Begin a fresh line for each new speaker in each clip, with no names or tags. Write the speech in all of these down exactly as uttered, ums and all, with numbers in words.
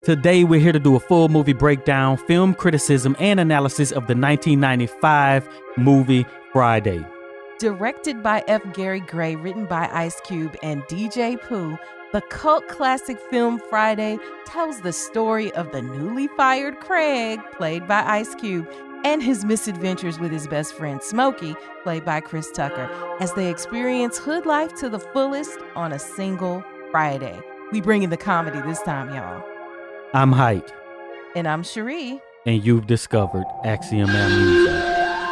Today we're here to do a full movie breakdown, film criticism, and analysis of the nineteen ninety-five movie Friday.
Directed by F.Gary Gray, written by Ice Cube and D J Pooh, the cult classic film Friday tells the story of the newly fired Craig, played by Ice Cube, and his misadventures with his best friend Smokey, played by Chris Tucker, as they experience hood life to the fullest on a single Friday. We bring in the comedy this time, y'all.
I'm Heit.
And I'm Cheri.
And you've discovered Axiom Amnesia.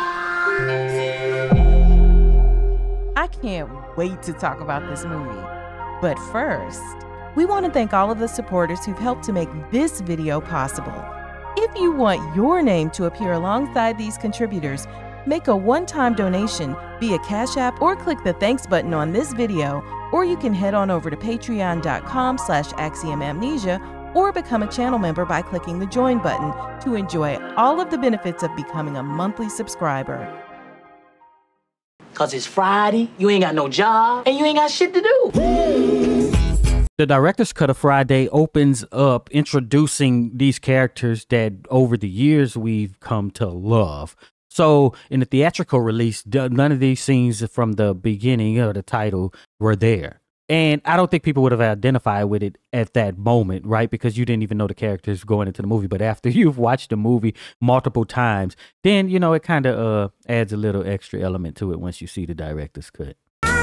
I can't wait to talk about this movie. But first, we want to thank all of the supporters who've helped to make this video possible. If you want your name to appear alongside these contributors, make a one-time donation via Cash App or click the thanks button on this video, or you can head on over to patreon.com slash axiomamnesia or become a channel member by clicking the join button to enjoy all of the benefits of becoming a monthly subscriber.
Cause it's Friday, you ain't got no job, and you ain't got shit to do.
The director's cut of Friday opens up introducing these characters that over the years we've come to love. So in the theatrical release, none of these scenes from the beginning of the title were there. And I don't think people would have identified with it at that moment, right? Because you didn't even know the characters going into the movie. But after you've watched the movie multiple times, then, you know, it kind of uh, adds a little extra element to it once you see the director's cut.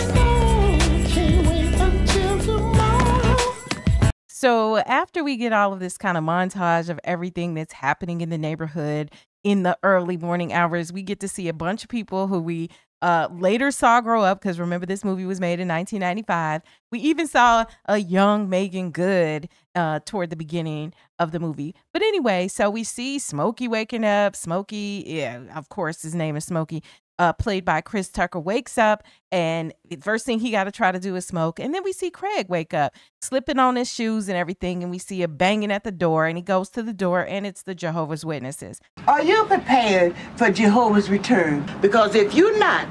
So after we get all of this kind of montage of everything that's happening in the neighborhood in the early morning hours, we get to see a bunch of people who we uh, later saw grow up, because remember, this movie was made in nineteen ninety-five. We even saw a young Megan Good uh, toward the beginning of the movie. But anyway, so we see Smokey waking up. Smokey, yeah, of course, his name is Smokey. Uh, played by Chris Tucker, wakes up, and the first thing he got to try to do is smoke. And then we see Craig wake up, slipping on his shoes and everything, and we see him banging at the door, and he goes to the door, and it's the Jehovah's Witnesses.
Are you prepared for Jehovah's return? Because if you're not,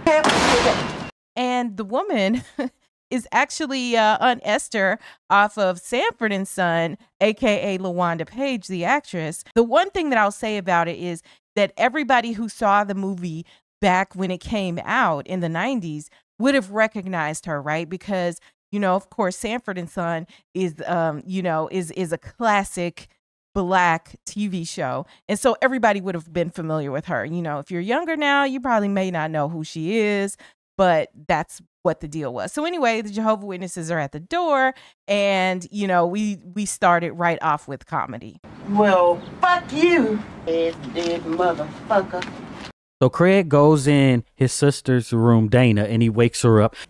and the woman is actually uh, Aunt Esther off of Sanford and Son, aka LaWanda Page, the actress. The one thing that I'll say about it is that everybody who saw the movie back when it came out in the nineties would have recognized her, right? Because, you know, of course, Sanford and Son is, um, you know, is is a classic Black T V show. And so everybody would have been familiar with her. You know, if you're younger now, you probably may not know who she is, but that's what the deal was. So anyway, the Jehovah's Witnesses are at the door, and, you know, we, we started right off with comedy.
Well, fuck you, dead, dead motherfucker.
So Craig goes in his sister's room, Dana, and he wakes her up.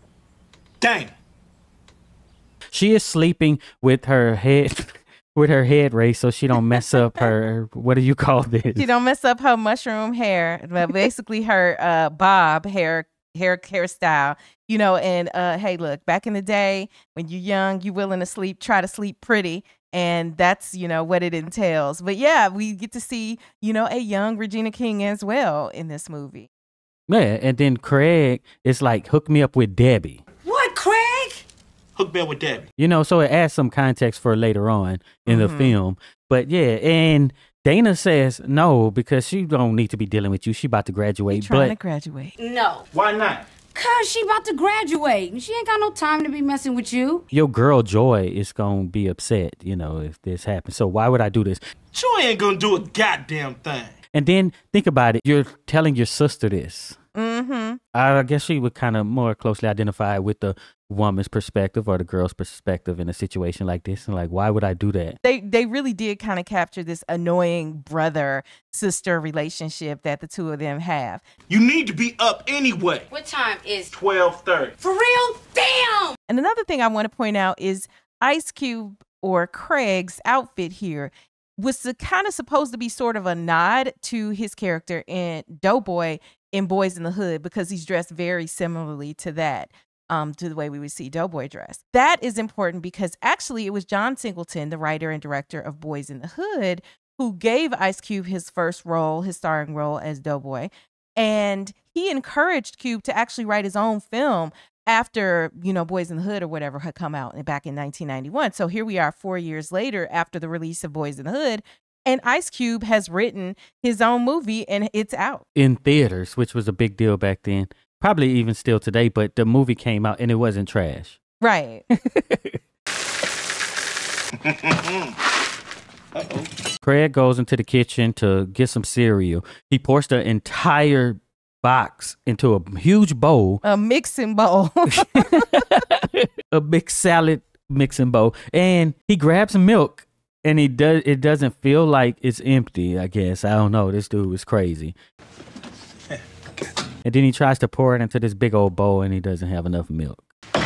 Dang.
She is sleeping with her head with her head raised so she don't mess up her, what do you call this?
She don't mess up her mushroom hair, but basically her uh, bob hair hair hairstyle. You know, and uh, hey, look, back in the day when you're young, you're willing to sleep, try to sleep pretty. And that's, you know, what it entails. But yeah, we get to see, you know, a young Regina King as well in this movie.
Yeah, and then Craig is like, hook me up with Debbie.
What, Craig?
Hook me up with Debbie.
You know, so it adds some context for later on in mm-hmm. the film. But yeah, and Dana says no, because she don't need to be dealing with you. She about to graduate.
She trying
but
to graduate.
No.
Why not?
Cause she about to graduate and she ain't got no time to be messing with you.
Your girl Joy is gonna be upset, you know, if this happens. So why would I do this?
Joy ain't gonna do a goddamn thing.
And then think about it. You're telling your sister this.
Mm-hmm.
I guess she would kind of more closely identify with the woman's perspective or the girl's perspective in a situation like this. And like, why would I do that?
They they really did kind of capture this annoying brother-sister relationship that the two of them have.
You need to be up anyway.
What time is
twelve thirty.
For real? Damn!
And another thing I want to point out is Ice Cube, or Craig's outfit here, was kind of supposed to be sort of a nod to his character in Doughboy in Boys in the Hood, because he's dressed very similarly to that, um, to the way we would see Doughboy dress. That is important because actually it was John Singleton, the writer and director of Boys in the Hood, who gave Ice Cube his first role, his starring role as Doughboy. And he encouraged Cube to actually write his own film after, you know, Boys in the Hood or whatever had come out back in nineteen ninety-one. So here we are four years later after the release of Boys in the Hood, and Ice Cube has written his own movie and it's out. In
theaters, which was a big deal back then. Probably even still today, but the movie came out and it wasn't trash.
Right.
Uh-oh.
Craig goes into the kitchen to get some cereal. He pours the entire box into a huge bowl.
A mixing bowl.
A big salad mixing bowl. And he grabs milk and he does it doesn't feel like it's empty, I guess. I don't know. This dude was crazy. And then he tries to pour it into this big old bowl and he doesn't have enough milk.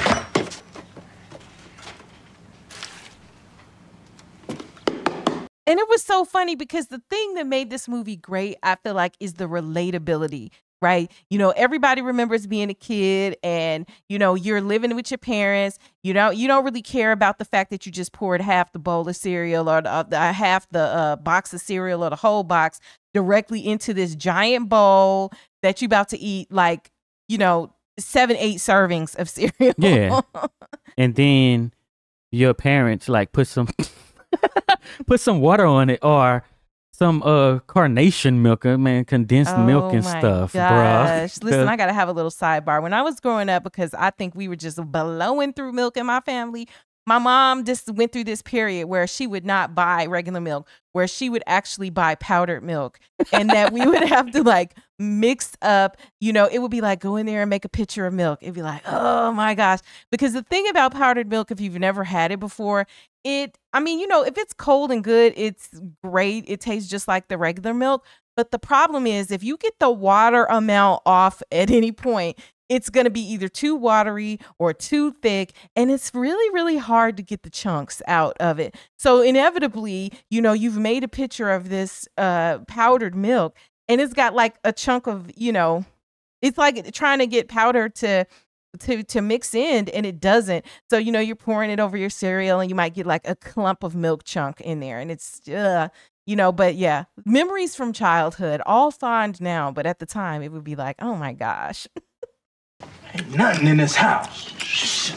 And it was so funny because the thing that made this movie great, I feel like, is the relatability, right? You know, everybody remembers being a kid and, you know, you're living with your parents. You don't, you don't really care about the fact that you just poured half the bowl of cereal or the, the, half the uh, box of cereal or the whole box directly into this giant bowl that you about to eat like, you know, seven, eight servings of cereal.
Yeah. And then your parents like put some... put some water on it or some uh carnation milk, man, condensed
oh
milk and
my
stuff,
gosh.
bruh.
Listen, I gotta have a little sidebar. When I was growing up, because I think we were just blowing through milk in my family, my mom just went through this period where she would not buy regular milk, where she would actually buy powdered milk, and that we would have to like mix up, you know, it would be like go in there and make a pitcher of milk. It'd be like, oh my gosh. Because the thing about powdered milk, if you've never had it before, it, I mean, you know, if it's cold and good, it's great. It tastes just like the regular milk. But the problem is if you get the water amount off at any point, it's going to be either too watery or too thick. And it's really, really hard to get the chunks out of it. So inevitably, you know, you've made a pitcher of this uh, powdered milk and it's got like a chunk of, you know, it's like trying to get powder to to to mix in and it doesn't. So, you know, you're pouring it over your cereal and you might get like a clump of milk chunk in there. And it's, uh, you know, but yeah, memories from childhood, all fond now. But at the time, it would be like, oh my gosh.
Ain't nothing in this house.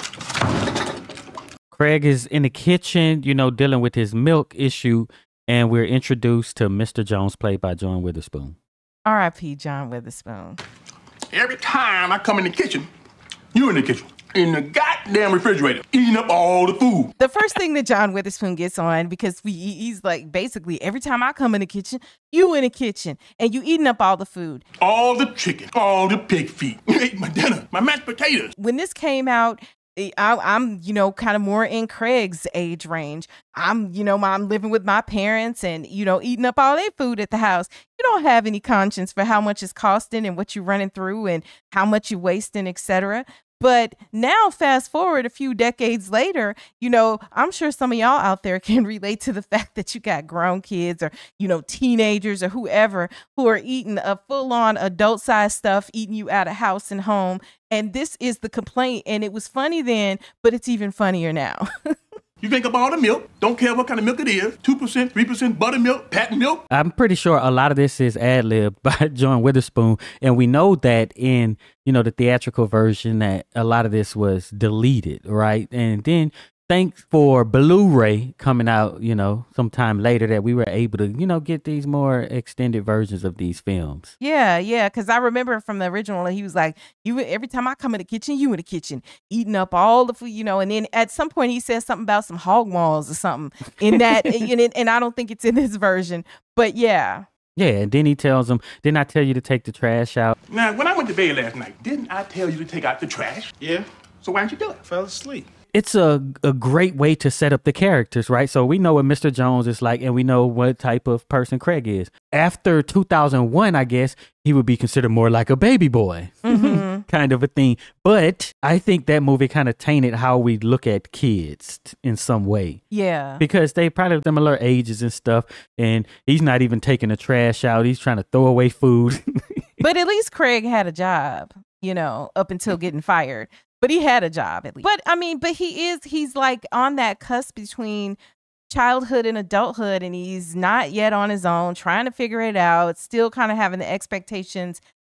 Craig is in the kitchen, you know, dealing with his milk issue, and we're introduced to Mister Jones, played by John Witherspoon.
R I P John Witherspoon.
Every time I come in the kitchen, you in the kitchen, in the goddamn refrigerator, eating up all the food.
The first thing that John Witherspoon gets on, because we he's like, basically, every time I come in the kitchen, you in the kitchen, and you eating up all the food.
All the chicken, all the pig feet. You ate my dinner, my mashed potatoes.
When this came out, I, I'm, you know, kind of more in Craig's age range. I'm, you know, I'm living with my parents and, you know, eating up all their food at the house. You don't have any conscience for how much it's costing and what you're running through and how much you're wasting, et cetera. But now, fast forward a few decades later, you know, I'm sure some of y'all out there can relate to the fact that you got grown kids or, you know, teenagers or whoever who are eating a full-on adult-sized stuff, eating you out of house and home. And this is the complaint. And it was funny then, but it's even funnier now.
You drink up all the milk, don't care what kind of milk it is, two percent, three percent buttermilk, patent milk.
I'm pretty sure a lot of this is ad-libbed by John Witherspoon. And we know that in, you know, the theatrical version that a lot of this was deleted, right? And then thanks for Blu-ray coming out, you know, sometime later that we were able to, you know, get these more extended versions of these films.
Yeah, yeah, because I remember from the original, he was like, "You every time I come in the kitchen, you in the kitchen, eating up all the food, you know." And then at some point, he says something about some hog maws or something in that, and, and I don't think it's in this version, but yeah.
Yeah, and then he tells him, "Didn't I tell you to take the trash out?"
Now, when I went to bed last night, didn't I tell you to take out the trash?
Yeah.
So why didn't you do it?
I fell asleep.
It's a, a great way to set up the characters, right? So we know what Mister Jones is like, and we know what type of person Craig is. After two thousand one, I guess, he would be considered more like a baby boy, mm-hmm. kind of a thing. But I think that movie kind of tainted how we look at kids t- in some way.
Yeah.
Because they probably have similar ages and stuff, and he's not even taking the trash out. He's trying to throw away food.
But at least Craig had a job, you know, up until getting fired. But he had a job at least. But I mean, but he is, he's like on that cusp between childhood and adulthood, and he's not yet on his own, trying to figure it out, still kind of having the expectations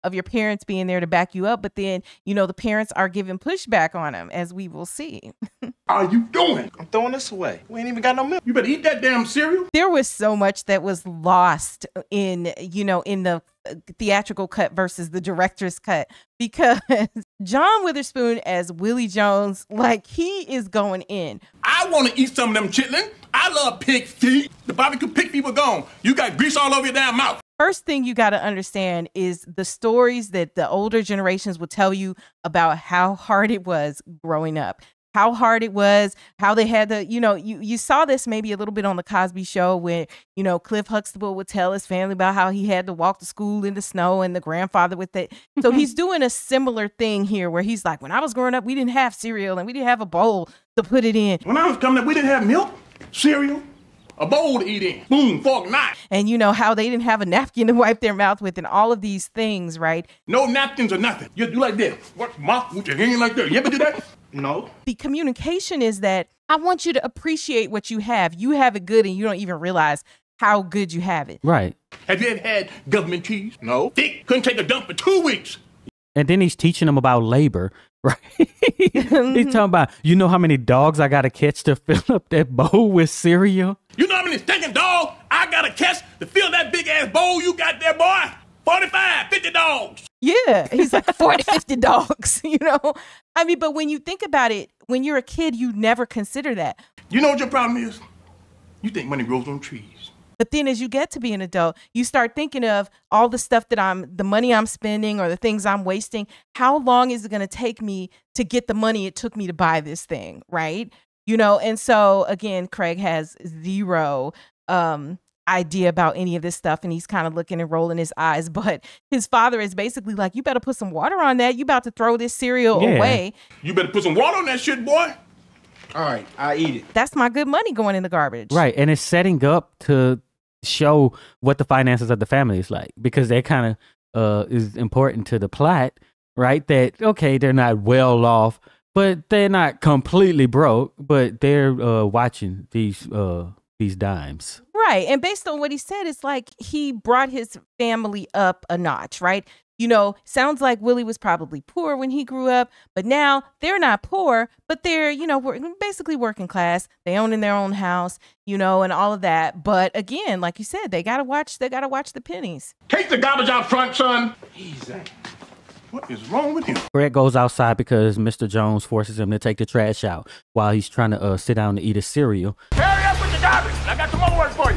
of your parents being there to back you up. But then, you know, the parents are giving pushback on them, as we will see.
Are you doing?
I'm throwing this away. We ain't even got no milk.
You better eat that damn cereal.
There was so much that was lost in, you know, in the theatrical cut versus the director's cut, because John Witherspoon as Willie Jones, like, he is going in.
I want to eat some of them chitlin. I love pig feet. The barbecue pig feet were gone. You got grease all over your damn mouth.
First thing you got to understand is the stories that the older generations will tell you about how hard it was growing up. How hard it was, how they had to, you know, you, you saw this maybe a little bit on the Cosby Show when, you know, Cliff Huxtable would tell his family about how he had to walk to school in the snow and the grandfather with it. So he's doing a similar thing here where he's like, when I was growing up, we didn't have cereal and we didn't have a bowl to put it in.
When I was coming up, we didn't have milk, cereal, a bowl to eat in, spoon, fork, knife.
And you know how they didn't have a napkin to wipe their mouth with and all of these things, right?
No napkins or nothing. You do like this. What, mouth with your hand like that? You ever do that? No.
The communication is that I want you to appreciate what you have. You have it good and you don't even realize how good you have it.
Right.
Have you ever had government cheese? No. Dick couldn't take a dump for two weeks.
And then he's teaching them about labor, right? He's talking about, you know how many dogs I got to catch to fill up that bowl with cereal?
You know how many stinking dogs I got to catch to fill that big ass bowl you got there, boy? forty-five, fifty dogs.
Yeah, he's like forty, fifty dogs, you know? I mean, but when you think about it, when you're a kid, you never consider that.
You know what your problem is? You think money grows on trees.
But then as you get to be an adult, you start thinking of all the stuff that I'm, the money I'm spending or the things I'm wasting. How long is it going to take me to get the money it took me to buy this thing, right? You know, and so again, Craig has zero um, idea about any of this stuff, and he's kind of looking and rolling his eyes. But his father is basically like, you better put some water on that. You about to throw this cereal
Yeah.
away.
You better put some water on that shit, boy.
All right, I eat it.
That's my good money going in the garbage.
Right. And it's setting up to show what the finances of the family is like, because that kind of uh, is important to the plot, right? That, okay, they're not well off, but they're not completely broke, but they're uh, watching these uh, these dimes.
Right. And based on what he said, it's like he brought his family up a notch, right? You know, sounds like Willie was probably poor when he grew up, but now they're not poor, but they're, you know, wor- basically working class. They own in their own house, you know, and all of that. But again, like you said, they got to watch, they got to watch the pennies.
Take the garbage out front, son. Easy. What is wrong with him?
Craig goes outside because Mister Jones forces him to take the trash out while he's trying to uh, sit down to eat his cereal.
Hurry up with the garbage. I got some more work for you.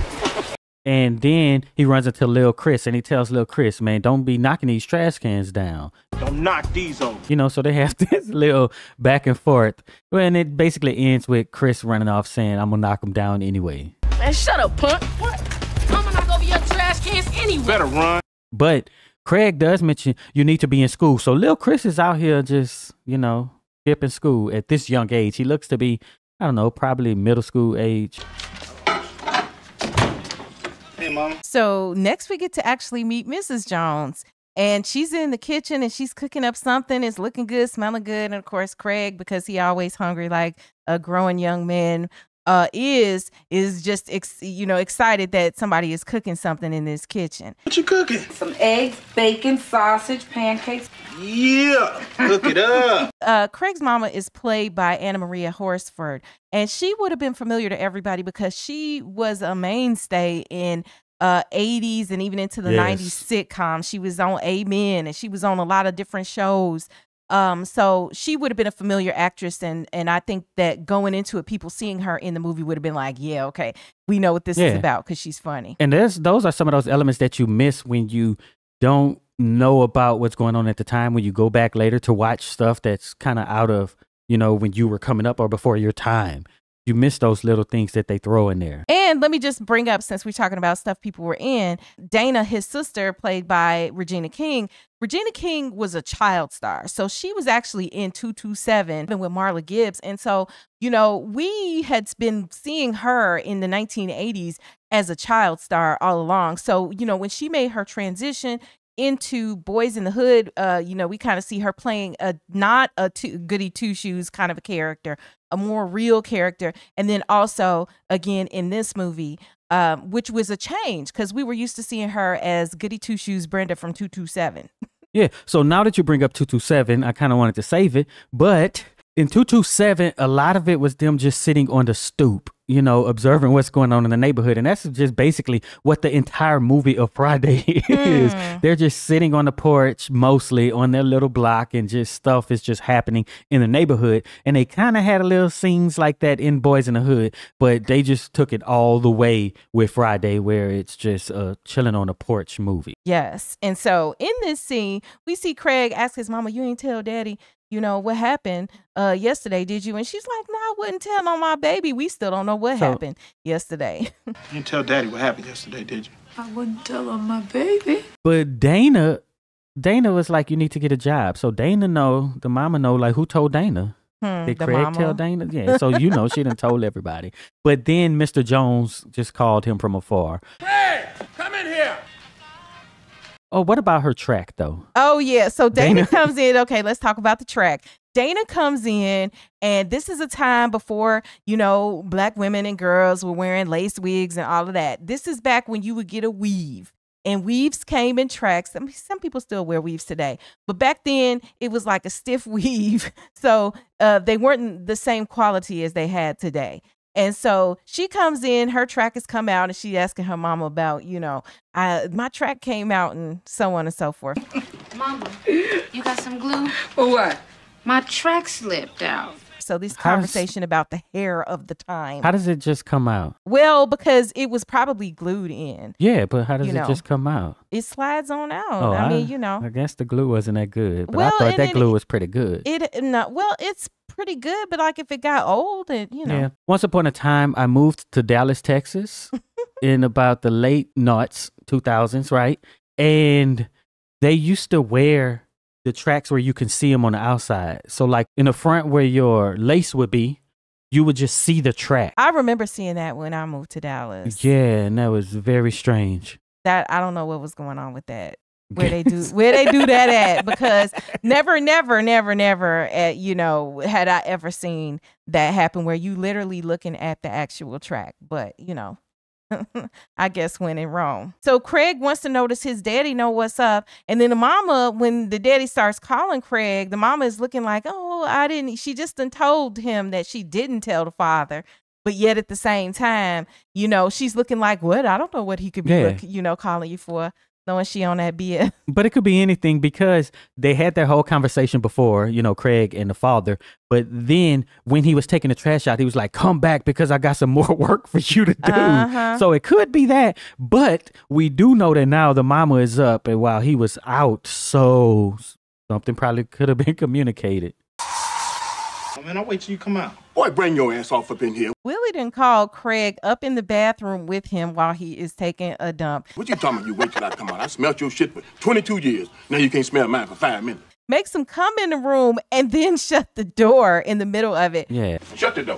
And then he runs into Lil Chris and he tells Lil Chris, man, don't be knocking these trash cans down.
Don't knock these over.
You know, so they have this little back and forth. And it basically ends with Chris running off saying, I'm going to knock them down anyway.
Man, shut up, punk. What? I'm gonna knock over your trash cans anyway.
Better run.
But Craig does mention you need to be in school. So Lil Chris is out here just, you know, skipping school at this young age. He looks to be, I don't know, probably middle school age.
Hey, Mom.
So next we get to actually meet Missus Jones. And she's in the kitchen and she's cooking up something. It's looking good, smelling good. And of course, Craig, because he always hungry like a growing young man uh, is, is just, ex- you know, excited that somebody is cooking something in this kitchen.
What you cooking?
Some eggs, bacon, sausage, pancakes.
Yeah, cook it up.
Uh, Craig's mama is played by Anna Maria Horsford. And she would have been familiar to everybody because she was a mainstay in uh eighties and even into the
Yes.
nineties sitcoms. She was on Amen and she was on a lot of different shows. Um, so she would have been a familiar actress, and and I think that going into it, people seeing her in the movie would have been like, yeah, okay, we know what this is
Yeah.
about because she's funny.
And there's those are some of those elements that you miss when you don't know about what's going on at the time, when you go back later to watch stuff that's kind of out of, you know, when you were coming up or before your time. You miss those little things that they throw in there.
And let me just bring up, since we're talking about stuff people were in, Dana, his sister, played by Regina King. Regina King was a child star. So she was actually in two two seven with Marla Gibbs. And so, you know, we had been seeing her in the nineteen eighties as a child star all along. So, you know, when she made her transition into Boys in the Hood, uh, you know, we kind of see her playing a not a two, goody two shoes kind of a character, a more real character. And then also, again, in this movie, um, which was a change because we were used to seeing her as goody two shoes Brenda from two two seven.
Yeah. So now that you bring up two two seven, I kind of wanted to save it. But in two two seven, a lot of it was them just sitting on the stoop, you know, observing what's going on in the neighborhood. And that's just basically what the entire movie of Friday is. Mm. They're just sitting on the porch, mostly on their little block, and just stuff is just happening in the neighborhood. And they kind of had a little scenes like that in Boys in the Hood, but they just took it all the way with Friday, where it's just a chilling on the porch movie.
Yes. And so in this scene, we see Craig ask his mama, you ain't tell daddy, you know, what happened uh, yesterday, did you? And she's like, no, I wouldn't tell on my baby. We still don't know what so, happened yesterday.
You didn't tell daddy what happened yesterday, did you?
I wouldn't tell on my baby.
But Dana, Dana was like, you need to get a job. So Dana know, the mama know, like, who told Dana?
Hmm,
Did Craig mama? tell Dana? Yeah, so you know, she done told everybody. But then Mister Jones just called him from afar.
Craig, come in here.
Oh, what about her track, though?
Oh, yeah. So Dana, Dana comes in. Okay, let's talk about the track. Dana comes in, and this is a time before, you know, black women and girls were wearing lace wigs and all of that. This is back when you would get a weave. And weaves came in tracks. I mean, some people still wear weaves today. But back then, it was like a stiff weave. So uh, they weren't the same quality as they had today. And so she comes in, her track has come out, and she's asking her mama about, you know, I, my track came out and so on and so forth.
Mama, you got some glue?
For what?
My track slipped out.
So this conversation does, about the hair of the time.
How does it just come out?
Well, because it was probably glued in.
Yeah, but how does
you
it
know,
just come out?
It slides on out.
Oh,
I,
I
mean, you know.
I guess the glue wasn't that good, but
well,
I thought that glue
it,
was pretty good.
It no, well, it's pretty good, but like if it got old, and you know.
Yeah. Once upon a time, I moved to Dallas, Texas, in about the late noughts, two thousands, right? And they used to wear the tracks where you can see them on the outside. So like in the front where your lace would be, you would just see the track.
I remember seeing that when I moved to Dallas.
Yeah, and that was very strange.
That I don't know what was going on with that. Where they do where they do that at, because never, never, never, never at, you know, had I ever seen that happen where you literally looking at the actual track. But, you know, I guess when in Rome. So Craig wants to notice his daddy know what's up. And then the mama, when the daddy starts calling Craig, the mama is looking like, oh, I didn't. She just done told him that she didn't tell the father. But yet at the same time, you know, she's looking like, what? I don't know what he could be,
yeah.
look, you know, calling you for. Knowing she on that B S.
But it could be anything, because they had their whole conversation before, you know, Craig and the father. But then when he was taking the trash out, he was like, come back because I got some more work for you to do. Uh-huh. So it could be that. But we do know that now the mama is up and while he was out. So something probably could have been communicated.
Oh, man, I'll wait till you come out.
Boy, bring your ass off up in here.
Willie done called Craig up in the bathroom with him while he is taking a dump.
What you talking about? You wait till I come out. I smelled your shit for twenty-two years. Now you can't smell mine for five minutes.
Makes him come in the room and then shut the door in the middle of it.
Yeah.
Shut the door.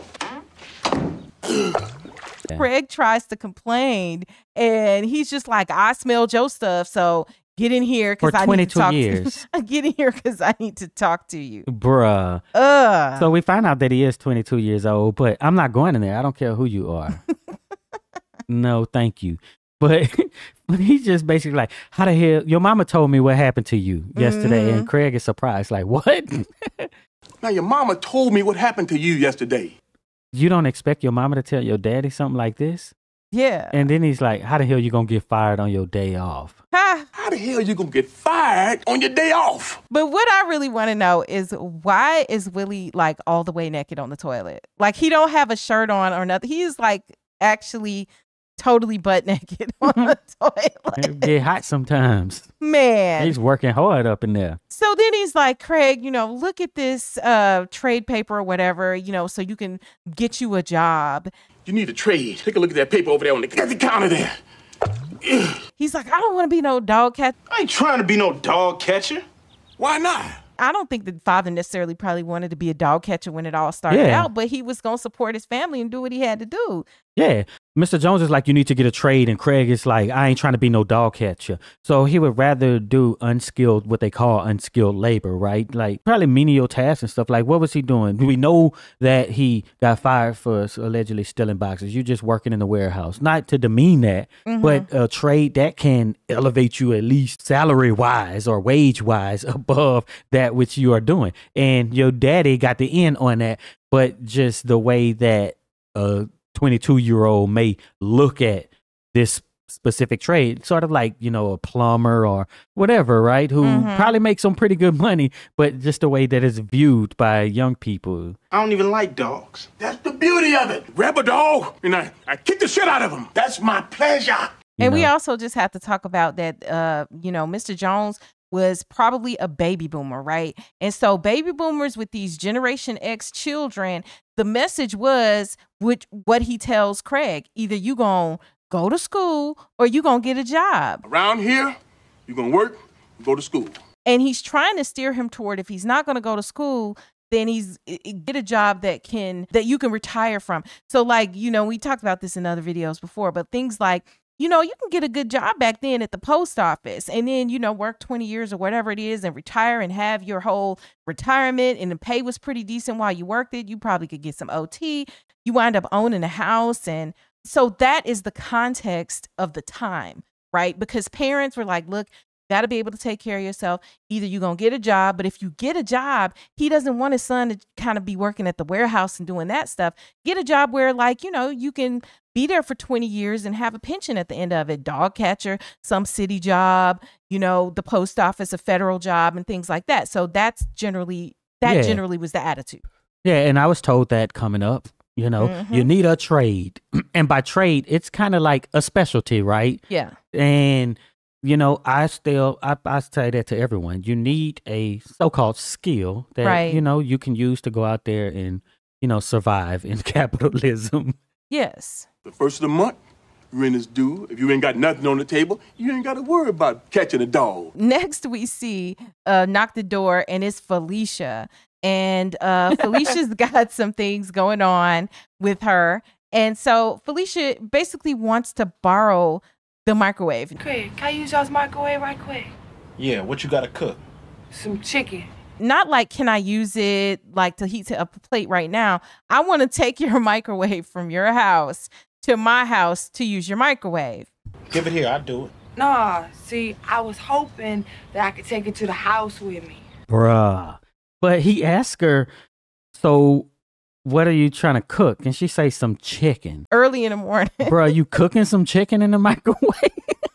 Craig tries to complain and he's just like, I smelled your stuff, so get in here because I need to talk
years.
to you. Get in here because I need to talk to you.
Bruh.
Ugh.
So we find out that he is twenty-two years old, but I'm not going in there. I don't care who you are. No, thank you. But, but he's just basically like, how the hell? Your mama told me what happened to you yesterday. Mm-hmm. And Craig is surprised. Like, what?
Now, your mama told me what happened to you yesterday.
You don't expect your mama to tell your daddy something like this?
Yeah.
And then he's like, how the hell you going to get fired on your day off?
Ha.
How the hell you going to get fired on your day off?
But what I really want to know is why is Willie like all the way naked on the toilet? Like he don't have a shirt on or nothing. He's like actually totally butt naked on the toilet.
It get hot sometimes.
Man.
He's working hard up in there.
So then he's like, Craig, you know, look at this uh, trade paper or whatever, you know, so you can get you a job.
You need a trade. Take a look at that paper over there on the, at the counter there.
He's like, I don't want to be no dog catcher.
I ain't trying to be no dog catcher.
Why not?
I don't think the father necessarily probably wanted to be a dog catcher when it all started
yeah.
out, but he was going to support his family and do what he had to do.
Yeah. Mister Jones is like, you need to get a trade, and Craig is like, I ain't trying to be no dog catcher. So he would rather do unskilled, what they call unskilled labor, right? Like probably menial tasks and stuff. Like, what was he doing? We know that he got fired for allegedly stealing boxes. You're just working in the warehouse. Not to demean that, mm-hmm. but a trade that can elevate you at least salary-wise or wage-wise above that which you are doing. And your daddy got the in on that, but just the way that uh twenty-two year old may look at this specific trade, sort of like, you know, a plumber or whatever, right? Who mm-hmm. probably makes some pretty good money, but just the way that it's viewed by young people.
I don't even like dogs.
That's the beauty of it. Grab a dog and I, I kick the shit out of him. That's my pleasure.
And
You
we
know?
also just have to talk about that, uh, you know, Mister Jones was probably a baby boomer, right? And so baby boomers with these Generation X children, the message was which, what he tells Craig, either you gonna go to school or you gonna get a job.
Around here, you're gonna work, go to school.
And he's trying to steer him toward, if he's not gonna go to school, then he's get a job that can, that you can retire from. So like, you know, we talked about this in other videos before, but things like, you know, you can get a good job back then at the post office and then, you know, work twenty years or whatever it is and retire and have your whole retirement, and the pay was pretty decent while you worked it. You probably could get some O T. You wind up owning a house. And so that is the context of the time, right? Because parents were like, look, got to be able to take care of yourself. Either you're going to get a job, but if you get a job, he doesn't want his son to kind of be working at the warehouse and doing that stuff. Get a job where, like, you know, you can be there for twenty years and have a pension at the end of it. Dog catcher, some city job, you know, the post office, a federal job, and things like that. So that's generally, that
Yeah.
generally was the attitude.
Yeah, and I was told that coming up, you know,
Mm-hmm.
you need a trade. And by trade, it's kind of like a specialty, right?
Yeah.
And, you know, I still, I, I say that to everyone. You need a so-called skill that,
Right.
you know, you can use to go out there and, you know, survive in capitalism.
Yes.
The first of the month, rent is due. If you ain't got nothing on the table, you ain't got to worry about catching a dog.
Next, we see uh, knock the door, and it's Felicia. And uh, Felicia's got some things going on with her. And so Felicia basically wants to borrow the microwave.
Craig, can I use y'all's microwave right quick?
Yeah, what you gotta cook?
Some chicken.
Not like, can I use it like to heat up a plate right now? I want to take your microwave from your house to my house to use your microwave.
Give it here, I'll do it.
Nah, see, I was hoping that I could take it to the house with me.
Bruh. But he asked her, so what are you trying to cook? And she say some chicken.
Early in the morning.
Bruh, you cooking some chicken in the microwave?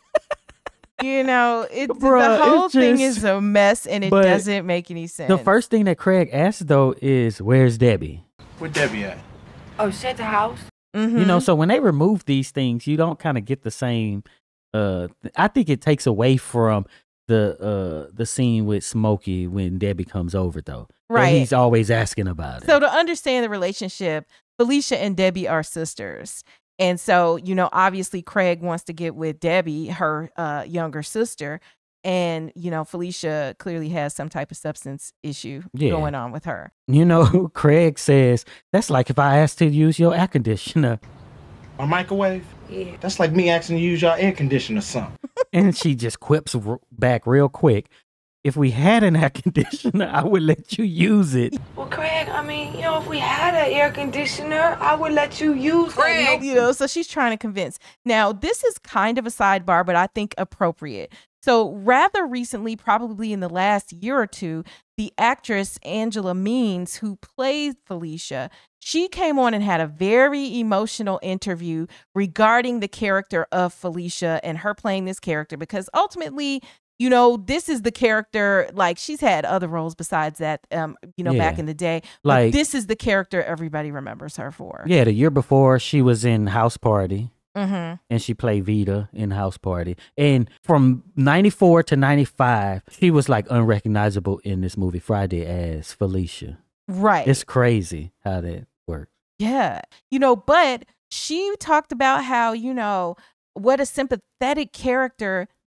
You know, it,
Bruh,
the whole
it
thing
just-
is a mess, and it
but
doesn't make any sense.
The first thing that Craig asked, though, is, where's Debbie?
Where Debbie at?
Oh, she's at the house?
Mhm.
You know, so when they remove these things, you don't kind of get the same. Uh, th- I think it takes away from the uh the scene with Smokey when Debbie comes over, though. That
Right.
he's always asking about it.
So to understand the relationship, Felicia and Debbie are sisters. And so, you know, obviously Craig wants to get with Debbie, her uh, younger sister. And, you know, Felicia clearly has some type of substance issue
Yeah.
going on with her.
You know, Craig says, that's like if I asked to use your air conditioner.
A microwave?
Yeah.
That's like me asking to use your air conditioner or something.
And she just quips r- back real quick. If we had an air conditioner, I would let you use it.
Well, Craig, I mean, you know, if we had an air conditioner, I would let you use it.
You know, so she's trying to convince. Now, this is kind of a sidebar, but I think appropriate. So rather recently, probably in the last year or two, the actress Angela Means, who played Felicia, she came on and had a very emotional interview regarding the character of Felicia and her playing this character, because ultimately, you know, this is the character, like, she's had other roles besides that, um, you know,
Yeah.
back in the day.
Like-
but this is the character everybody remembers her for.
Yeah, the year before, she was in House Party.
Mm-hmm.
And she played Vita in House Party. And from ninety-four to ninety-five, she was like unrecognizable in this movie Friday as Felicia.
Right.
It's crazy how that works.
Yeah. You know, but she talked about how, you know, what a sympathetic character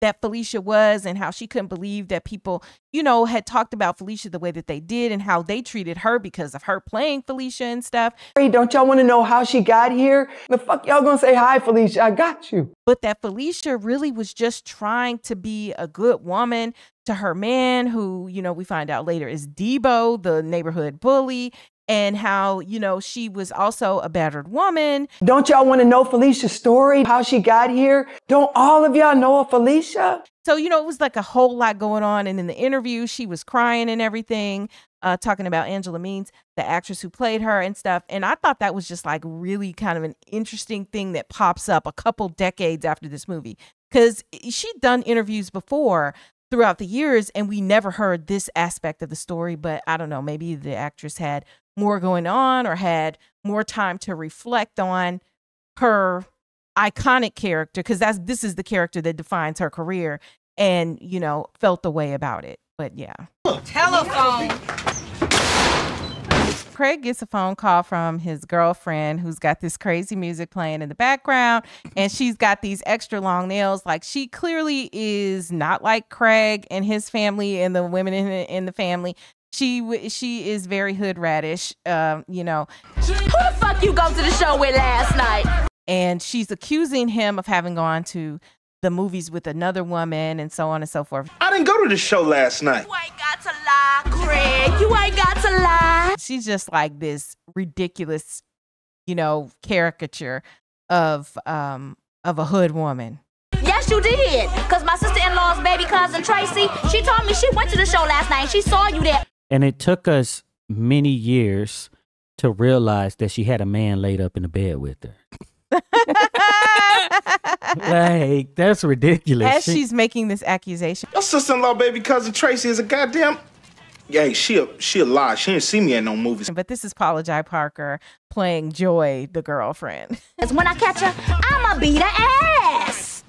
that Felicia was and how she couldn't believe that people, you know, had talked about Felicia the way that they did and how they treated her because of her playing Felicia and stuff.
Hey, don't y'all want to know how she got here? The fuck y'all gonna say hi, Felicia? I got you.
But that Felicia really was just trying to be a good woman to her man, who, you know, we find out later is Debo, the neighborhood bully, and how, you know, she was also a battered woman.
Don't y'all want to know Felicia's story, how she got here? Don't all of y'all know of Felicia?
So, you know, it was like a whole lot going on. And in the interview, she was crying and everything, uh, talking about Angela Means, the actress who played her and stuff. And I thought that was just like really kind of an interesting thing that pops up a couple decades after this movie, because she'd done interviews before throughout the years and we never heard this aspect of the story. But I don't know, maybe the actress had more going on or had more time to reflect on her iconic character, because that's this is the character that defines her career, and, you know, felt the way about it. But yeah.
Telephone.
Craig gets a phone call from his girlfriend who's got this crazy music playing in the background, and she's got these extra long nails. Like, she clearly is not like Craig and his family and the women in the, in the family. She she is very hood radish, um, you know.
Who the fuck you go to the show with last night?
And she's accusing him of having gone to the movies with another woman and so on and so forth.
I didn't go to the show last night.
You ain't got to lie, Craig. You ain't got to lie.
She's just like this ridiculous, you know, caricature of um of a hood woman.
Yes, you did. Because my sister-in-law's baby cousin, Tracy, she told me she went to the show last night and she saw you there.
And it took us many years to realize that she had a man laid up in the bed with her. Like, that's ridiculous.
As
she,
she's making this accusation.
Your sister-in-law baby cousin Tracy is a goddamn... Yeah, she a, she a lie. She didn't see me at no movies.
But this is Paula Jai Parker playing Joy, the girlfriend.
Because when I catch her, I'ma beat her ass.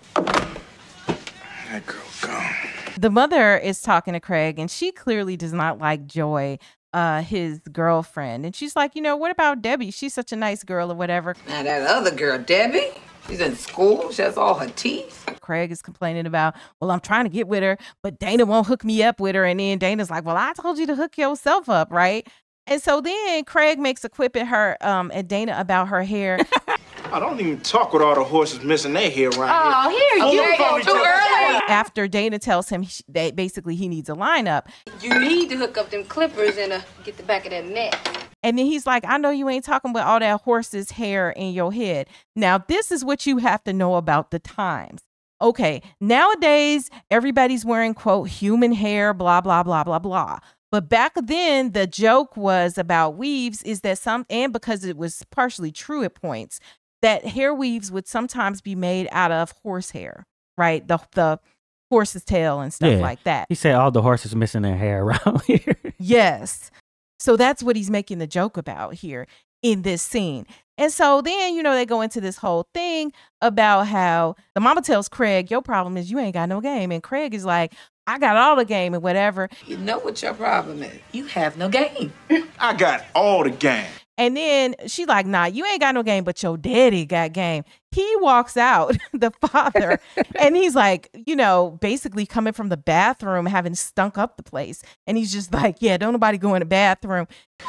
That girl gone.
The mother is talking to Craig, and she clearly does not like Joy, uh, his girlfriend. And she's like, you know, what about Debbie? She's such a nice girl or whatever.
Now that other girl, Debbie, she's in school. She has all her teeth.
Craig is complaining about, well, I'm trying to get with her, but Dana won't hook me up with her. And then Dana's like, well, I told you to hook yourself up, right? And so then Craig makes a quip at her, um, at Dana about her hair.
I don't even talk with all the horses missing their hair right
Oh, here
here.
you go. Too early.
After Dana tells him he, that basically he needs a lineup.
You need to hook up them clippers and uh, get the back of that neck.
And then he's like, I know you ain't talking about all that horse's hair in your head. Now, this is what you have to know about the times. Okay, nowadays, everybody's wearing, quote, human hair, blah, blah, blah, blah, blah. But back then, the joke was about weaves is that some, and because it was partially true at points, that hair weaves would sometimes be made out of horsehair, right? The the horse's tail and stuff
yeah.
like that.
He said all the horses missing their hair around here.
Yes. So that's what he's making the joke about here in this scene. And so then, you know, they go into this whole thing about how the mama tells Craig, your problem is you ain't got no game. And Craig is like, I got all the game and whatever.
You know what your problem is. You have no game.
I got all the game.
And then she like, nah, you ain't got no game, but your daddy got game. He walks out, the father, and he's like, you know, basically coming from the bathroom, having stunk up the place. And he's just like, yeah, don't nobody go in the bathroom.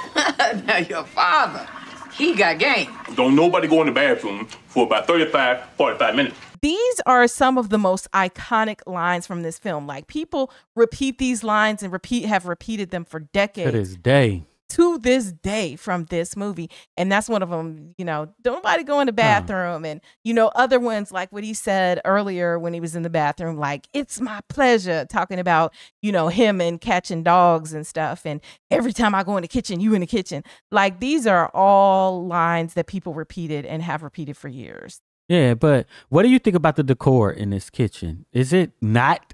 Now your father, he got game.
Don't nobody go in the bathroom for about thirty-five, forty-five minutes.
These are some of the most iconic lines from this film. Like, people repeat these lines and repeat have repeated them for decades.
To this day.
To this day from this movie. And that's one of them, you know, don't nobody go in the bathroom. Huh. And, you know, other ones like what he said earlier when he was in the bathroom, like, it's my pleasure, talking about, you know, him and catching dogs and stuff. And every time I go in the kitchen, you in the kitchen. Like, these are all lines that people repeated and have repeated for years.
Yeah, but what do you think about the decor in this kitchen? Is it not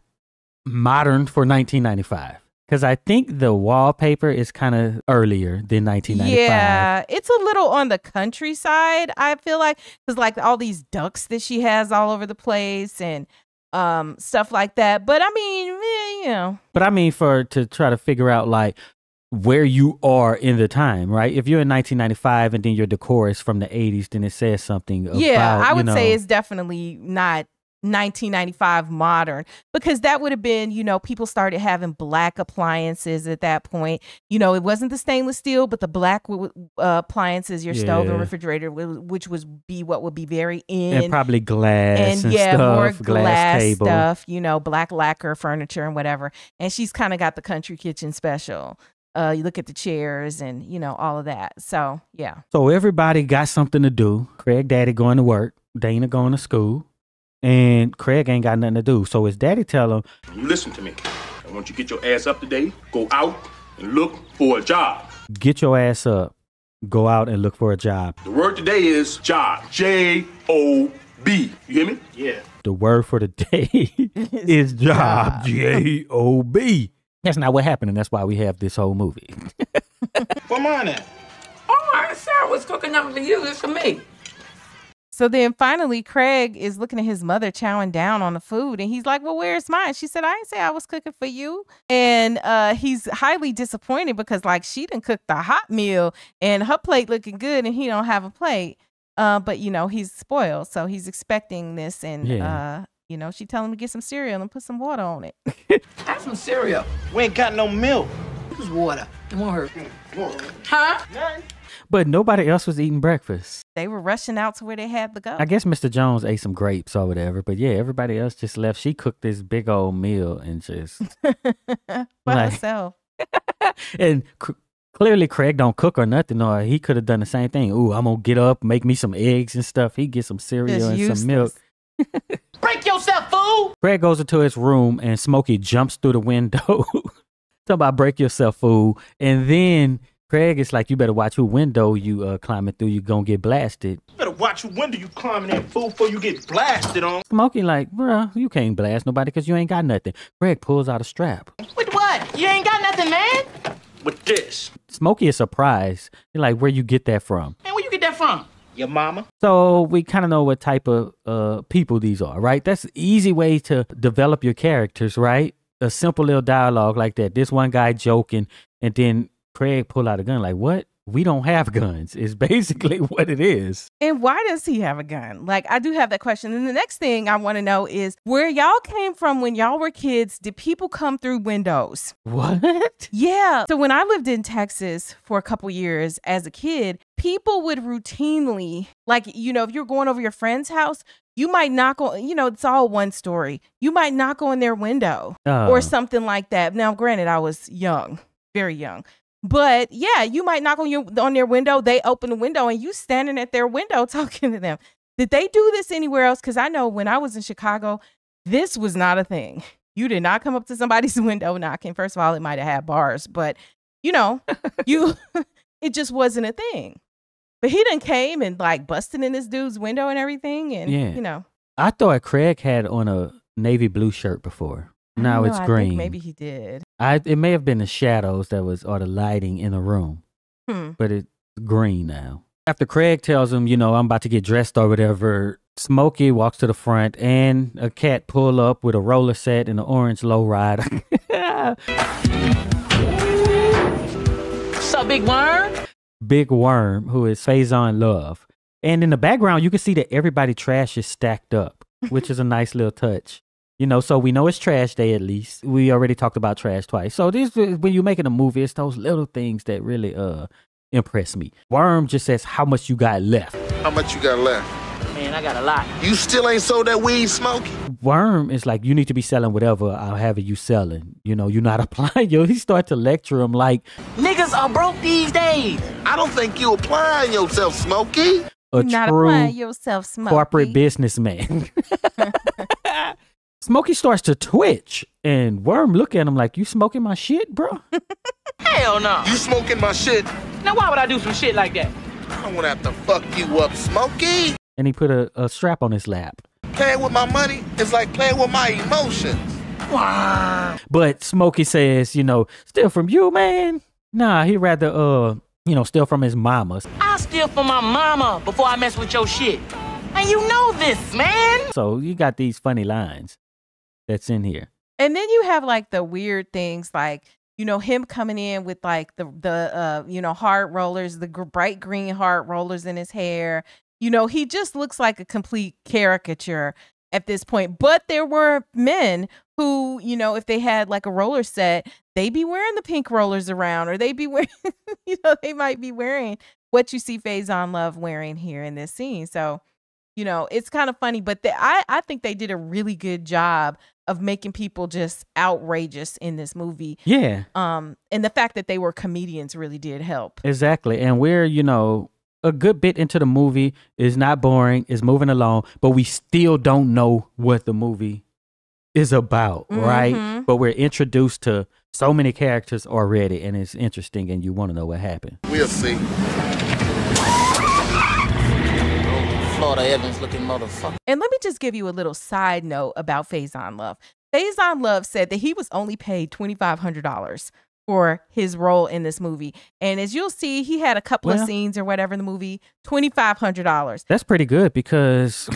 modern for nineteen ninety-five? Because I think the wallpaper is kind of earlier than nineteen ninety-five.
Yeah, it's a little on the countryside, I feel like. Because, like, all these ducks that she has all over the place and um stuff like that. But, I mean, eh, you know.
But, I mean, for to try to figure out, like, where you are in the time, right? If you're in nineteen ninety-five and then your decor is from the eighties, then it says something about,
yeah, I would
you know,
say it's definitely not nineteen ninety-five modern, because that would have been, you know, people started having black appliances at that point. You know, it wasn't the stainless steel, but the black uh, appliances, your yeah. stove and refrigerator, which would be what would be very in.
And probably glass and, and
yeah,
stuff,
more
glass,
glass
table.
stuff, you know, black lacquer furniture and whatever. And she's kind of got the country kitchen special. Uh, you look at the chairs and, you know, all of that. So, yeah.
So everybody got something to do. Craig daddy going to work, Dana going to school. And Craig ain't got nothing to do. So his daddy tell him,
you listen to me. I want you to get your ass up today, go out and look for a job.
Get your ass up, go out and look for a job.
The word today is job. J O B. You hear me?
Yeah.
The word for the day is job. J O B. That's not what happened, and that's why we have this whole movie.
Come on in.
Oh, I Sarah was cooking nothing for you. It's for me.
So then finally, Craig is looking at his mother chowing down on the food. And he's like, well, where's mine? She said, I didn't say I was cooking for you. And uh, he's highly disappointed because, like, she done cooked the hot meal and her plate looking good and he don't have a plate. Uh, but, you know, he's spoiled. So he's expecting this. And, yeah. uh, you know, she tell him to get some cereal and put some water on it.
Have some cereal.
We ain't got no milk.
Who's water? It won't hurt. Huh?
Nothing.
But nobody else was eating breakfast.
They were rushing out to where they had to go.
I guess Mister Jones ate some grapes or whatever. But yeah, everybody else just left. She cooked this big old meal and just...
By
like,
herself.
And c- clearly Craig don't cook or nothing. Or he could have done the same thing. Ooh, I'm going to get up, make me some eggs and stuff. He get some cereal
Just
and
useless.
some milk.
Break yourself, fool!
Craig goes into his room and Smokey jumps through the window. Talk about break yourself, fool. And then... Craig is like, you better watch who window you uh, climbing through. You gonna get blasted.
You better watch who window you climbing that fool before you get blasted on.
Smokey like, bruh, you can't blast nobody because you ain't got nothing. Craig pulls out a strap.
With what? You ain't got nothing, man?
With this.
Smokey is surprised. He's like, where you get that from?
Man, where you get that from? Your mama.
So we kind of know what type of uh, people these are, right? That's an easy way to develop your characters, right? A simple little dialogue like that. This one guy joking and then Craig pull out a gun like, what? We don't have guns is basically what it is.
And why does he have a gun? Like, I do have that question. And the next thing I want to know is where y'all came from when y'all were kids. Did people come through windows?
What?
Yeah. So when I lived in Texas for a couple years as a kid, people would routinely, like, you know, if you're going over your friend's house, you might knock on, you know, it's all one story. You might knock on their window
uh.
or something like that. Now, granted, I was young, very young. But yeah, you might knock on your on their window. They open the window and you standing at their window talking to them. Did they do this anywhere else? Because I know when I was in Chicago, this was not a thing. You did not come up to somebody's window knocking. First of all, it might have had bars, but you know, you it just wasn't a thing. But he done came and like busted in this dude's window and everything, and
yeah.
you know.
I thought Craig had on a navy blue shirt before. Now it's
know,
green.
I think maybe he did.
I it may have been the shadows that was or the lighting in the room,
hmm.
but it's green now. After Craig tells him, you know, I'm about to get dressed or whatever, Smokey walks to the front and a cat pull up with a roller set and an orange lowrider.
What's up, big worm?
Big Worm, who is Faison Love. And in the background, you can see that everybody trash is stacked up, which is a nice little touch. You know, so we know it's trash day at least. We already talked about trash twice. So this, when you're making a movie, it's those little things that really uh impress me. Worm just says, how much you got left?
How much you got left?
Man, I got a lot.
You still ain't sold that weed, Smokey?
Worm is like, you need to be selling whatever I'll have you selling. You know, you're not applying. Yo, he start to lecture him like,
niggas are broke these days.
I don't think you applying yourself, Smokey.
A
not
true
applying yourself, Smokey.
corporate businessman. Smokey starts to twitch, and Worm look at him like, you smoking my shit, bro?
Hell no.
You smoking my shit?
Now why would I do some shit like that?
I don't want to have to fuck you up, Smokey.
And he put a, a strap on his lap.
Playing with my money is like playing with my emotions.
Wow.
But Smokey says, you know, steal from you, man? Nah, he'd rather, uh, you know, steal from his mama.
I steal from my mama before I mess with your shit. And you know this, man.
So you got these funny lines that's in here.
And then you have like the weird things like, you know, him coming in with like the, the uh, you know, heart rollers, the gr- bright green heart rollers in his hair. You know, he just looks like a complete caricature. at this point. But there were men who, you know, if they had like a roller set, they'd be wearing the pink rollers around, or they'd be wearing, you know, they might be wearing what you see Faison Love wearing here in this scene. So, you know, it's kind of funny, but the, I, I think they did a really good job of making people just outrageous in this movie.
Yeah.
Um, and the fact that they were comedians really did help.
Exactly. And we're, you know, a good bit into the movie. Is not boring, is moving along, but we still don't know what the movie is about, mm-hmm. right? But we're introduced to so many characters already, and it's interesting, and you want to know what happened.
We'll see. Florida Evans looking motherfucker.
And let me just give you a little side note about Faison Love. Faison Love said that he was only paid twenty-five hundred dollars for his role in this movie. And as you'll see, he had a couple well, of scenes or whatever in the movie, twenty-five hundred dollars.
That's pretty good, because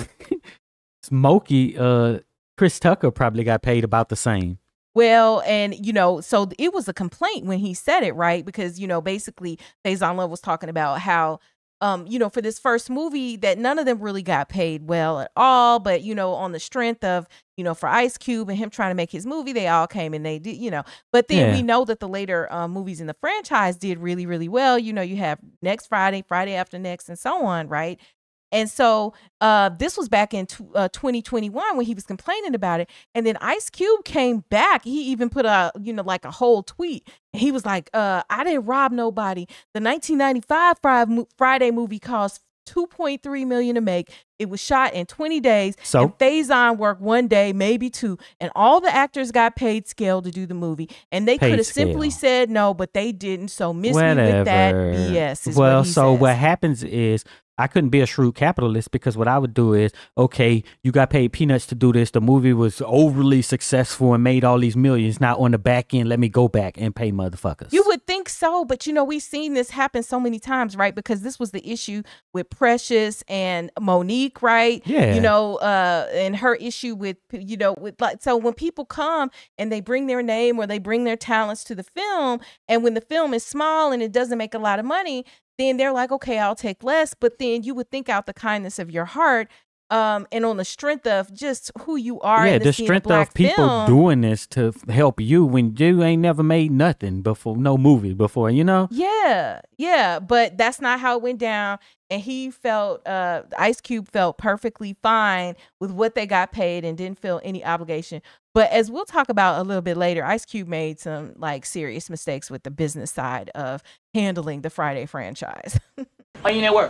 Smokey, uh, Chris Tucker probably got paid about the same.
Well, and, you know, so it was a complaint when he said it, right? Because, you know, basically Faison Love was talking about how, um, you know, for this first movie that none of them really got paid well at all. But, you know, on the strength of, you know, for Ice Cube and him trying to make his movie, they all came and they did, you know. But then yeah. we know that the later uh, movies in the franchise did really, really well. You know, you have Next Friday, Friday After Next, and so on, right? And so uh, this was back in t- uh, twenty twenty-one when he was complaining about it. And then Ice Cube came back. He even put a, you know, like a whole tweet. And he was like, uh, I didn't rob nobody. The nineteen ninety-five Friday movie cost two point three million dollars to make. It was shot in twenty days.
So
and Faison worked one day, maybe two. And all the actors got paid scale to do the movie. And they could have simply said no, but they didn't. So miss
Whatever.
me with that B S. Is
well,
what he
so
says.
what happens is, I couldn't be a shrewd capitalist, because what I would do is, okay, you got paid peanuts to do this. The movie was overly successful and made all these millions. Now on the back end, let me go back and pay motherfuckers.
You would think so, but you know, we've seen this happen so many times, right? Because this was the issue with Precious and Monique, right?
Yeah.
You know, uh, and her issue with, you know, with like, so when people come and they bring their name or they bring their talents to the film, and when the film is small and it doesn't make a lot of money, then they're like, okay, I'll take less. But then you would think out the kindness of your heart, um, and on the strength of just who you are.
Yeah,
in the,
the strength of people
film,
doing this to help you when you ain't never made nothing before, no movie before, you know?
Yeah, yeah. But that's not how it went down. And he felt, uh, Ice Cube felt perfectly fine with what they got paid and didn't feel any obligation. But as we'll talk about a little bit later, Ice Cube made some like serious mistakes with the business side of handling the Friday franchise.
Are you at work?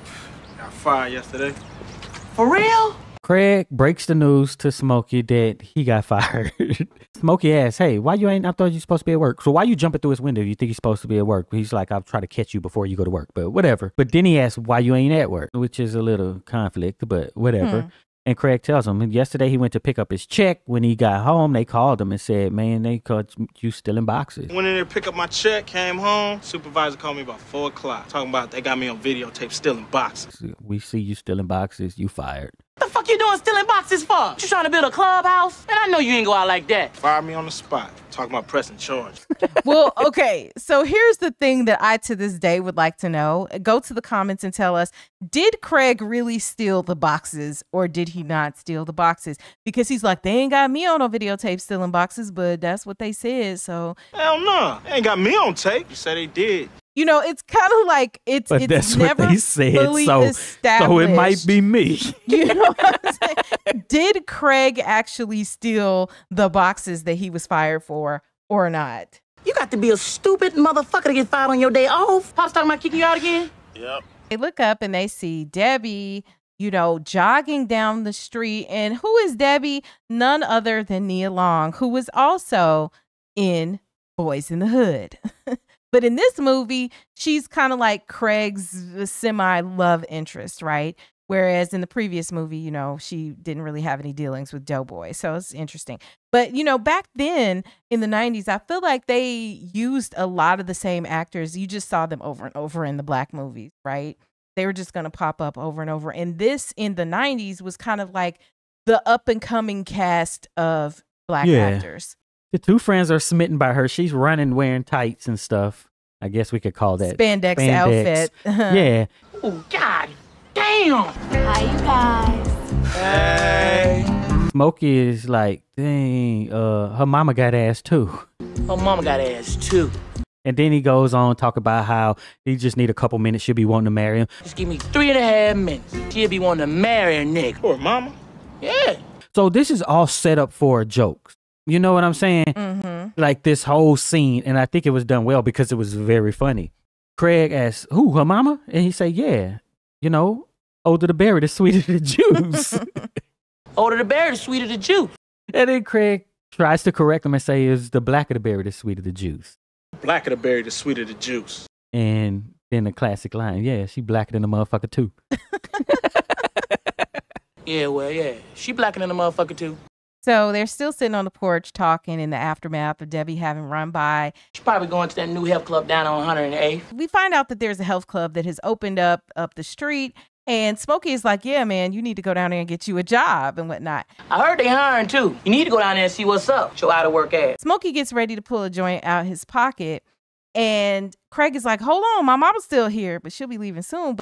Got fired yesterday.
For real?
Craig breaks the news to Smokey that he got fired. Smokey asks, hey, why you ain't, I thought you were supposed to be at work. So why you jumping through his window? You think he's supposed to be at work? He's like, I'll try to catch you before you go to work, but whatever. But then he asks why you ain't at work, which is a little conflict, but whatever. Hmm. And Craig tells him, yesterday he went to pick up his check. When he got home, they called him and said, man, they caught you stealing boxes.
Went in there to pick up my check, came home. Supervisor called me about four o'clock. Talking about they got me on videotape stealing boxes.
We see you stealing boxes. You fired.
What the fuck you doing stealing boxes for? You trying to build a clubhouse? Man, I know you ain't go out like that.
Fire me on the spot. Talking about pressing charge.
Well, okay. So here's the thing that I, to this day, would like to know. Go to the comments and tell us, did Craig really steal the boxes or did he not steal the boxes? Because he's like, they ain't got me on no videotape stealing boxes, but that's what they said. So
hell no. They ain't got me on tape. You said they did.
You know, it's kind of like it's,
but
it's
that's
never
what they said,
fully
so,
established.
So it might be me.
You know what I'm saying? Did Craig actually steal the boxes that he was fired for or not?
You got to be a stupid motherfucker to get fired on your day off. Pop's talking about kicking you out again?
Yep.
They look up and they see Debbie, you know, jogging down the street. And who is Debbie? None other than Nia Long, who was also in Boys in the Hood. But in this movie, she's kind of like Craig's semi-love interest, right? Whereas in the previous movie, you know, she didn't really have any dealings with Doughboy. So it's interesting. But, you know, back then in the nineties, I feel like they used a lot of the same actors. You just saw them over and over in the black movies, right? They were just going to pop up over and over. And this in the nineties was kind of like the up and coming cast of black
yeah.
actors.
The two friends are smitten by her. She's running wearing tights and stuff. I guess we could call that
spandex,
spandex.
outfit.
Yeah.
Oh, God damn.
Hi, you guys.
Hey.
Smokey is like, dang, uh, her mama got ass too.
Her mama got ass too.
And then he goes on talk about how he just need a couple minutes. She'll be wanting to marry him.
Just give me three and a half minutes. She'll be wanting to marry a nigga.
Poor mama.
Yeah.
So this is all set up for jokes. You know what I'm saying?
Mm-hmm.
Like this whole scene, and I think it was done well because it was very funny. Craig asks, who, her mama? And he say, yeah, you know, older the berry, the sweeter the juice.
Older the berry, the sweeter the juice.
And then Craig tries to correct him and say, it's the blacker the berry, the sweeter the juice.
Blacker the berry, the sweeter the juice.
And then the classic line, yeah, she blacker than the motherfucker too.
Yeah, well, yeah. She blacker than the motherfucker too.
So they're still sitting on the porch talking in the aftermath of Debbie having run by.
She's probably going to that new health club down on one hundred eighth.
We find out that there's a health club that has opened up up the street. And Smokey is like, yeah, man, you need to go down there and get you a job and whatnot.
I heard they hiring too. You need to go down there and see what's up. Show out of work ass.
Smokey gets ready to pull a joint out his pocket. And Craig is like, hold on, my mama's still here, but she'll be leaving soon.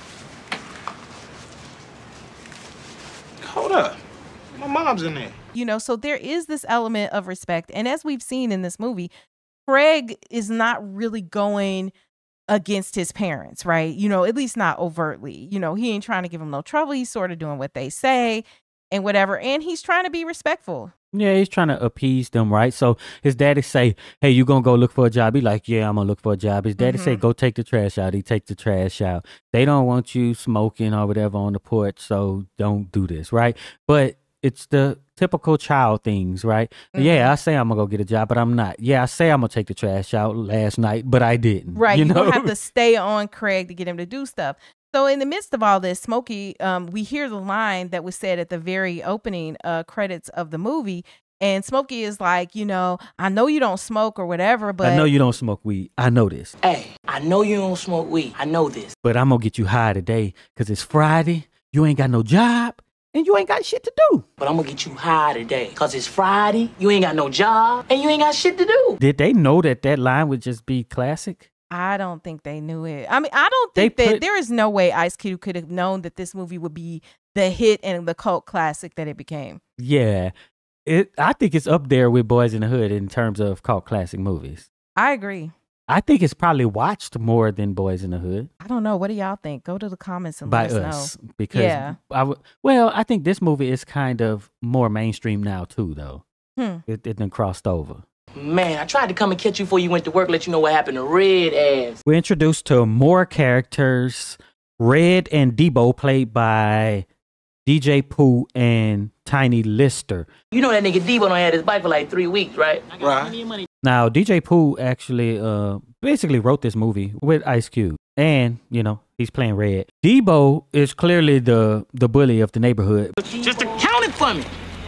Hold up. My mom's in there.
You know, so there is this element of respect. And as we've seen in this movie, Craig is not really going against his parents, right? You know, at least not overtly. You know, he ain't trying to give them no trouble. He's sort of doing what they say and whatever. And he's trying to be respectful.
Yeah, he's trying to appease them, right? So his daddy say, hey, you gonna go look for a job? He like, yeah, I'm gonna look for a job. His daddy mm-hmm. say, go take the trash out. He take the trash out. They don't want you smoking or whatever on the porch, so don't do this, right? But it's the typical child things, right? Mm-hmm. Yeah, I say I'm gonna go get a job, but I'm not. Yeah, I say I'm gonna take the trash out last night, but I didn't.
Right,
you,
you
know?
don't have to stay on Craig to get him to do stuff. So in the midst of all this, Smokey, um, we hear the line that was said at the very opening uh, credits of the movie. And Smokey is like, you know, I know you don't smoke or whatever, but...
I know you don't smoke weed. I know this.
Hey, I know you don't smoke weed. I know this.
But I'm going to get you high today because it's Friday. You ain't got no job and you ain't got shit to do.
But I'm going to get you high today because it's Friday. You ain't got no job and you ain't got shit to do.
Did they know that that line would just be classic?
I don't think they knew it. I mean, I don't think they that put, there is no way Ice Cube could have known that this movie would be the hit and the cult classic that it became.
Yeah. It, I think it's up there with Boys in the Hood in terms of cult classic movies.
I agree.
I think it's probably watched more than Boys in the Hood.
I don't know. What do y'all think? Go to the comments and
By
let us,
us,
know.
Because
yeah.
I w- well, I think this movie is kind of more mainstream now too, though.
Hmm.
It, it done crossed over.
Man, I tried to come and catch you before you went to work, let you know what happened to Red ass.
We're introduced to more characters. Red and Debo, played by D J Pooh and Tiny Lister.
You know that nigga Debo done had his bike for like three weeks, right? I got
right.
plenty of money.
Now, D J Pooh actually uh, basically wrote this movie with Ice Cube. And, you know, he's playing Red. Debo is clearly the, the bully of the neighborhood.
Just account it for me.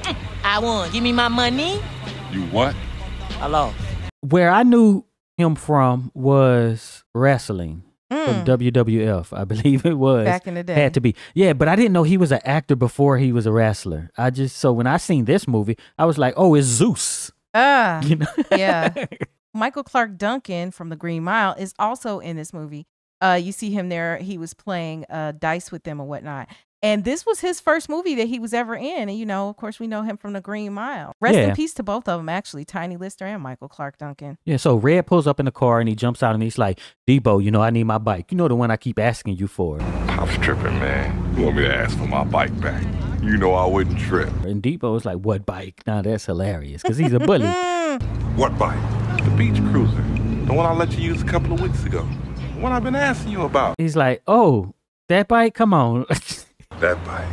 I won. Give me my money.
You what?
I lost.
Where I knew him from was wrestling.
Mm.
From W W F, I believe it was.
Back in the day.
Had to be. Yeah, but I didn't know he was an actor before he was a wrestler. I just, so when I seen this movie, I was like, oh, it's Zeus.
Ah,
you know?
Yeah. Michael Clark Duncan from The Green Mile is also in this movie. Uh, you see him there. He was playing uh, dice with them and whatnot. And this was his first movie that he was ever in. And, you know, of course, we know him from The Green Mile. Rest
yeah.
in peace to both of them, actually, Tiny Lister and Michael Clark Duncan.
Yeah, so Red pulls up in the car and he jumps out and he's like, Debo, you know, I need my bike. You know, the one I keep asking you for.
I was tripping, man. You want me to ask for my bike back? You know I wouldn't trip.
And Debo was like, what bike? Now that's hilarious because he's a bully.
What bike? The beach cruiser. The one I let you use a couple of weeks ago. The one I've been asking you about.
He's like, oh, that bike? Come on.
That bike.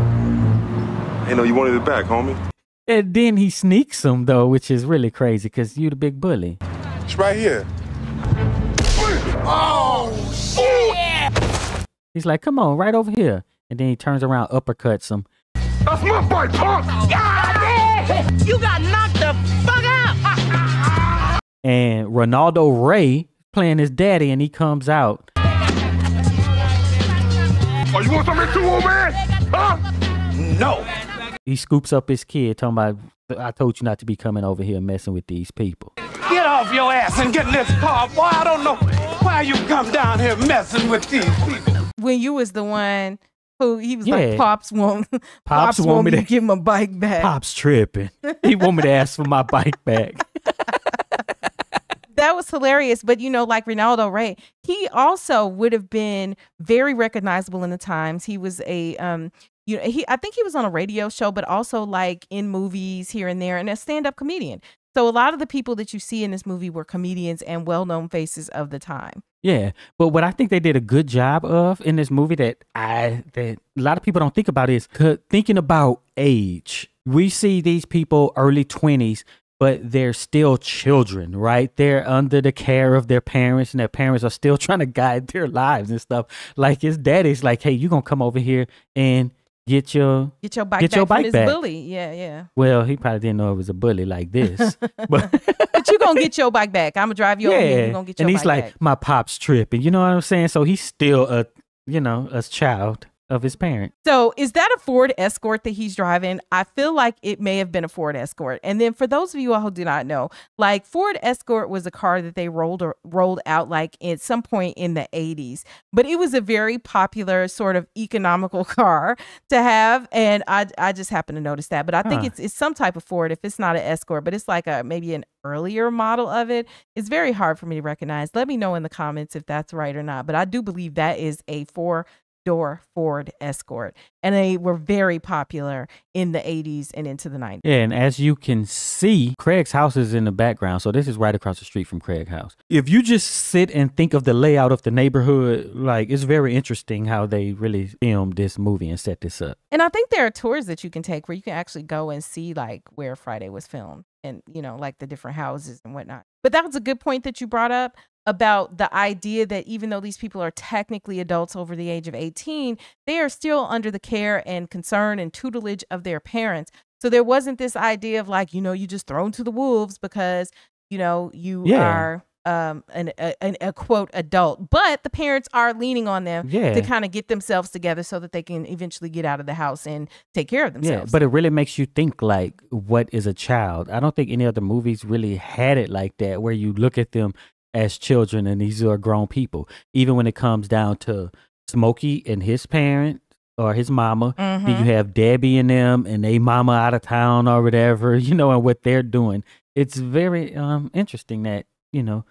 Hey, no, you wanted it back, homie.
And then he sneaks him, though, which is really crazy because you the big bully.
It's right here.
Oh, shit!
He's like, come on, right over here. And then he turns around, uppercuts him.
That's my bike, punk!
God, you got knocked the fuck out!
And Ronaldo Ray playing his daddy, and he comes out.
Oh, you want something too, old man? Huh?
No.
He scoops up his kid, talking about, I told you not to be coming over here messing with these people.
Get off your ass and get in this car, boy. I don't know why you come down here messing with these people.
When you was the one Pooh. He was
Yeah.
like, Pops won't,
Pops,
Pops
want,
want
me
me
to
to give my bike back.
Pops tripping. He want me to ask for my bike back.
That was hilarious. But, you know, like Ronaldo Ray, he also would have been very recognizable in the times. He was a, um, you know, he I think he was on a radio show, but also like in movies here and there, and a stand-up comedian. So a lot of the people that you see in this movie were comedians and well-known faces of the time.
Yeah, but what I think they did a good job of in this movie that I that a lot of people don't think about is c- thinking about age. We see these people early twenties, but they're still children, right? They're under the care of their parents, and their parents are still trying to guide their lives and stuff. Like his daddy's like, "Hey, you gonna come over here and get your
Get your bike
get
back
your
from
bike
this
back."
bully. Yeah, yeah.
Well, he probably didn't know it was a bully like this, but.
But you gonna get your bike back. I'm gonna drive you over here. You gonna get your
and he's
bike
like,
back.
my pop's tripping. You know what I'm saying? So he's still a, you know, a child of his parent.
So is that a Ford Escort that he's driving? I feel like it may have been a Ford Escort. And then for those of you all who do not know, like Ford Escort was a car that they rolled or rolled out like at some point in the eighties. But it was a very popular sort of economical car to have. And I I just happened to notice that. But I think
Huh.
it's it's some type of Ford if it's not an Escort, but it's like a maybe an earlier model of it. It's very hard for me to recognize. Let me know in the comments if that's right or not. But I do believe that is a four door Ford Escort, and they were very popular in the eighties and into the nineties.
Yeah, and as you can see, Craig's house is in the background, so this is right across the street from Craig's house. If you just sit and think of the layout of the neighborhood, like it's very interesting how they really filmed this movie and set this up.
And I think there are tours that you can take where you can actually go and see like where Friday was filmed and, you know, like the different houses and whatnot. But that was a good point that you brought up about the idea that even though these people are technically adults over the age of eighteen, they are still under the care and concern and tutelage of their parents. So there wasn't this idea of like, you know, you just thrown to the wolves because, you know, you
Yeah.
are um, an, a, an, a quote adult, but the parents are leaning on them
Yeah.
to kind of get themselves together so that they can eventually get out of the house and take care of
Yeah,
themselves.
but it really makes you think like, what is a child? I don't think any other movies really had it like that, where you look at them as children and these are grown people. Even when it comes down to Smokey and his parent or his mama,
Mhm.
then you have Debbie and them and they mama out of town or whatever, you know, and what they're doing. It's very um interesting that, you know,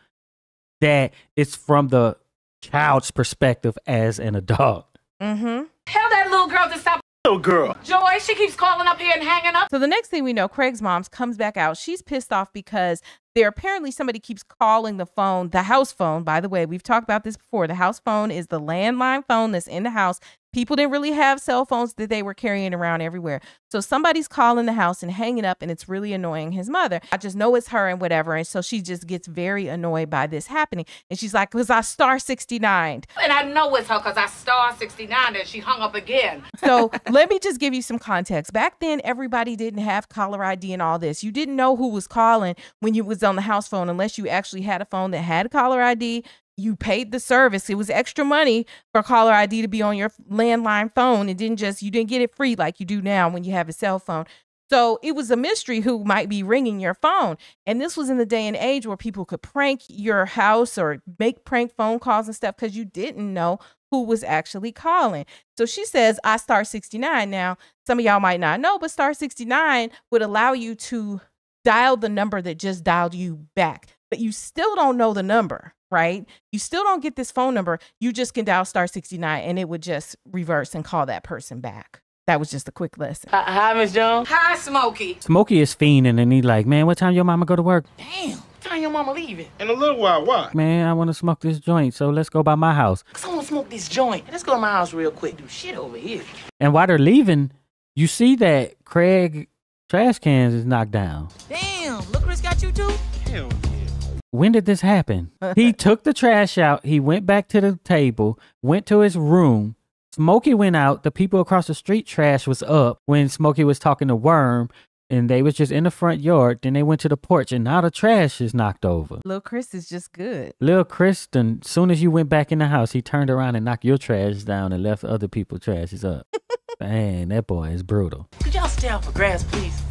that it's from the child's perspective as an adult.
Mm-hmm.
Tell that little girl to stop.
Little girl.
Joy, she keeps calling up here and hanging up.
So the next thing we know, Craig's mom comes back out. She's pissed off because there apparently somebody keeps calling the phone, the house phone. By the way, we've talked about this before. The house phone is the landline phone that's in the house. People didn't really have cell phones that they were carrying around everywhere. So somebody's calling the house and hanging up, and it's really annoying his mother. I just know it's her and whatever. And so she just gets very annoyed by this happening. And she's like, because I star sixty-nine.
And I know it's her because I star sixty-nine and she hung up again.
So let me just give you some context. Back then, everybody didn't have caller I D and all this. You didn't know who was calling when you was on the house phone unless you actually had a phone that had caller I D. You paid the service. It was extra money for caller I D to be on your landline phone. It didn't just, you didn't get it free like you do now when you have a cell phone. So it was a mystery who might be ringing your phone. And this was in the day and age where people could prank your house or make prank phone calls and stuff because you didn't know who was actually calling. So she says, I star sixty-nine. Now, some of y'all might not know, but star sixty-nine would allow you to dial the number that just dialed you back. But you still don't know the number, right? You still don't get this phone number. You just can dial star sixty-nine and it would just reverse and call that person back. That was just a quick lesson.
Uh, hi, Miss Jones. Hi, Smokey.
Smokey is fiending and he like, man, what time your mama go to work?
Damn, what time your mama leaving?
In a little while, why?
Man, I want to smoke this joint, so let's go by my house.
Cause I want to smoke this joint. Let's go to my house real quick. Do shit over here.
And while they're leaving, you see that Craig trash cans is knocked down.
Damn, look what's got you too.
Hell
When did this happen? He took the trash out. He went back to the table, went to his room. Smokey went out. The people across the street trash was up when Smokey was talking to Worm, and they was just in the front yard. Then they went to the porch, and now the trash is knocked over.
Lil Chris is just good.
Lil Chris, as soon as you went back in the house, he turned around and knocked your trash down and left other people's trashes up. Man, that boy is brutal.
Could y'all stay out for grass, please?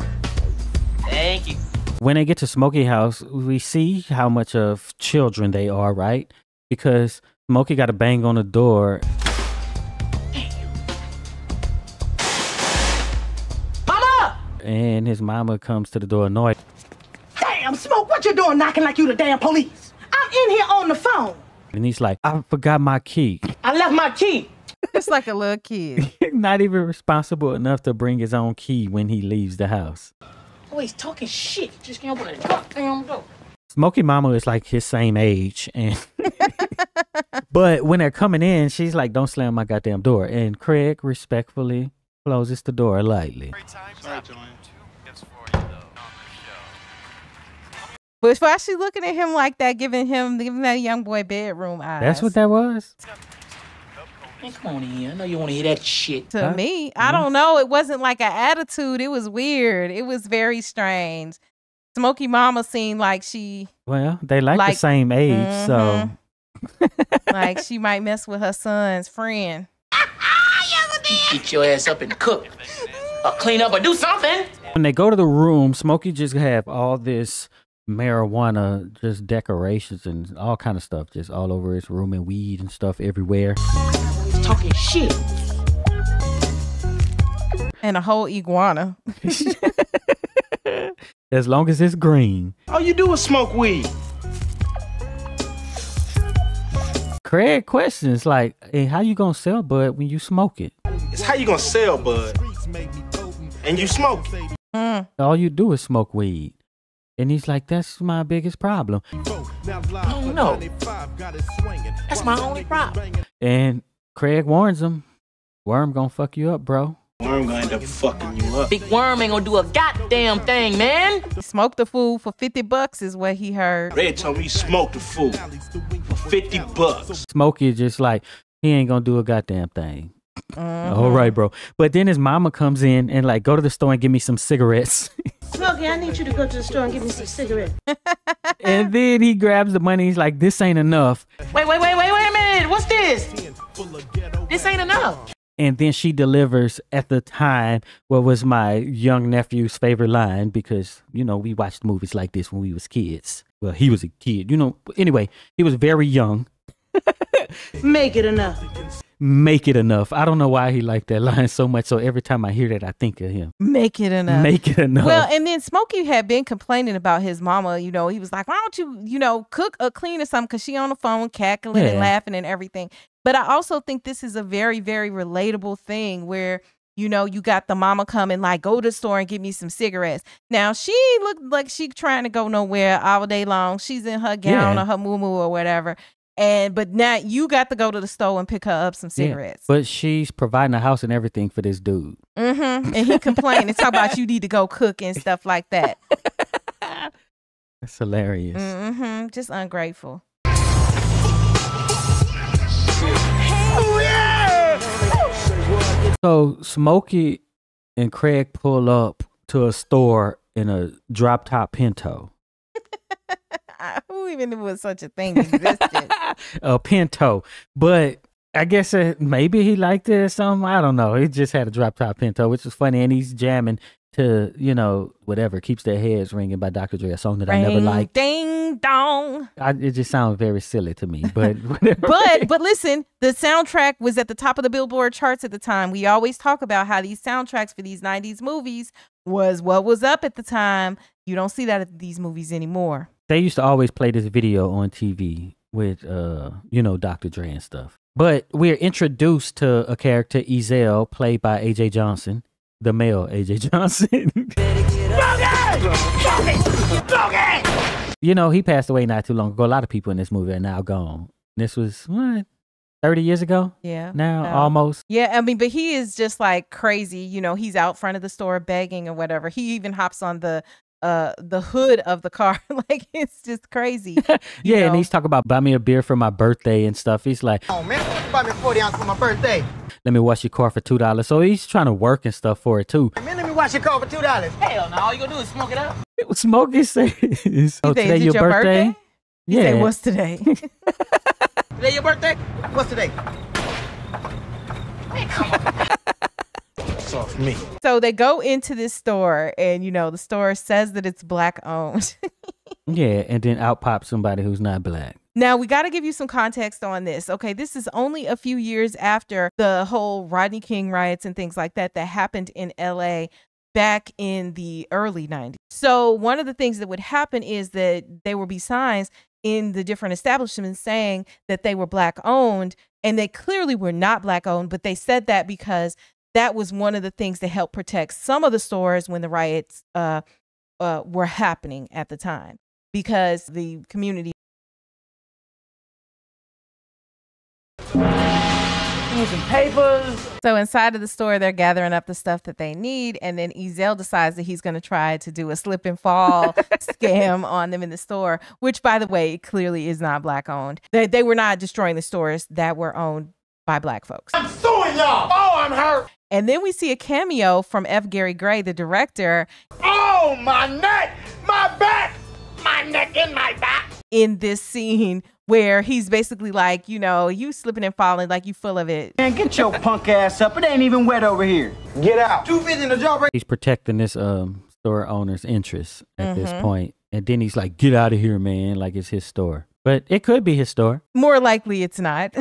Thank you.
When they get to Smokey house, we see how much of children they are, right? Because Smokey got to bang on the door. And his mama comes to the door annoyed.
Damn, Smoke, what you doing knocking like you the damn police? I'm in here on the phone.
And he's like, I forgot my key.
I left my key.
Just like a little kid.
Not even responsible enough to bring his own key when he leaves the house.
Oh, he's talking shit. Just can't open the goddamn door.
Smokey mama is like his same age. and But when they're coming in, she's like, don't slam my goddamn door. And Craig respectfully closes the door lightly.
But why she looking at him like that, giving him giving that young boy bedroom eyes?
That's what that was?
Hey, come on in. I know you want to hear that shit.
To
Huh?
me, I don't know. It wasn't like an attitude. It was weird. It was very strange. Smokey mama seemed like she...
Well, they like,
like
the same age,
mm-hmm.
so...
like she might mess with her son's friend.
Get your ass up and cook. Or clean up or do something.
When they go to the room, Smokey just have all this marijuana, just decorations and all kind of stuff just all over his room, and weed and stuff everywhere.
He's talking shit.
And a whole iguana.
As long as it's green.
All you do is smoke weed.
Craig questions like, hey, how you gonna sell bud when you smoke it?
It's how you gonna sell bud. And you smoke it.
Mm.
All you do is smoke weed. And he's like, that's my biggest problem.
Oh, no. That's my only problem.
And Craig warns him, Worm gonna fuck you up, bro.
Worm gonna end up fucking you up.
Big Worm ain't gonna do a goddamn thing, man.
Smoke the fool for fifty bucks is what he heard.
Red told me smoke the fool for fifty bucks.
Smokey just like, he ain't gonna do a goddamn thing.
Mm-hmm.
All right, bro. But then his mama comes in and like, go to the store and give me some cigarettes.
Smokey, I need you to go to the store and give me some cigarettes.
And then he grabs the money. He's like, this ain't enough.
Wait, wait, wait, wait, wait a minute. What's this? This ain't enough.
And then she delivers at the time what was my young nephew's favorite line, because, you know, we watched movies like this when we was kids. Well, he was a kid, you know. Anyway, he was very young.
Make it enough.
Make it enough. I don't know why he liked that line so much. So every time I hear that, I think of him.
Make it enough.
Make it enough.
Well, and then Smokey had been complaining about his mama. You know, he was like, why don't you, you know, cook or clean or something? Because she on the phone cackling
Yeah.
and laughing and everything. But I also think this is a very, very relatable thing where, you know, you got the mama coming like, go to the store and get me some cigarettes. Now, she looked like she trying to go nowhere all day long. She's in her gown
Yeah.
or her moo-moo or whatever. And but now you got to go to the store and pick her up some
Yeah.
cigarettes.
But she's providing a house and everything for this dude.
Mm-hmm. And he complained and talk about you need to go cook and stuff like that.
That's hilarious.
Mm-hmm. Just ungrateful.
So Smokey and Craig pull up to a store in a drop top Pinto.
Who even knew was such a thing existed?
A Pinto. But I guess uh, maybe he liked it or something. I don't know. He just had a drop top Pinto, which was funny. And he's jamming to, you know, whatever, Keeps Their Heads Ringing by Doctor Dre, a song that
Ring,
I never liked.
Ding dong.
I, it just sounds very silly to me. But whatever.
But but listen, the soundtrack was at the top of the Billboard charts at the time. We always talk about how these soundtracks for these nineties movies was what was up at the time. You don't see that at these movies anymore.
They used to always play this video on T V with, uh, you know, Doctor Dre and stuff. But we're introduced to a character, Ezell, played by A J Johnson, the male A J Johnson. You know, he passed away not too long ago. A lot of people in this movie are now gone. This was, what, thirty years ago?
Yeah.
Now,
no.
almost.
Yeah, I mean, but he is just like crazy. You know, he's out front of the store begging or whatever. He even hops on the uh the hood of the car. Like, it's just crazy.
Yeah,
know?
and he's talking about buy me a beer for my birthday and stuff. He's like,
Oh man, buy me forty ounces for my birthday.
let me wash your car for two dollars. So he's trying to work and stuff for it too.
Man, let me wash your car for two dollars.
Hell no, all you gonna do is smoke it up.
Smokey says, oh,
He said,
today
"Is it
your
your
birthday?
birthday?" He
Yeah.
said, what's today?
Today your birthday? What's today?
It's off me.
So they go into this store and, you know, the store says that it's black owned.
Yeah, and then out pops somebody who's not black.
Now, we got to give you some context on this. Okay, this is only a few years after the whole Rodney King riots and things like that that happened in L A. back in the early nineties. So one of the things that would happen is that there would be signs in the different establishments saying that they were black owned, and they clearly were not black owned, but they said that because that was one of the things that helped protect some of the stores when the riots uh, uh, were happening at the time, because the community.
Some papers.
So inside of the store, they're gathering up the stuff that they need, and then Ezell decides that he's going to try to do a slip and fall scam on them in the store, which, by the way, clearly is not black owned. They, they were not destroying the stores that were owned by black folks.
I'm suing y'all. Oh, I'm hurt.
And then we see a cameo from F.Gary Gray, the director.
Oh, my neck, my back, my neck and my back.
In this scene where he's basically like, you know, you slipping and falling like you full of it.
Man, get your punk ass up. It ain't even wet over here. Get out. Too busy in the job.
He's protecting this um store owner's interests at
Mm-hmm.
this point. And then he's like, get out of here, man, like it's his store. But it could be his store.
More likely it's not.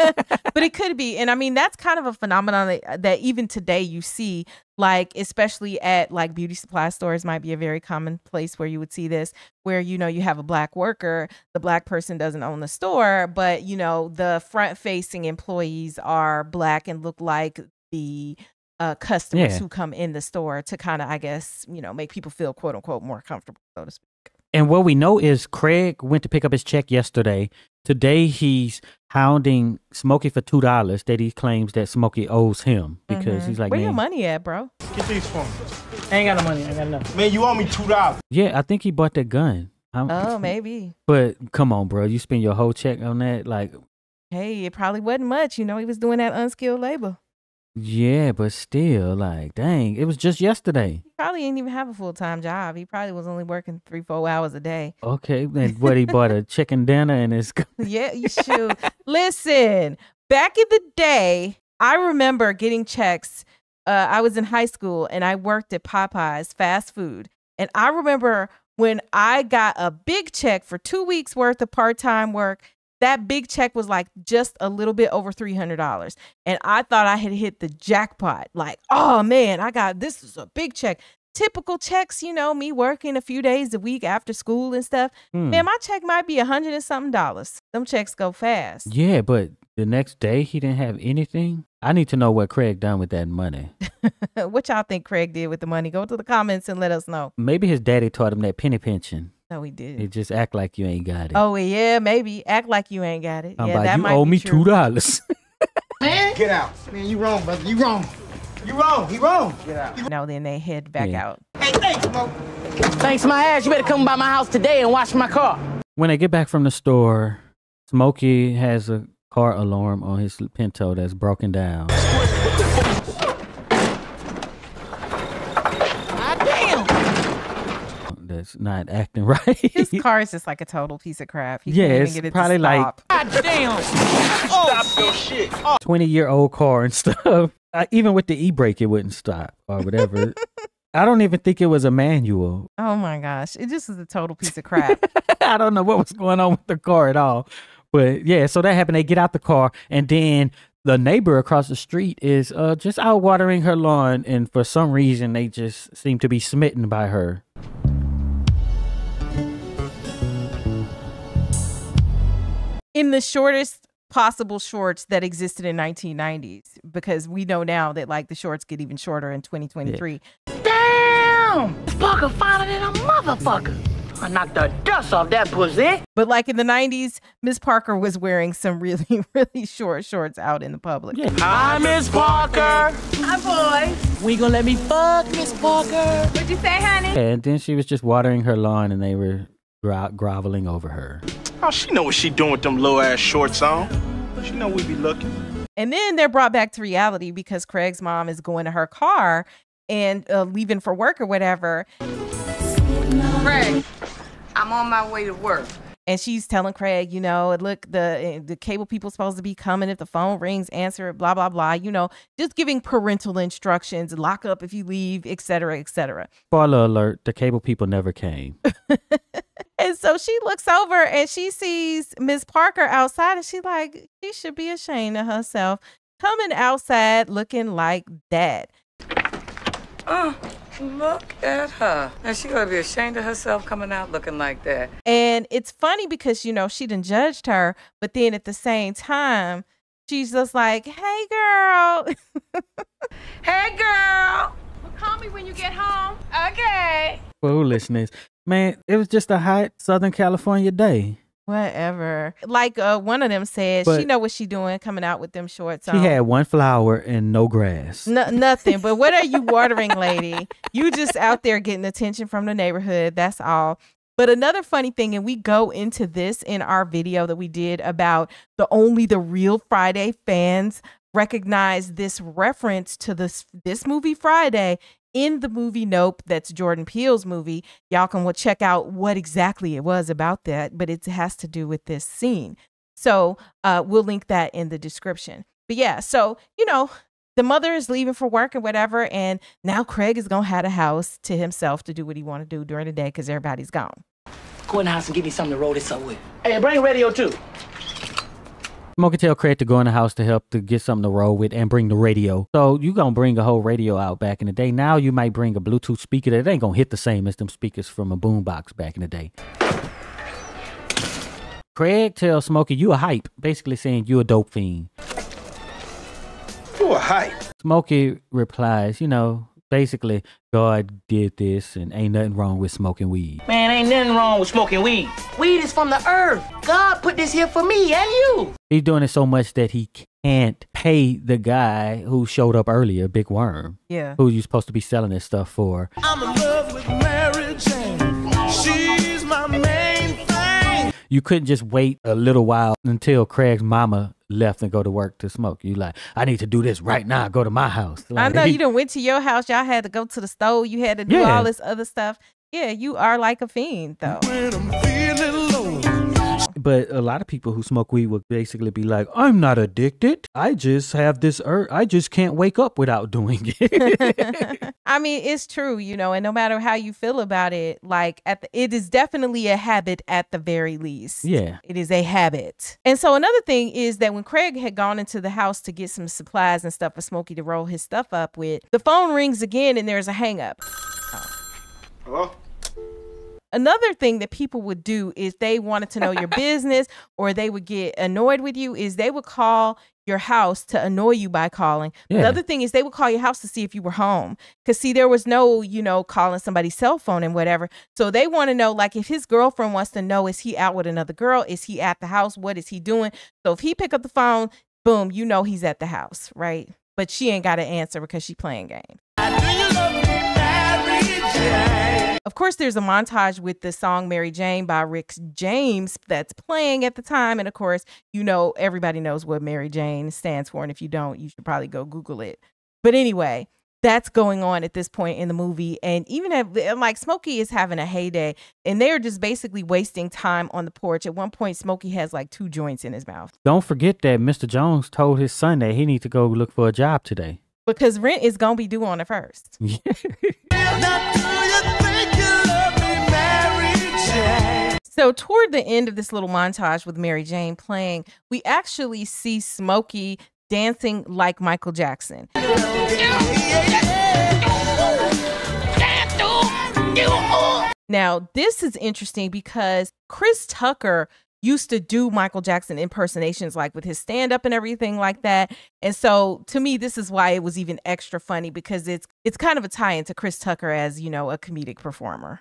But it could be. And I mean, that's kind of a phenomenon that, that even today you see, like, especially at like beauty supply stores might be a very common place where you would see this, where, you know, you have a black worker, the black person doesn't own the store, but, you know, the front facing employees are black and look like the uh, customers
Yeah.
who come in the store to kind of, I guess, you know, make people feel quote unquote more comfortable, so to speak.
And what we know is Craig went to pick up his check yesterday. Today he's hounding Smokey for two dollars that he claims that Smokey owes him, because
Mhm.
he's like,
where
man,
your money at, bro?
Get these for me.
I ain't got no money. I ain't got enough.
Man, you owe me two dollars.
yeah, I think he bought that gun. I'm-
Oh, maybe.
But come on, bro, you spend your whole check on that? Like,
Hey, it probably wasn't much. You know, he was doing that unskilled labor.
yeah, but still, like, dang, it was just yesterday.
He probably didn't even have a full-time job. He probably was only working three, four hours a day.
Okay, and what, he bought a chicken dinner and his.
Yeah, you should. Listen, back in the day, I remember getting checks. Uh, I was in high school and I worked at Popeyes fast food. And I remember when I got a big check for two weeks worth of part-time work, that big check was like just a little bit over three hundred dollars. And I thought I had hit the jackpot. Like, oh man, I got, this is a big check. Typical checks, you know, me working a few days a week after school and stuff.
Hmm.
Man, my check might be a hundred and something dollars. Them checks go fast.
Yeah, but the next day he didn't have anything. I need to know what Craig done with that money.
What y'all think Craig did with the money? Go to the comments and let us know.
Maybe his daddy taught him that penny pinching.
No, he did.
He just act like you ain't got it.
Oh, yeah, maybe. Act like you ain't got it.
I'm
yeah,
like,
that
you
might
owe
be
me
true.
two dollars.
Man, get out. Man, you wrong, brother. You wrong. You wrong. You wrong. Get out.
No, then they head back
Yeah.
out.
Hey, thanks, Mo.
Thanks my ass. You better come by my house today and wash my car.
When they get back from the store, Smokey has a car alarm on his Pinto that's broken down. That's not acting right.
His car is just like a total piece of crap. He
Yeah,
can't even
it's
get it
probably
to
like-
stop.
God damn.
Stop your shit.
twenty year old car and stuff. Uh, even with the e-brake, it wouldn't stop or whatever. I don't even think it was a manual.
Oh my gosh. It just is a total piece of crap.
I don't know what was going on with the car at all. But yeah, so that happened. They get out the car, and then the neighbor across the street is uh, just out watering her lawn. And for some reason, they just seem to be smitten by her.
In the shortest possible shorts that existed in nineteen nineties, because we know now that like the shorts get even shorter in twenty twenty-three.
Damn. This Parker finer than a motherfucker. I knocked the dust off that pussy.
But like in the nineties, Miss Parker was wearing some really, really short shorts out in the public.
Yeah.
Hi, Miss Parker.
Hi, boys.
We gonna let me fuck, Miss Parker?
What'd you say, honey?
And then she was just watering her lawn, and they were gro- groveling over her.
Oh, she know what she doing with them low ass shorts on. She know we be looking.
And then they're brought back to reality because Craig's mom is going to her car and uh, leaving for work or whatever.
Craig, I'm on my way to work.
And she's telling Craig, you know, look, the the cable people supposed to be coming. If the phone rings, answer it, blah, blah, blah. You know, just giving parental instructions, lock up if you leave, et cetera, et cetera.
Spoiler alert, the cable people never came.
And so she looks over and she sees Miss Parker outside, and she like, she should be ashamed of herself coming outside looking like that.
Uh, Look at her. And she gonna be ashamed of herself coming out looking like that.
And it's funny because, you know, she done judged her, but then at the same time, she's just like, hey, girl.
Hey, girl.
Well, call me when you get home. Okay.
Foolishness. Man, it was just a hot Southern California day.
Whatever. Like uh, one of them said,
But
she know what she doing coming out with them shorts
She
on.
had one flower and no grass.
No, nothing. But what are you watering, lady? You just out there getting attention from the neighborhood. That's all. But another funny thing, and we go into this in our video that we did about the only the real Friday fans recognize this reference to this this movie Friday in the movie Nope. That's Jordan Peele's movie. Y'all can check out what exactly it was about that, but it has to do with this scene. So uh, we'll link that in the description. But yeah, so, you know, the mother is leaving for work and whatever, and now Craig is going to have a house to himself to do what he want to do during the day because everybody's gone.
Go in the house and give me something to roll this up with.
Hey, bring radio too.
Smokey tell Craig to go in the house to help to get something to roll with and bring the radio. So you gonna bring a whole radio out back in the day. Now you might bring a Bluetooth speaker that ain't gonna hit the same as them speakers from a boombox back in the day. Craig tells Smokey, you a hype, basically saying you a dope fiend.
You a hype.
Smokey replies, you know, basically, God did this and ain't nothing wrong with smoking weed.
Man, ain't nothing wrong with smoking weed. Weed is from the earth. God put this here for me and you.
He's doing it so much that he can't pay the guy who showed up earlier, Big Worm.
Yeah.
Who you supposed to be selling this stuff for.
I'm in love with Mary Jane. She's my main thing.
You couldn't just wait a little while until Craig's mama left and go to work to smoke. You like, I need to do this right now. Go to my house. Like,
I know you done went to your house. Y'all had to go to the stove. You had to do
Yeah.
all this other stuff. Yeah, you are like a fiend, though.
When I'm feeling low.
But a lot of people who smoke weed would basically be like, I'm not addicted. I just have this urge. I just can't wake up without doing it.
I mean, it's true, you know, and no matter how you feel about it, like at the, it is definitely a habit at the very least.
Yeah.
It is a habit. And so another thing is that when Craig had gone into the house to get some supplies and stuff for Smokey to roll his stuff up with, the phone rings again and there's a hang up.
Hello?
Another thing that people would do is they wanted to know your business or they would get annoyed with you is they would call your house to annoy you by calling.
Yeah.
The other thing is they would call your house to see if you were home. Because see, there was no, you know, calling somebody's cell phone and whatever. So they want to know, like, if his girlfriend wants to know, is he out with another girl? Is he at the house? What is he doing? So if he pick up the phone, boom, you know he's at the house, right? But she ain't got to answer because she playing games. Of course, there's a montage with the song Mary Jane by Rick James that's playing at the time. And of course, you know, everybody knows what Mary Jane stands for. And if you don't, you should probably go Google it. But anyway, that's going on at this point in the movie. And even if, like, Smokey is having a heyday and they're just basically wasting time on the porch. At one point, Smokey has like two joints in his mouth.
Don't forget that Mister Jones told his son that he needs to go look for a job today.
Because rent is going to be due on the first. So toward the end of this little montage with Mary Jane playing, we actually see Smokey dancing like Michael Jackson. Now, this is interesting because Chris Tucker used to do Michael Jackson impersonations, like with his stand-up and everything like that. And so to me, this is why it was even extra funny, because it's it's kind of a tie-in to Chris Tucker as, you know, a comedic performer.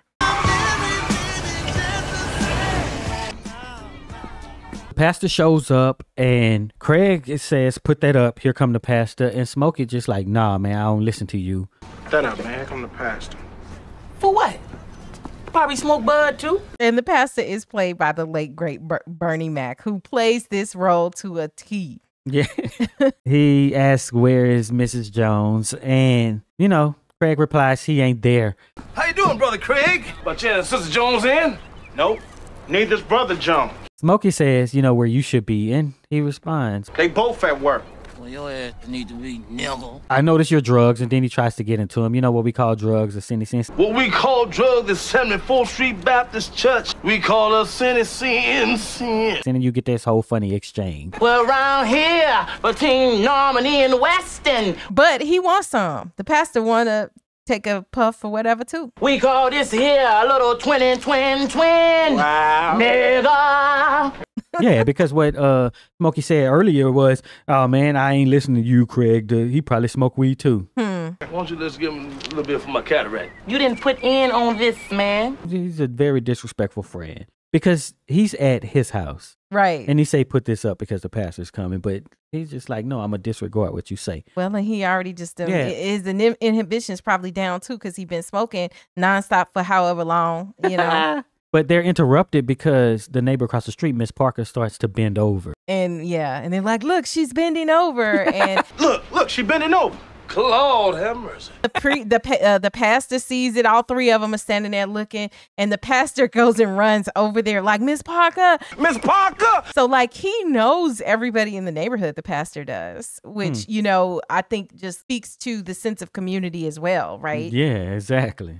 Pastor shows up and Craig says, put that up. Here come the pastor. And Smokey just like, nah, man, I don't listen to you.
Put that up, man. Here come the pastor.
For what? Probably smoke bud too.
And the pastor is played by the late great Ber- Bernie Mac, who plays this role to a T.
Yeah. He asks, where is Missus Jones? And, you know, Craig replies, he ain't there.
How you doing, Brother Craig? But yeah, Sister Jones in?
Nope. Neither's Brother Jones.
Smokey says, you know, where you should be. And he responds,
They both at work.
Well, your ass need to be niggle.
I notice your drugs. And then he tries to get into him. You know what we call drugs, a sin sin.
What we call drugs is seventy-fourth Street Baptist Church. We call us sin sin sin.
And then you get this whole funny exchange.
Well, around here between Normandy and Weston.
But he wants some. The pastor want to take a puff or whatever too.
We call this here a little twin, twin, twin. Wow. Nigga.
Yeah, because what uh Smokey said earlier was, oh man, I ain't listening to you, Craig. He probably smoke weed too.
Hmm.
Why don't you just give him a little bit for my cataract?
You didn't put in on this, man.
He's a very disrespectful friend because he's at his house.
Right.
And he say, put this up because the pastor's coming. But he's just like, no, I'm going to disregard what you say.
Well, and he already just, um,
Yeah.
his in- inhibition's probably down too because he's been smoking nonstop for however long, you know.
But they're interrupted because the neighbor across the street, Miss Parker, starts to bend over.
And yeah, and they're like, look, she's bending over. And
Look, look, she bending over. Lord have mercy.
the pre the pa- uh, the pastor sees it. All three of them are standing there looking, and the pastor goes and runs over there like, Miss Parker,
Miss Parker.
So like he knows everybody in the neighborhood. The pastor does, which
Hmm.
you know I think just speaks to the sense of community as well, right?
Yeah, exactly.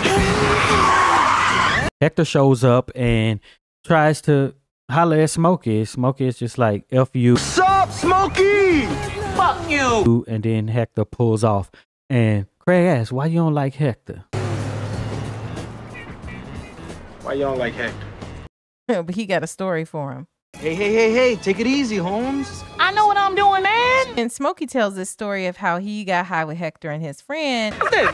Hector shows up and tries to holler at Smokey. Smokey is just like, F you.
Sup, Smokey? Fuck you.
And then Hector pulls off. And Craig asks, why you don't like Hector?
Why you don't like Hector?
But he got a story for him.
Hey, hey, hey, hey, take it easy, Holmes.
I know what I'm doing, man.
And Smokey tells this story of how he got high with Hector and his friend.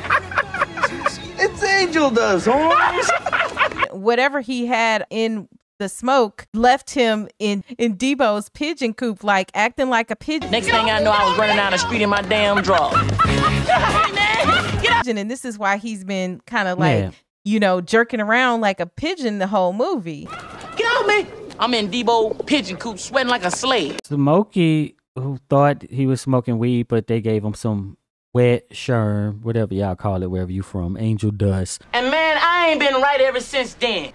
It's Angel does, Holmes.
Whatever he had in the smoke left him in in Debo's pigeon coop, like acting like a pigeon.
Next thing I know, I was running down the street in my damn drawers.
And this is why he's been kind of like,
Yeah.
you know, jerking around like a pigeon the whole movie.
Get off me. I'm in Debo pigeon coop sweating like a slave.
Smokey, who thought he was smoking weed, but they gave him some wet sherm, whatever y'all call it, wherever you from, angel dust.
And man, I ain't been right ever since then.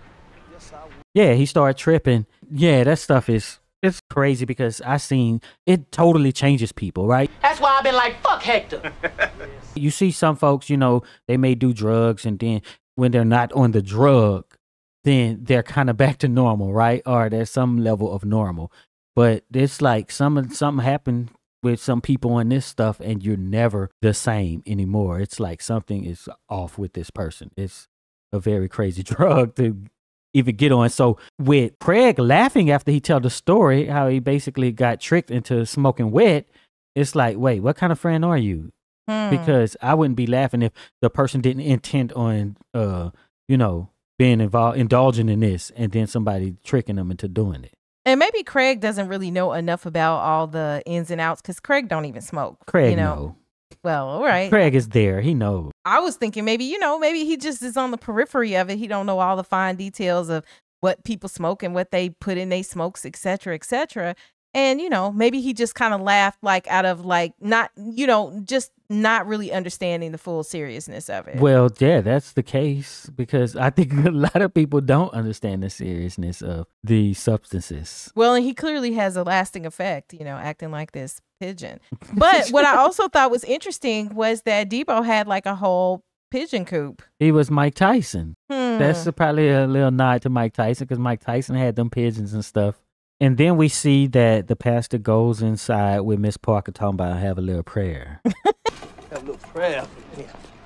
Yeah, he started tripping. Yeah, that stuff is it's crazy because I seen it totally changes people, right?
That's why I've been like, fuck Hector.
You see some folks, you know, they may do drugs and then when they're not on the drug, then they're kind of back to normal, right? Or there's some level of normal. But it's like some something happened with some people on this stuff and you're never the same anymore. It's like something is off with this person. It's a very crazy drug to even get on. So with Craig laughing after he tell the story, how he basically got tricked into smoking wet, it's like, wait, what kind of friend are you?
Hmm.
Because I wouldn't be laughing if the person didn't intend on, uh, you know, being involved, indulging in this, and then somebody tricking them into doing it.
And maybe Craig doesn't really know enough about all the ins and outs because Craig don't even smoke.
Craig,
you know?
know.
Well, all right.
Craig is there. He knows.
I was thinking maybe, you know, maybe he just is on the periphery of it. He don't know all the fine details of what people smoke and what they put in their smokes, et cetera, et cetera. And, you know, maybe he just kind of laughed like out of like not, you know, just not really understanding the full seriousness of it.
Well, yeah, that's the case because I think a lot of people don't understand the seriousness of the substances.
Well, and he clearly has a lasting effect, you know, acting like this pigeon. But what I also thought was interesting was that Debo had like a whole pigeon coop.
He was Mike Tyson.
Hmm.
That's probably a little nod to Mike Tyson because Mike Tyson had them pigeons and stuff. And then we see that the pastor goes inside with Miss Parker talking about have a little prayer.
Have a little prayer for me.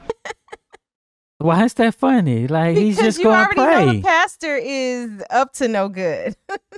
Why is that funny? Like he's
Because
just
you
going to
already know
pray.
the pastor is up to no good.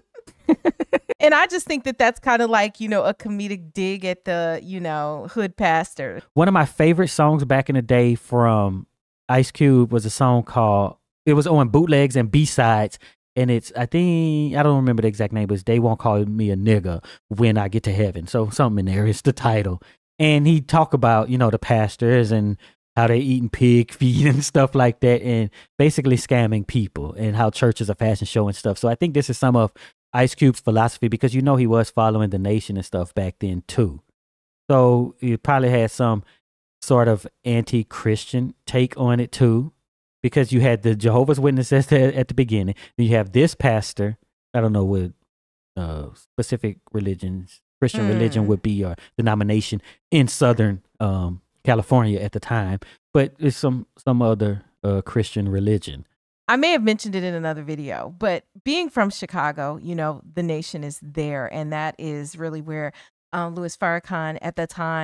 And I just think that that's kind of like, you know, a comedic dig at the, you know, hood pastor.
One of my favorite songs back in the day from Ice Cube was a song called, it was on bootlegs and B-sides. And it's, I think, I don't remember the exact name, but it's They Won't Call Me a Nigga When I Get to Heaven. So something in there is the title. And he talk about, you know, the pastors and how they eating pig feet and stuff like that and basically scamming people and how church is a fashion show and stuff. So I think this is some of Ice Cube's philosophy because, you know, he was following the nation and stuff back then too. So he probably had some sort of anti-Christian take on it too. Because you had the Jehovah's Witnesses at the beginning. Then you have this pastor. I don't know what uh, specific religions, Christian
Mm.
religion would be or denomination in Southern um, California at the time. But it's some, some other uh, Christian religion.
I may have mentioned it in another video, but being from Chicago, you know, the nation is there. And that is really where um, Louis Farrakhan at that time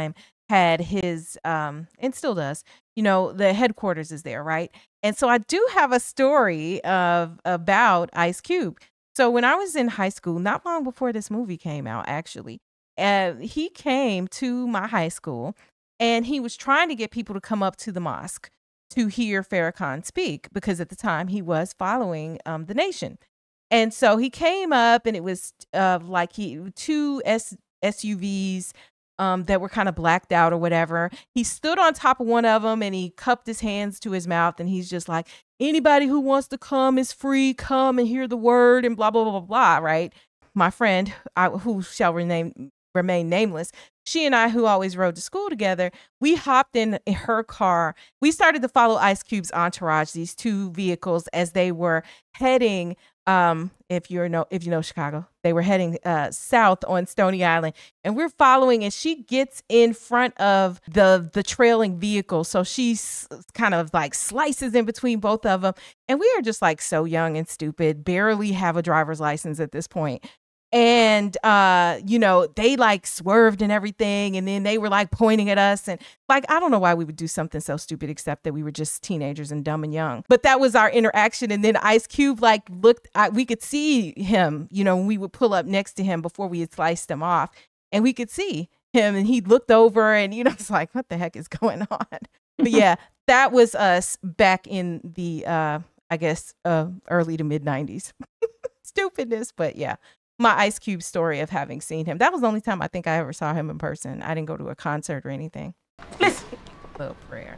had his, um, and still does, you know, the headquarters is there, right? And so I do have a story of about Ice Cube. So when I was in high school, not long before this movie came out, actually, uh, he came to my high school and he was trying to get people to come up to the mosque to hear Farrakhan speak, because at the time he was following um, the nation. And so he came up and it was uh, like he two S, SUVs um, that were kind of blacked out or whatever. He stood on top of one of them and he cupped his hands to his mouth and he's just like, anybody who wants to come is free, come and hear the word and blah, blah, blah, blah, blah, right? My friend, I, who shall rename, remain nameless, she and I, who always rode to school together, we hopped in her car. We started to follow Ice Cube's entourage, these two vehicles, as they were heading, um, if you know, if you know Chicago, they were heading uh, south on Stony Island, and we're following. And she gets in front of the the trailing vehicle, so she's kind of like slices in between both of them. And we are just like so young and stupid, barely have a driver's license at this point. And, uh, you know, they like swerved and everything. And then they were like pointing at us. And like, I don't know why we would do something so stupid, except that we were just teenagers and dumb and young. But that was our interaction. And then Ice Cube like looked, I, we could see him, you know, when we would pull up next to him before we had sliced him off. And we could see him and he looked over and, you know, it's like, what the heck is going on? But yeah, that was us back in the, uh, I guess, uh, early to mid nineties. Stupidness, but yeah. My Ice Cube story of having seen him. That was the only time I think I ever saw him in person. I didn't go to a concert or anything. Listen. Little prayer.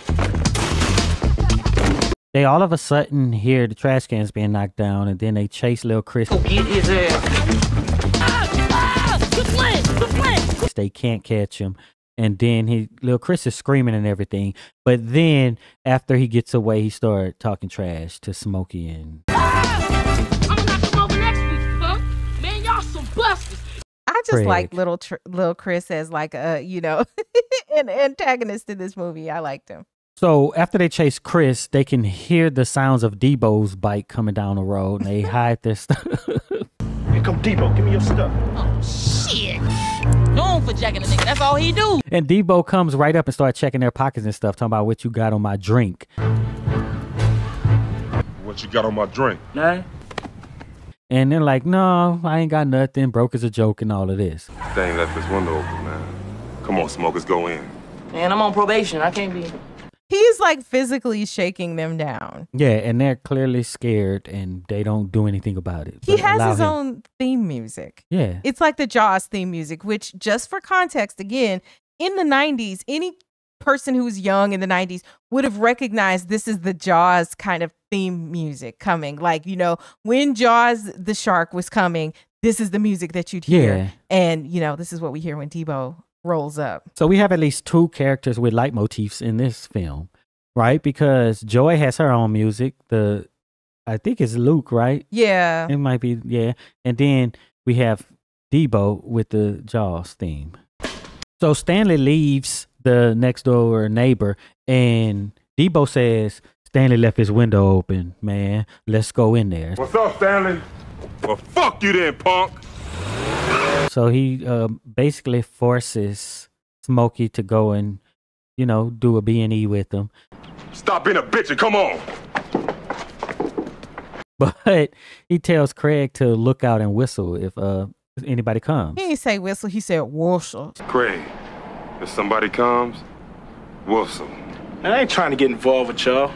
They all of a sudden hear the trash cans being knocked down, and then they chase Lil Chris.
Go get his ass. Ah, ah, good plan, good plan.
They can't catch him. And then he, Lil Chris is screaming and everything. But then after he gets away, he started talking trash to Smokey and...
I just Craig. like little tr- little Chris as like a, you know, an antagonist in this movie. I liked him.
So after they chase Chris, they can hear the sounds of Debo's bike coming down the road, and they hide their stuff.
Here come Debo, give me your stuff.
Oh shit! Known for jacking a nigga, that's all he do.
And Debo comes right up and starts checking their pockets and stuff, talking about what you got on my drink.
What you got on my drink?
Nah.
And they're like, no, I ain't got nothing. Broke as a joke and all of this.
They ain't left this window open, man. Come on, smokers, go in.
Man, I'm on probation. I can't be.
He's like physically shaking them down.
Yeah, and they're clearly scared and they don't do anything about it.
He has his
him.
own theme music.
Yeah.
It's like the Jaws theme music, which, just for context, again, in the nineties, any person who was young in the nineties would have recognized this is the Jaws kind of theme music coming. Like, you know, when Jaws the shark was coming, this is the music that you'd hear.
Yeah.
And, you know, this is what we hear when Debo rolls up.
So we have at least two characters with leitmotifs in this film, right? Because Joy has her own music. The, I think it's Luke, right?
Yeah.
It might be, yeah. And then we have Debo with the Jaws theme. So Stanley leaves the next door neighbor and Debo says, Stanley left his window open, man. Let's go in there.
What's up, Stanley? Well, fuck you then, punk.
So he uh, basically forces Smokey to go and, you know, do a B and E with him.
Stop being a bitch and come on.
But he tells Craig to look out and whistle if uh, anybody comes.
He didn't say whistle, he said whistle.
Craig, if somebody comes, whistle.
Man, I ain't trying to get involved with y'all.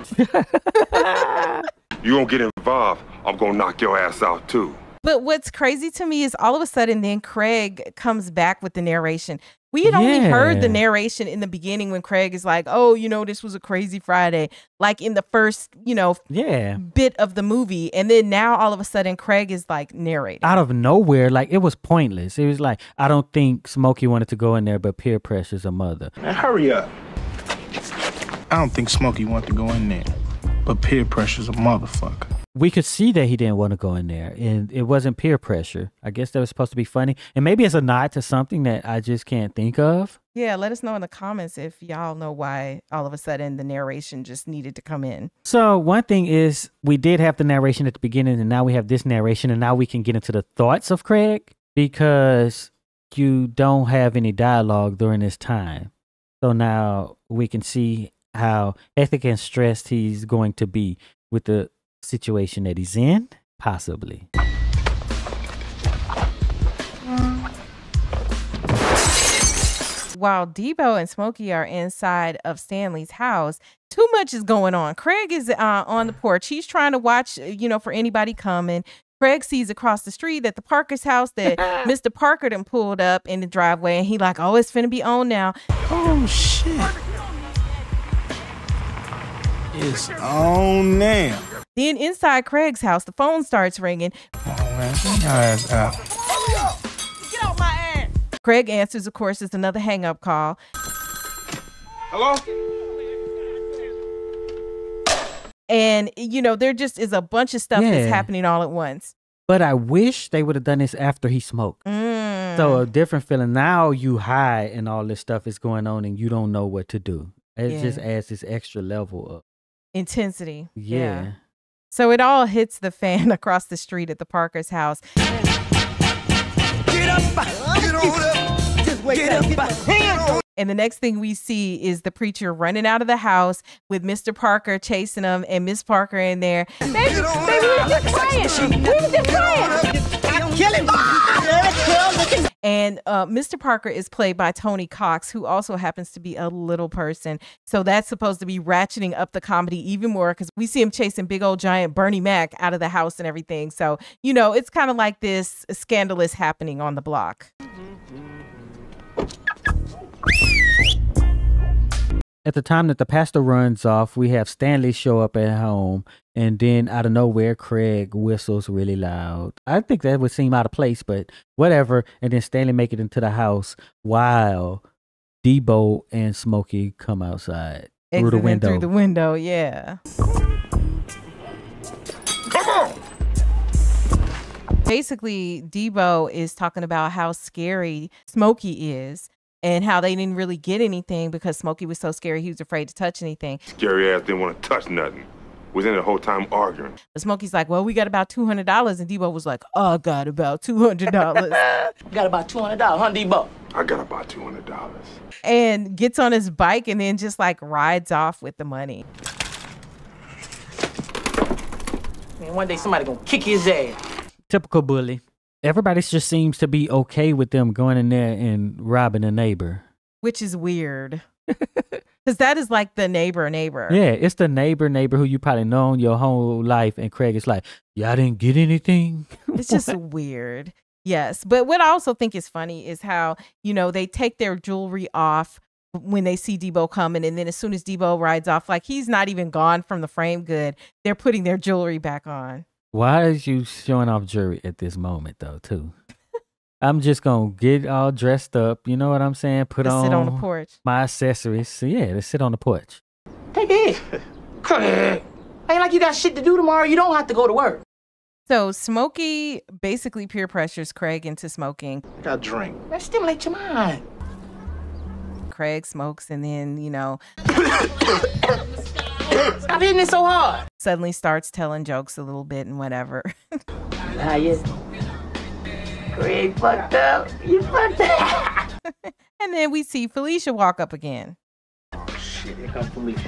You won't get involved, I'm gonna knock your ass out too.
But what's crazy to me is all of a sudden then Craig comes back with the narration. We had
Yeah.
only heard the narration in the beginning when Craig is like, oh, you know, this was a crazy Friday, like in the first, you know,
Yeah.
bit of the movie. And then now all of a sudden Craig is like narrating.
Out of nowhere, like it was pointless. It was like, I don't think Smokey wanted to go in there, but peer pressure's a mother.
Man, hurry up. I don't think Smokey wanted to go in there, but peer pressure's a motherfucker.
We could see that he didn't want to go in there, and it wasn't peer pressure. I guess that was supposed to be funny, and maybe it's a nod to something that I just can't think of.
Yeah, let us know in the comments if y'all know why all of a sudden the narration just needed to come in.
So one thing is we did have the narration at the beginning, and now we have this narration, and now we can get into the thoughts of Craig because you don't have any dialogue during this time. So now we can see how hectic and stressed he's going to be with the situation that he's in, possibly.
While Debo and Smokey are inside of Stanley's house, too much is going on. Craig is uh, on the porch. He's trying to watch, you know, for anybody coming. Craig sees across the street at the Parker's house that Mister Parker done pulled up in the driveway, and he like, oh, it's finna be on now.
Oh, shit. It's on now.
Then inside Craig's house, the phone starts ringing.
Come on, man. Get your ass out.
Get off my ass.
Craig answers, of course, it's another hang-up call.
Hello?
And, you know, there just is a bunch of stuff
Yeah.
that's happening all at once.
But I wish they would have done this after he smoked.
Mm.
So a different feeling. Now you high and all this stuff is going on and you don't know what to do. It
Yeah.
just adds this extra level of
Intensity.
yeah.
So it all hits the fan across the street at the Parker's house.
Get up, get on up, just wake up, get my hand on.
And the next thing we see is the preacher running out of the house with Mister Parker chasing him and Miss Parker in there. Baby, baby, we were just playing. We were just playing.
Kill him.
And uh, Mister Parker is played by Tony Cox, who also happens to be a little person. So that's supposed to be ratcheting up the comedy even more because we see him chasing big old giant Bernie Mac out of the house and everything. So, you know, it's kind of like this scandalous happening on the block.
At the time that the pastor runs off, we have Stanley show up at home, and then out of nowhere, Craig whistles really loud. I think that would seem out of place, but whatever. And then Stanley make it into the house while Debo and Smokey come outside through the
Exiting
window.
Through the window, yeah.
Come on!
Basically, Debo is talking about how scary Smokey is and how they didn't really get anything because Smokey was so scary he was afraid to touch anything.
Scary ass didn't want to touch nothing. Was in there the whole time arguing.
But Smokey's like, well, we got about two hundred dollars. And Debo was like, I got about two hundred dollars.
Got about two hundred dollars, huh, Debo?
I got about two hundred dollars.
And gets on his bike and then just like rides off with the money.
Man, one day somebody gonna kick his ass.
Typical bully. Everybody just seems to be okay with them going in there and robbing a neighbor.
Which is weird. Because that is like the neighbor neighbor.
Yeah, it's the neighbor neighbor who you probably known your whole life. And Craig is like, y'all didn't get anything?
It's just weird. Yes. But what I also think is funny is how, you know, they take their jewelry off when they see Debo coming. And then as soon as Debo rides off, like he's not even gone from the frame good, they're putting their jewelry back on.
Why is you showing off jewelry at this moment, though, too? I'm just going to get all dressed up. You know what I'm saying? Put
Just
on
sit on the porch.
my accessories. So, yeah, let's sit on the porch.
Take it. Craig. Ain't like you got shit to do tomorrow. You don't have to go to work.
So Smokey basically peer pressures Craig into smoking.
I got a drink.
That stimulates your mind.
Craig smokes and then, you know,
Stop hitting it so hard.
suddenly starts telling jokes a little bit and whatever.
Nah, yeah. Craig fucked up. You fucked up.
And then we see Felicia walk up again.
Oh, shit. Here comes Felicia.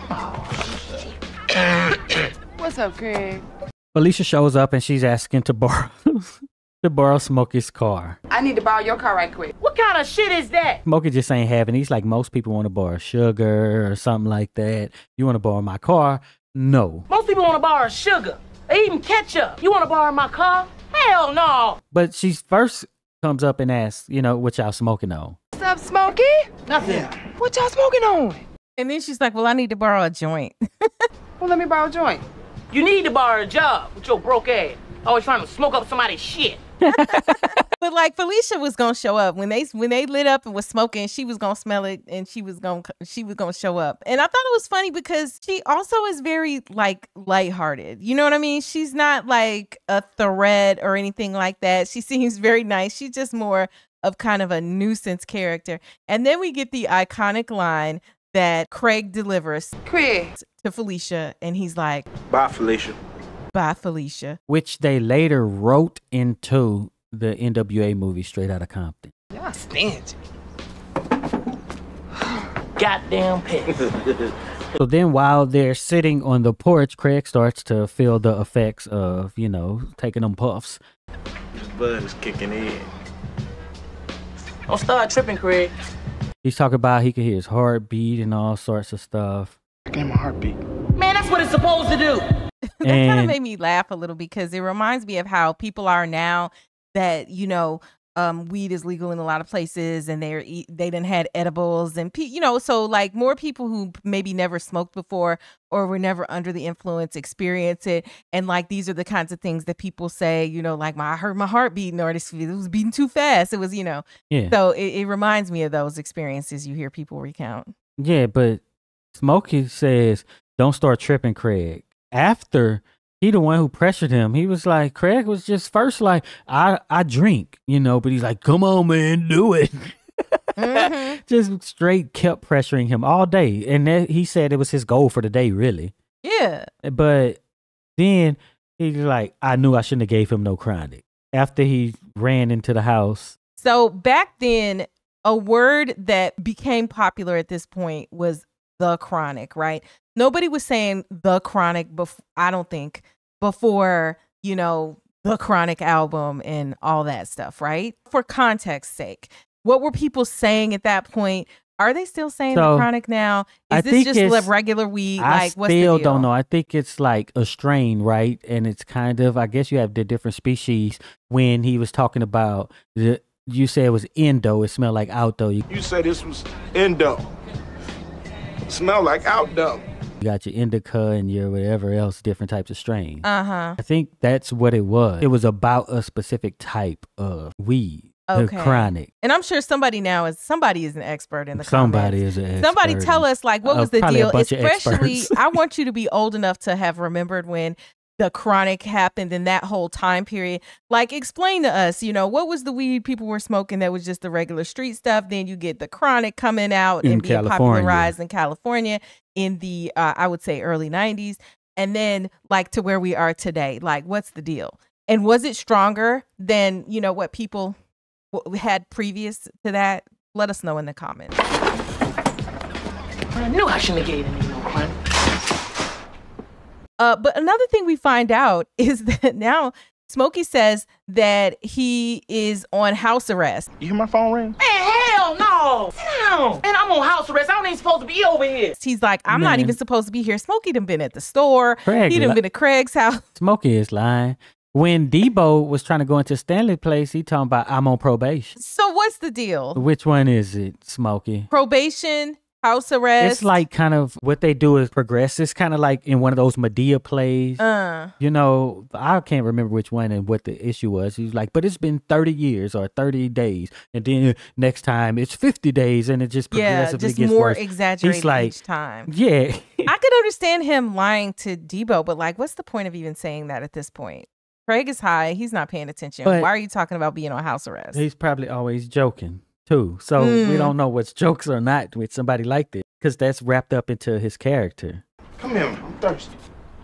What's up, Craig?
Felicia shows up and she's asking to borrow to borrow Smokey's car.
I need to borrow your car right quick.
What kind of shit is that?
Smokey just ain't having. He's like, most people want to borrow sugar or something like that. You want to borrow my car? No.
Most people want to borrow sugar or even ketchup. You want to borrow my car? Hell no.
But she first comes up and asks, you know, what y'all smoking on?
What's up, Smokey?
Nothing.
What y'all smoking on?
And then she's like, well, I need to borrow a joint.
Well, let me borrow a joint.
You need to borrow a job with your broke ass. Always trying to smoke up somebody's shit.
But like Felicia was gonna show up when they when they lit up and was smoking, she was gonna smell it and she was gonna she was gonna show up. And I thought it was funny because she also is very like lighthearted. You know what I mean? She's not like a threat or anything like that. She seems very nice. She's just more of kind of a nuisance character. And then we get the iconic line that Craig delivers
Craig
to Felicia, and he's like,
Bye, Felicia.
bye, Felicia.
Which they later wrote into the N W A movie Straight Outta Compton.
Y'all stingy.
goddamn pet.
So then while they're sitting on the porch, Craig starts to feel the effects of, you know, taking them puffs.
His blood is kicking in.
Don't start tripping, Craig.
He's talking about he can hear his heartbeat and all sorts of stuff.
Get my heartbeat.
Man, that's what it's supposed to do.
That kind of made me laugh a little because it reminds me of how people are now that, you know, um, weed is legal in a lot of places and they're eat, they done had edibles and, pe- you know, so like more people who maybe never smoked before or were never under the influence experience it. And like these are the kinds of things that people say, you know, like my, I heard my heart beating or this, it was beating too fast. It was, you know,
yeah.
So it, it reminds me of those experiences you hear people recount.
Yeah, but Smokey says, don't start tripping, Craig. After he the one who pressured him, he was like, Craig was just first like, I, I drink, you know, but he's like, come on, man, do it. Mm-hmm. Just straight kept pressuring him all day. And that, he said it was his goal for the day, really.
Yeah.
But then he's like, I knew I shouldn't have gave him no chronic. After he ran into the house.
So back then, a word that became popular at this point was the chronic, right? Nobody was saying the chronic, bef- I don't think, before, you know, the Chronic album and all that stuff, right? For context's sake, what were people saying at that point? Are they still saying
So,
the chronic now? Is
I
this
think
just
it's-
like regular weed?
I
Like, what's the
still
deal?
don't know. I think it's like a strain, right? And it's kind of, I guess you have the different species. When he was talking about, the, you said it was endo, it smelled like outdo. You
You say this was endo. Smell like outdo.
got your indica and your whatever else, different types of strains.
Uh-huh.
I think that's what it was. It was about a specific type of weed.
Okay.
The chronic.
And I'm sure somebody now is somebody is an expert in the
Somebody
comments.
is an expert.
Somebody tell us like what
Uh,
was the
probably a
deal?
bunch of
Especially
experts.
I want you to be old enough to have remembered when the chronic happened in that whole time period. Like explain to us, you know, what was the weed people were smoking that was just the regular street stuff? Then you get the chronic coming out
In
and being
California.
popularized in California in the uh, I would say early nineties. And then like to where we are today. Like what's the deal? And was it stronger than, you know, what people what we had previous to that? Let us know in the comments.
I knew I shouldn't have gave him no chronic.
Uh, but another thing we find out is that now Smokey says that he is on house arrest.
You hear my phone ring?
Man, hell no! Sit down! Man, I'm on house arrest. I don't even supposed to be over here.
He's like, I'm
Man.
not even supposed to be here. Smokey done been at the store.
Craig
he done
li-
been to Craig's house.
Smokey is lying. When Debo was trying to go into Stanley Place, he talking about I'm on probation.
So what's the deal?
Which one is it, Smokey?
Probation, house arrest.
It's like kind of what they do is progress. It's kind of like in one of those Medea plays.
Uh.
You know, I can't remember which one and what the issue was. He's like, but it's been thirty years or thirty days. And then next time it's fifty days and it just
yeah,
progressively
just
gets
more
worse.
exaggerated
He's like,
each time.
yeah.
I could understand him lying to Debo, but like, what's the point of even saying that at this point? Craig is high. He's not paying attention.
But
Why are you talking about being on house arrest?
He's probably always joking too. So
Mm.
we don't know what's jokes or not with somebody like this because that's wrapped up into his character.
Come here, I'm thirsty.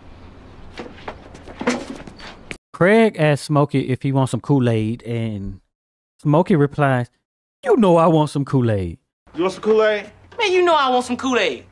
Craig asked Smokey if he wants some Kool-Aid, and Smokey replies, you know I want some Kool-Aid.
You want some Kool-Aid?
Man, you know I want some Kool-Aid.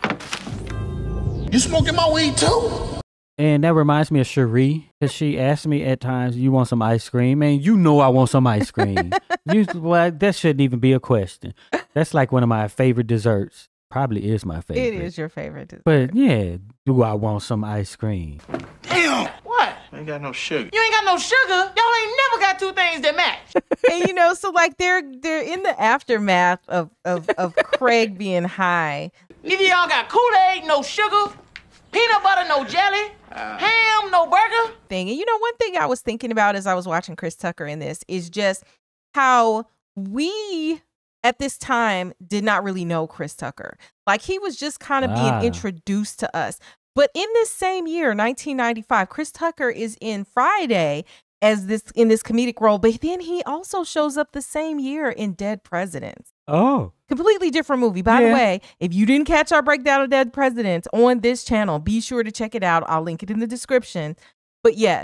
You smoking my weed too?
And that reminds me of Cheri, because she asked me at times, you want some ice cream? And you know I want some ice cream. you, well, that shouldn't even be a question. That's like one of my favorite desserts. Probably is my favorite.
It is your favorite dessert.
But yeah, do I want some ice cream?
Damn! What?
I ain't got no sugar.
You ain't got no sugar? Y'all ain't never got two things that match.
And you know, so like they're they're in the aftermath of of, of Craig being high.
Neither y'all got Kool-Aid, no sugar, peanut butter, no jelly, uh, ham, no burger.
Thing. And you know, one thing I was thinking about as I was watching Chris Tucker in this is just how we at this time did not really know Chris Tucker. Like he was just kind of
Ah.
being introduced to us. But in this same year, nineteen ninety-five, Chris Tucker is in Friday as this in this comedic role, but then he also shows up the same year in Dead Presidents.
Oh.
Completely different movie. By the
Yeah.
way, if you didn't catch our breakdown of Dead Presidents on this channel, be sure to check it out. I'll link it in the description. But yes,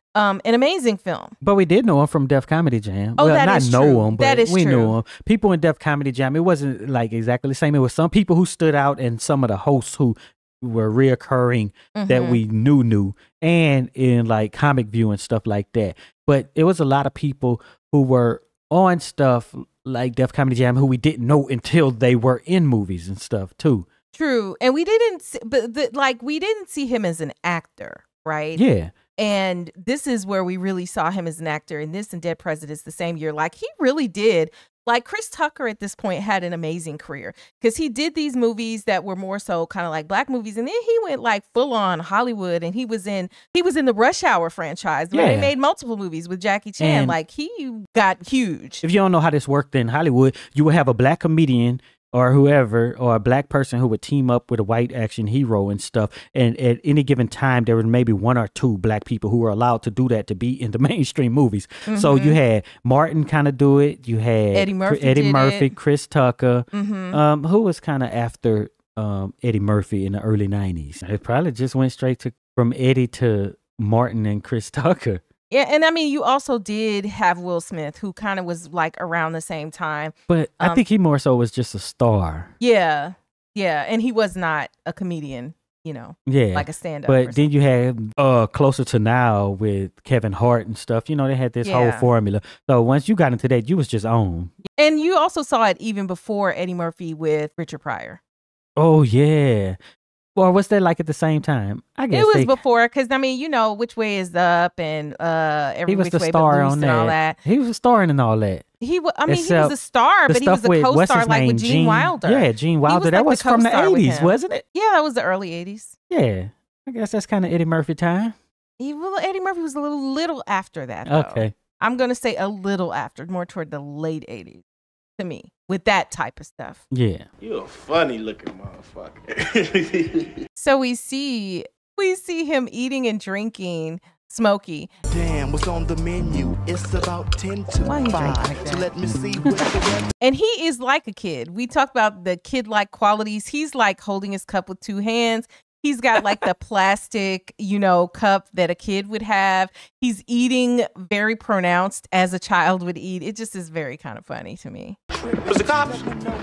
Um, an amazing film.
But we did know him from Def Comedy Jam.
Oh,
well,
that
not
is
know
true.
him, but
That is
we
true.
knew him. People in Def Comedy Jam, it wasn't like exactly the same. It was some people who stood out and some of the hosts who were reoccurring that
Mhm.
we knew knew, and in like Comic View and stuff like that. But it was a lot of people who were on stuff like Def Comedy Jam who we didn't know until they were in movies and stuff too.
True. And we didn't, see, but the, like, we didn't see him as an actor, right?
Yeah.
And this is where we really saw him as an actor in this and Dead Presidents the same year. Like, he really did. Like, Chris Tucker at this point had an amazing career because he did these movies that were more so kind of like black movies. And then he went like full on Hollywood, and he was in he was in the Rush Hour franchise where
Yeah.
they made multiple movies with Jackie Chan.
And
like, he got huge.
If you don't know how this worked in Hollywood, you would have a black comedian or whoever, or a black person who would team up with a white action hero and stuff. And at any given time, there were maybe one or two black people who were allowed to do that to be in the mainstream movies. So
Mhm.
you had Martin kind of do it. You had
Eddie Murphy
Eddie
did
Murphy,
it.
Chris Tucker,
Mhm.
um, who was kind of after um, Eddie Murphy in the early nineties. It probably just went straight to from Eddie to Martin and Chris Tucker.
Yeah, and I mean, you also did have Will Smith, who kind of was like around the same time.
But I
Um,
think he more so was just a star.
Yeah, yeah, and he was not a comedian, you know,
Yeah,
like a stand-up.
But then you had uh Closer to Now with Kevin Hart and stuff. You know, they had this whole
Yeah.
formula. So once you got into that, you was just on.
And you also saw it even before Eddie Murphy with Richard Pryor.
Oh yeah. Or was that like at the same time? I guess
It was
they-
before, because I mean, you know, Which Way Is Up and uh, Every
he was
Which
the
Way But
star
Loose
on
and all
that.
that.
He was starring in all that.
He, wa- I mean, he
Except
was a star,
the
but he was
stuff
a
with- what's
co-star
his
like with
name?
Gene
Gene-
Wilder.
yeah, Gene
He
Wilder. That
like,
was
the
from the
co-star with
eighties,
him.
wasn't it?
Yeah, that was the early eighties.
Yeah. I guess that's kind of Eddie Murphy time.
He, well, Eddie Murphy was a little, little after that, though.
Okay.
I'm going to say a little after, more toward the late eighties to me, with that type of stuff.
Yeah.
You a funny looking motherfucker.
So we see we see him eating and drinking Smokey.
Damn, what's on the menu? It's about ten to
Why you drink
five.
like
So
that?
let me see what the
And he is like a kid. We talked about the kid-like qualities. He's like holding his cup with two hands. He's got like the plastic, you know, cup that a kid would have. He's eating very pronounced as a child would eat. It just is very kind of funny to me.
Was the cops?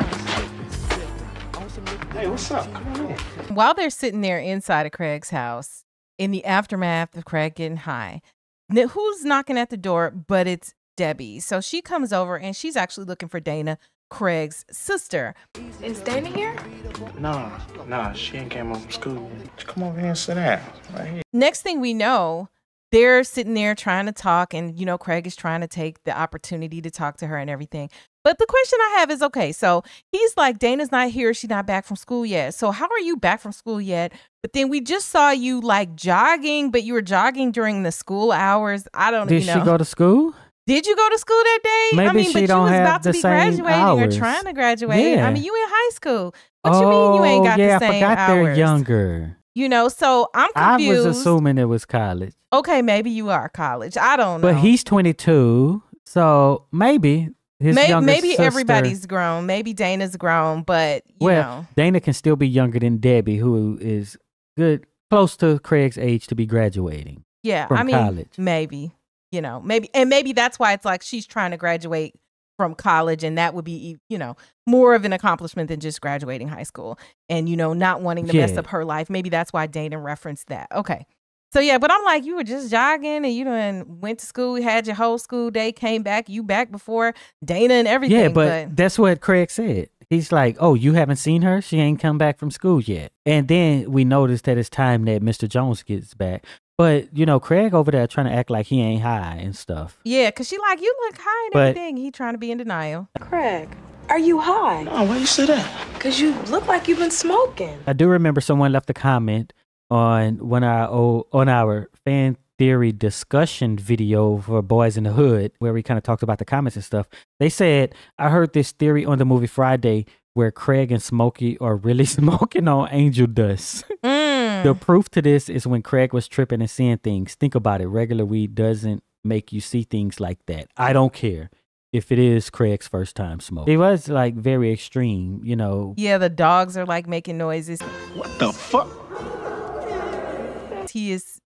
Hey, what's up? Come on in.
While they're sitting there inside of Craig's house, in the aftermath of Craig getting high, n- who's knocking at the door? But it's Debbie. So she comes over and she's actually looking for Dana, Craig's sister.
Is Dana here?
Nah, nah, she ain't came home from school yet. Come over here and sit down. Right here.
Next thing we know, they're sitting there trying to talk, and you know, Craig is trying to take the opportunity to talk to her and everything. But the question I have is, okay, so he's like, Dana's not here, she's not back from school yet. So how are you back from school yet? But then we just saw you like jogging, but you were jogging during the school hours. I don't
Did
you know.
she go to school?
Did you go to school that day?
Maybe
I mean,
she
but you
don't
was
have
about to
the
be
same
graduating
hours.
or trying to graduate.
Yeah.
I mean, you in high school. What
oh,
you mean you ain't got
yeah,
the same
I forgot
hours?
they're younger.
You know, so I'm
I
confused.
was assuming it was college.
Okay, maybe you are college. I don't know.
But he's twenty-two, so maybe his
May-
younger
maybe
sister,
everybody's grown. Maybe Dana's grown, but you
well,
know.
Dana can still be younger than Debbie, who is good, close to Craig's age to be graduating.
Yeah,
from
I mean,
college.
maybe, you know, maybe, and maybe that's why it's like she's trying to graduate from college, and that would be, you know, more of an accomplishment than just graduating high school, and you know, not wanting to mess
Yeah.
up her life. Maybe that's why Dana referenced that. Okay, so yeah, but I'm like, you were just jogging, and you done went to school, had your whole school day, came back, you back before Dana and everything.
Yeah, but, that's what Craig said. He's like, oh, you haven't seen her? She ain't come back from school yet. And then we noticed that it's time that Mister Jones gets back. But, you know, Craig over there trying to act like he ain't high and stuff.
yeah, because she like, you look high and
But-
everything. He trying to be in denial.
Craig, are you high?
Oh, why you say that?
Because you look like you've been smoking.
I do remember someone left a comment on one of our old, on our fan theory discussion video for Boys in the Hood, where we kind of talked about the comments and stuff. They said, I heard this theory on the movie Friday where Craig and Smokey are really smoking on angel dust.
Mm.
The proof to this is when Craig was tripping and seeing things. Think about it. Regular weed doesn't make you see things like that. I don't care if it is Craig's first time smoking. It was like very extreme, you know.
Yeah, the dogs are like making noises.
What the fuck?
He is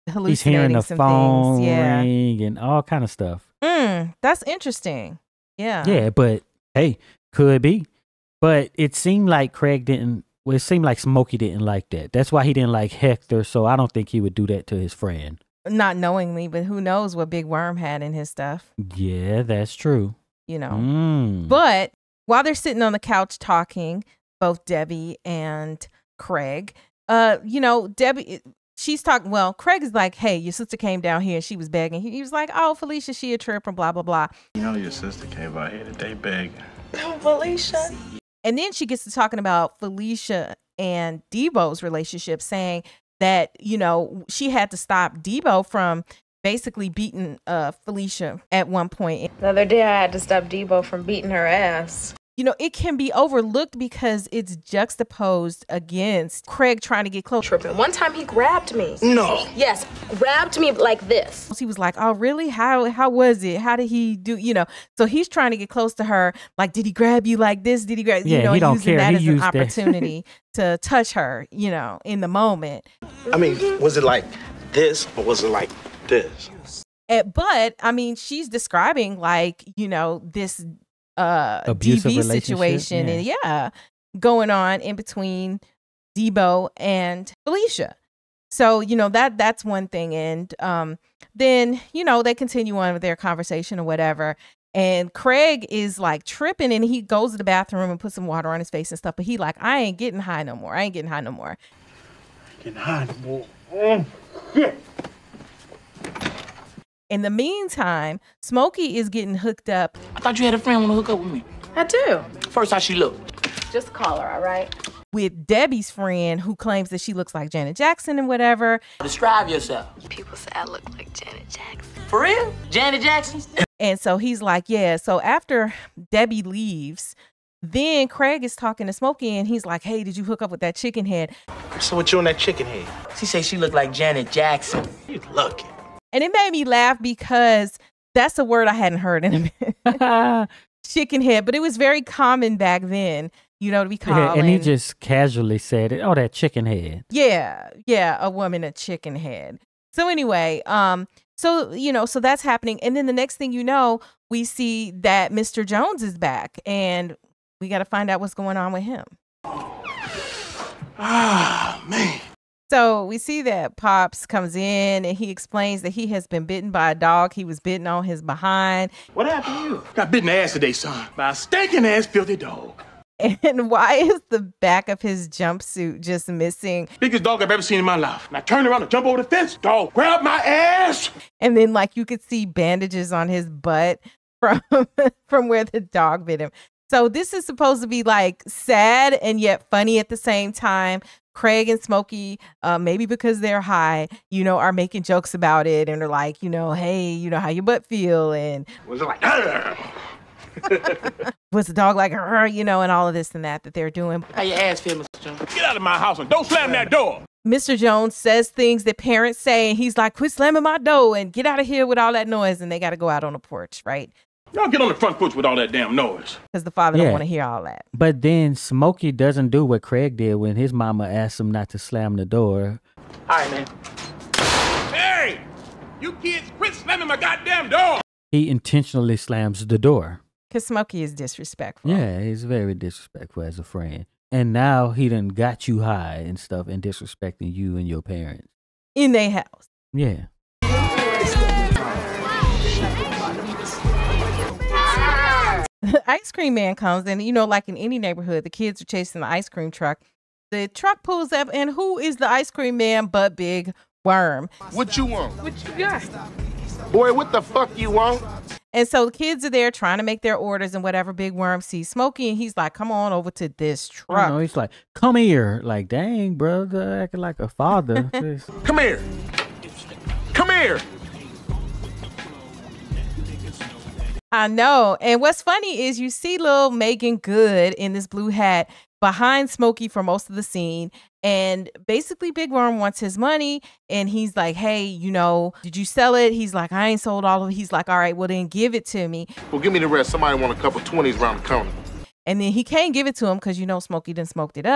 He's hearing the
some
phone
things. Yeah.
ring and all kind of stuff.
Mm, that's interesting. Yeah.
Yeah, but hey, could be. But it seemed like Craig didn't, well, it seemed like Smokey didn't like that. That's why he didn't like Hector, so I don't think he would do that to his friend.
Not knowingly, but who knows what Big Worm had in his stuff.
Yeah, that's true.
You know.
Mm.
But while they're sitting on the couch talking, both Debbie and Craig, uh, you know, Debbie, she's talking, well, Craig is like, hey, your sister came down here and she was begging. He, he was like, oh, Felicia, she a trip and blah, blah, blah.
You know your sister came out here today begging.
Oh, Felicia.
And then she gets to talking about Felicia and Debo's relationship, saying that, you know, she had to stop Debo from basically beating uh, Felicia at one point.
The other day I had to stop Debo from beating her ass.
You know, it can be overlooked because it's juxtaposed against Craig trying to get close.
Tripping. One time he grabbed me.
No.
Yes, grabbed me like this.
He was like, oh, really? How how was it? How did he do, you know? So he's trying to get close to her. Like, did he grab you like this? Did he grab,
yeah,
you know,
he don't
using
care.
that
he
as an
used
opportunity to touch her, you know, in the moment.
I mean, was it like this or was it like this?
And, but, I mean, she's describing like, you know, this uh
abusive
D V situation
yeah.
and yeah going on in between Debo and Felicia. So you know that that's one thing, and um then you know they continue on with their conversation or whatever, and Craig is like tripping and he goes to the bathroom and puts some water on his face and stuff, but he like, I ain't getting high no more I ain't getting high no more
Getting high no more. Oh, yeah.
In the meantime, Smokey is getting hooked up.
I thought you had a friend want to hook up with me.
I do.
First, how she look?
Just call her, all right?
With Debbie's friend who claims that she looks like Janet Jackson and whatever.
Describe yourself.
People say I look like Janet Jackson.
For real? Janet Jackson?
And so he's like, yeah. So after Debbie leaves, then Craig is talking to Smokey and he's like, hey, did you hook up with that chicken head?
So what you on that chicken head?
She say she look like Janet Jackson.
You lucky.
And it made me laugh because that's a word I hadn't heard in a minute. Chicken head, but it was very common back then, you know, to be called.
Yeah, and he just casually said it. Oh, that chicken head.
Yeah, yeah, a woman, a chicken head. So anyway, um, so you know, so that's happening, and then the next thing you know, we see that Mister Jones is back, and we got to find out what's going on with him.
Ah, man.
So we see that Pops comes in and he explains that he has been bitten by a dog. He was bitten on his behind.
What happened to you? Got bitten in the ass today, son, by a stinking ass filthy dog.
And why is the back of his jumpsuit just missing?
Biggest dog I've ever seen in my life. And I turned around to jump over the fence. Dog, grab my ass.
And then like you could see bandages on his butt from, from where the dog bit him. So this is supposed to be like sad and yet funny at the same time. Craig and Smokey, uh, maybe because they're high, you know, are making jokes about it and are like, you know, hey, you know, how your butt feel? And
was it like,
was the dog like, you know, and all of this and that that they're doing.
How your ass feel, Mister Jones?
Get out of my house and don't slam that door.
Mister Jones says things that parents say, and he's like, quit slamming my door and get out of here with all that noise. And they got to go out on the porch, right?
Y'all get on the front porch with all that damn noise.
Because the father
Yeah.
don't want to hear all that.
But then Smokey doesn't do what Craig did when his mama asked him not to slam the door.
All right, man.
Hey, you kids quit slamming my goddamn door.
He intentionally slams the door.
Because Smokey is disrespectful.
Yeah, he's very disrespectful as a friend. And now he done got you high and stuff and disrespecting you and your parents.
In their house.
Yeah.
Ice cream man comes in, you know, like in any neighborhood, the kids are chasing the ice cream truck. The truck pulls up, and who is the ice cream man but Big Worm?
What you want?
What you got?
Boy, what the fuck you want?
And so the kids are there trying to make their orders and whatever. Big Worm sees Smokey, and he's like, come on over to this truck.
No, he's like, come here. Like, dang, brother, acting like a father.
Come here. Come here.
I know. And what's funny is you see little Megan Good in this blue hat behind Smokey for most of the scene. And basically Big Worm wants his money. And he's like, hey, you know, did you sell it? He's like, I ain't sold all of it. He's like, all right, well then give it to me.
Well, give me the rest. Somebody want a couple twenties around the corner.
And then he can't give it to him because, you know, Smokey done smoked it up.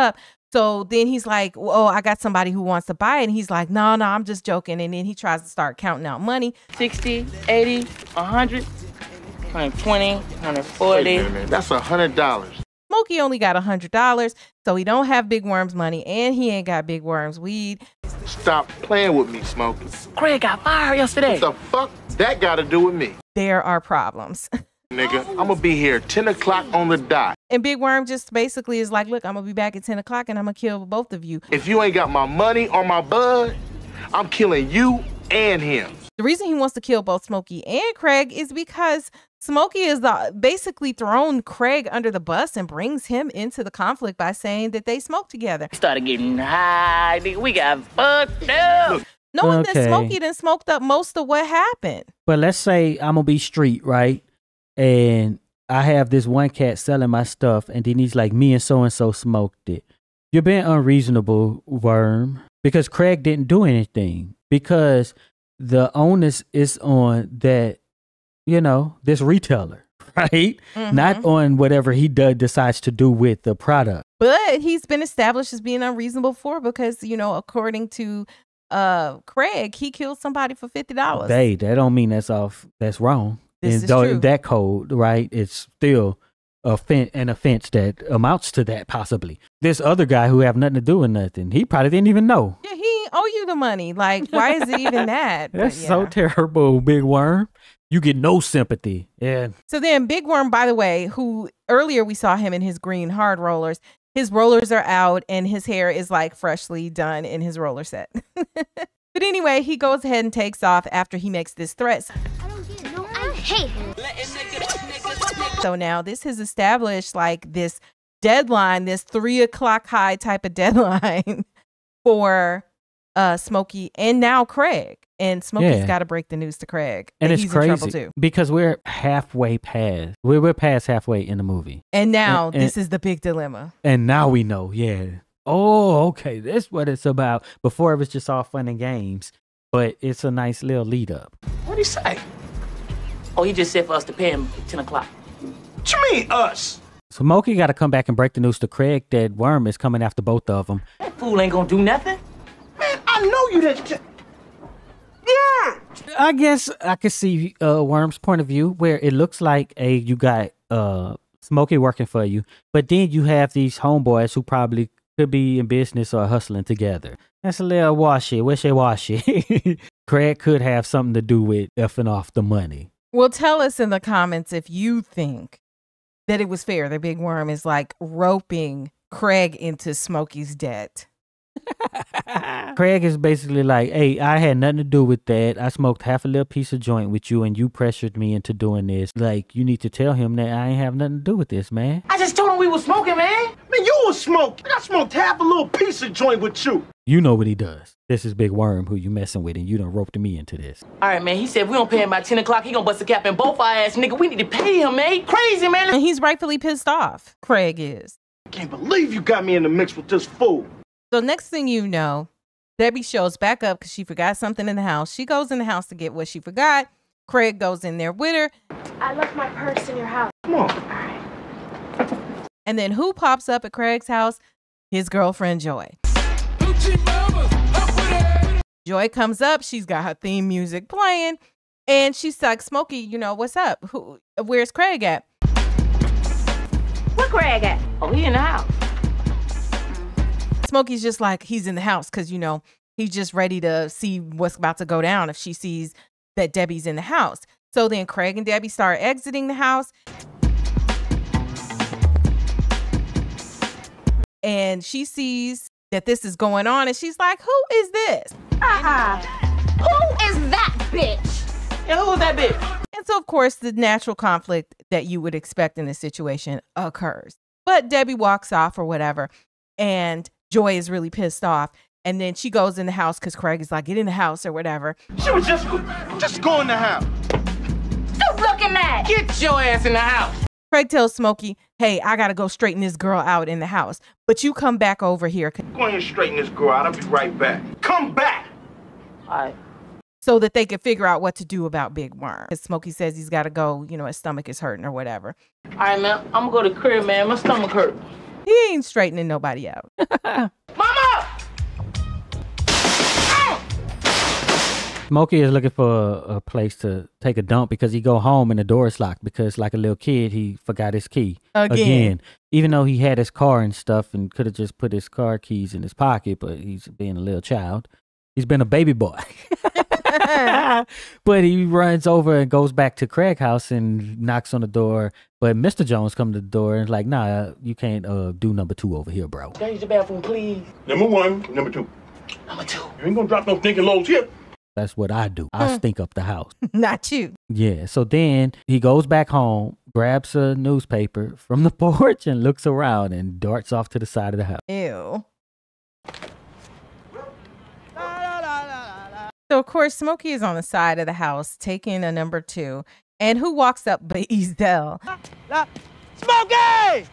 So then he's like, oh, I got somebody who wants to buy it. And he's like, no, no, I'm just joking. And then he tries to start counting out money.
sixty, eighty, one hundred, one twenty, one forty.
Wait a minute, that's one hundred dollars.
Smokey only got one hundred dollars, so he don't have Big Worm's money, and he ain't got Big Worm's weed.
Stop playing with me, Smokey.
Craig got fired yesterday.
What the fuck that got to do with me?
There are problems.
Nigga, I'm gonna be here ten o'clock on the dot.
And Big Worm just basically is like, look, I'm gonna be back at ten o'clock and I'm gonna kill both of you.
If you ain't got my money or my bud, I'm killing you and him.
The reason he wants to kill both Smokey and Craig is because Smokey is the, basically thrown Craig under the bus and brings him into the conflict by saying that they smoked together.
Started getting high. We got fucked up.
Knowing
Okay.
that Smokey done smoked up most of what happened.
But let's say I'm gonna be street, right? And I have this one cat selling my stuff, and then he's like, me and so-and-so smoked it. You're being unreasonable, Worm, because Craig didn't do anything. Because the onus is on that, you know, this retailer, right?
Mm-hmm.
Not on whatever he does, decides to do with the product.
But he's been established as being unreasonable before because, you know, according to uh, Craig, he killed somebody for fifty dollars.
Hey, that don't mean that's off. That's wrong.
This
and
is
though
true.
that code, right? It's still offen- an offense that amounts to that possibly. This other guy who have nothing to do with nothing, he probably didn't even know.
Yeah, he owe you the money. Like, why is it even that? But
That's
yeah.
so terrible, Big Worm. You get no sympathy. Yeah.
So then Big Worm, by the way, who earlier we saw him in his green hard rollers, his rollers are out and his hair is like freshly done in his roller set. But anyway, he goes ahead and takes off after he makes this threat.
I hate him.
So now this has established like this deadline, this three o'clock high type of deadline for uh, Smokey and now Craig. And Smokey's
Yeah.
got to break the news to Craig.
And
that
it's
he's
crazy
in trouble too.
because we're halfway past. We're, we're past halfway in the movie.
And now
And- and-
this is the big dilemma.
And now we know, yeah. Oh, okay. That's what it's about. Before it was just all fun and games, but it's a nice little lead up.
What'd he say? Oh, he just said for us to pay him ten o'clock.
What you mean, us?
So Smokey got to come back and break the news to Craig that Worm is coming after both of them.
That fool ain't gonna do nothing.
Man, I know you didn't. Yeah.
I guess I could see uh, Worm's point of view where it looks like a you got uh, Smokey working for you, but then you have these homeboys who probably could be in business or hustling together. That's a little washy, wishy-washy. Craig could have something to do with effing off the money.
Well, tell us in the comments if you think that it was fair that Big Worm is like roping Craig into Smokey's debt.
Craig is basically like, hey, I had nothing to do with that. I smoked half a little piece of joint with you and you pressured me into doing this. Like, you need to tell him that I ain't have nothing to do with this, man.
I just told him we was smoking, man.
Man, you was smoking. I smoked half a little piece of joint with you.
You know what he does. This is Big Worm who you messing with and you done roped me into this.
All right, man. He said if we don't pay him by ten o'clock, he gonna bust a cap in both our ass, nigga. We need to pay him, man. He crazy, man.
And he's rightfully pissed off. Craig is.
I can't believe you got me in the mix with this fool.
So next thing you know, Debbie shows back up because she forgot something in the house. She goes in the house to get what she forgot. Craig goes in there with her.
I left my purse in your house.
Come on.
All right.
And then who pops up at Craig's house? His girlfriend, Joy. Joy comes up. She's got her theme music playing. And she's like, Smokey, you know, what's up? Who? Where's Craig at?
Where Craig at?
Oh, he in the house.
Smokey's just like, he's in the house because, you know, he's just ready to see what's about to go down if she sees that Debbie's in the house. So then Craig and Debbie start exiting the house. And she sees that this is going on. And she's like, who is this?
Uh-uh. Who is that bitch?
Yeah, who is that bitch?
And so, of course, the natural conflict that you would expect in this situation occurs. But Debbie walks off or whatever. And Joy is really pissed off. And then she goes in the house because Craig is like, get in the house or whatever.
She was just, just go in the house.
Stop looking at.
Get your ass in the house.
Craig tells Smokey, hey, I got to go straighten this girl out in the house. But you come back over here.
Go ahead and straighten this girl out. I'll be right back. Come back.
All right.
So that they can figure out what to do about Big Worm. Because Smokey says he's got to go, you know, his stomach is hurting or whatever.
All right, man. I'm going to go to the crib, man. My stomach hurt.
He he ain't straightening nobody out.
Mama!
Smokey is looking for a, a place to take a dump because he go home and the door is locked because like a little kid, he forgot his key.
Again.
Again. Even though he had his car and stuff and could have just put his car keys in his pocket, but he's being a little child. He's been a baby boy. But he runs over and goes back to Craig's house and knocks on the door. But Mister Jones comes to the door and is like, nah, you can't uh, do number two over here, bro.
Can I use the bathroom, please?
Number one, number two.
Number two.
You ain't gonna drop no stinking loads here.
That's what I do. I stink up the house.
Not you.
Yeah. So then he goes back home, grabs a newspaper from the porch and looks around and darts off to the side of the house.
Ew. So, of course, Smokey is on the side of the house taking a number two. And who walks up but Ezell?
Smokey!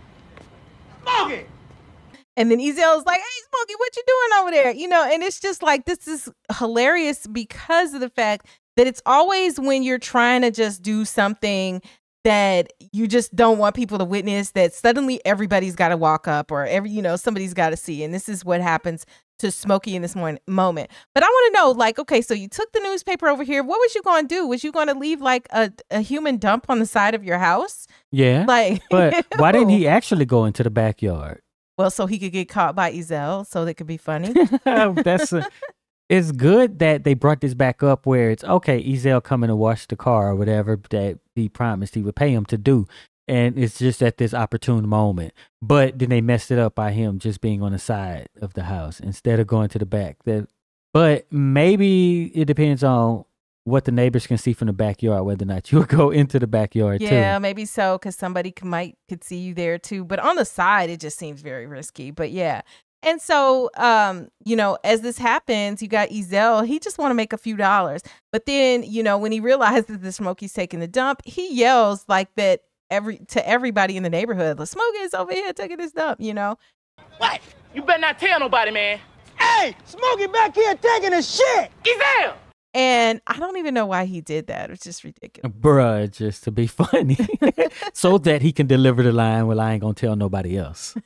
Smokey!
And then Ezell is like, hey, Smokey, what you doing over there? You know, and it's just like, this is hilarious because of the fact that it's always when you're trying to just do something that you just don't want people to witness, that suddenly everybody's got to walk up or every, you know, somebody's got to see. And this is what happens to Smokey in this morning, moment. But I want to know, like, okay, so you took the newspaper over here. What was you going to do? Was you going to leave like a, a human dump on the side of your house?
Yeah.
Like,
but why didn't he actually go into the backyard?
Well, so he could get caught by Ezell, so that could be funny.
That's a, it's good that they brought this back up where it's okay, Ezell coming to wash the car or whatever that he promised he would pay him to do. And it's just at this opportune moment. But then they messed it up by him just being on the side of the house instead of going to the back. That, but maybe it depends on what the neighbors can see from the backyard, whether or not you'll go into the backyard
yeah,
too.
Yeah, maybe so, because somebody c- might could see you there too. But on the side, it just seems very risky. But yeah. And so, um, you know, as this happens, you got Ezell. He just want to make a few dollars. But then, you know, when he realizes that Smokey's taking the dump, he yells like that every to everybody in the neighborhood. The Smokey is over here taking this dump, you know.
What? You better not tell nobody, man.
Hey, Smokey back here taking a shit.
Ezell!
And I don't even know why he did that. It's just ridiculous.
Bruh, just to be funny. So that he can deliver the line, well, I ain't gonna tell nobody else.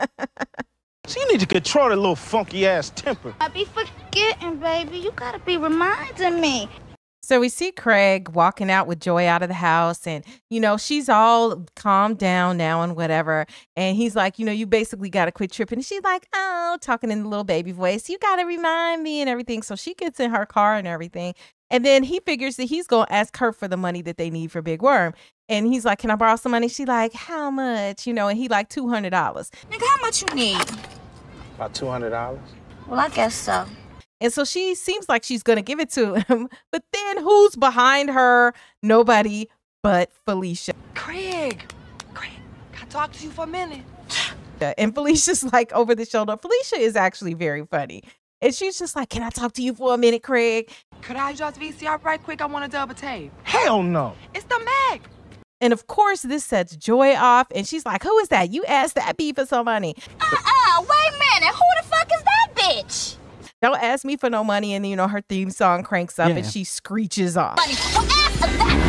So you need to control that little funky ass temper.
I be forgetting, baby. You gotta be reminding me.
So we see Craig walking out with Joy out of the house, and, you know, she's all calmed down now and whatever. And he's like, you know, you basically got to quit tripping. And she's like, oh, talking in the little baby voice, you got to remind me and everything. So she gets in her car and everything. And then he figures that he's going to ask her for the money that they need for Big Worm. And he's like, can I borrow some money? She like, how much? You know, and he like two hundred dollars.
Nigga, how much you need?
About two hundred dollars.
Well, I guess so.
And so she seems like she's going to give it to him. But then who's behind her? Nobody but Felicia.
Craig, Craig, can I talk to you for a minute?
And Felicia's like over the shoulder. Felicia is actually very funny. And she's just like, can I talk to you for a minute, Craig?
Could I use your V C R right quick? I want to double tape.
Hell no.
It's the Mac.
And of course, this sets Joy off. And she's like, who is that? You asked that B for some money.
Uh-uh, wait a minute. Who the fuck is that bitch?
Don't ask me for no money. And, you know, her theme song cranks up
yeah.
and she screeches off.
Money. Well, ask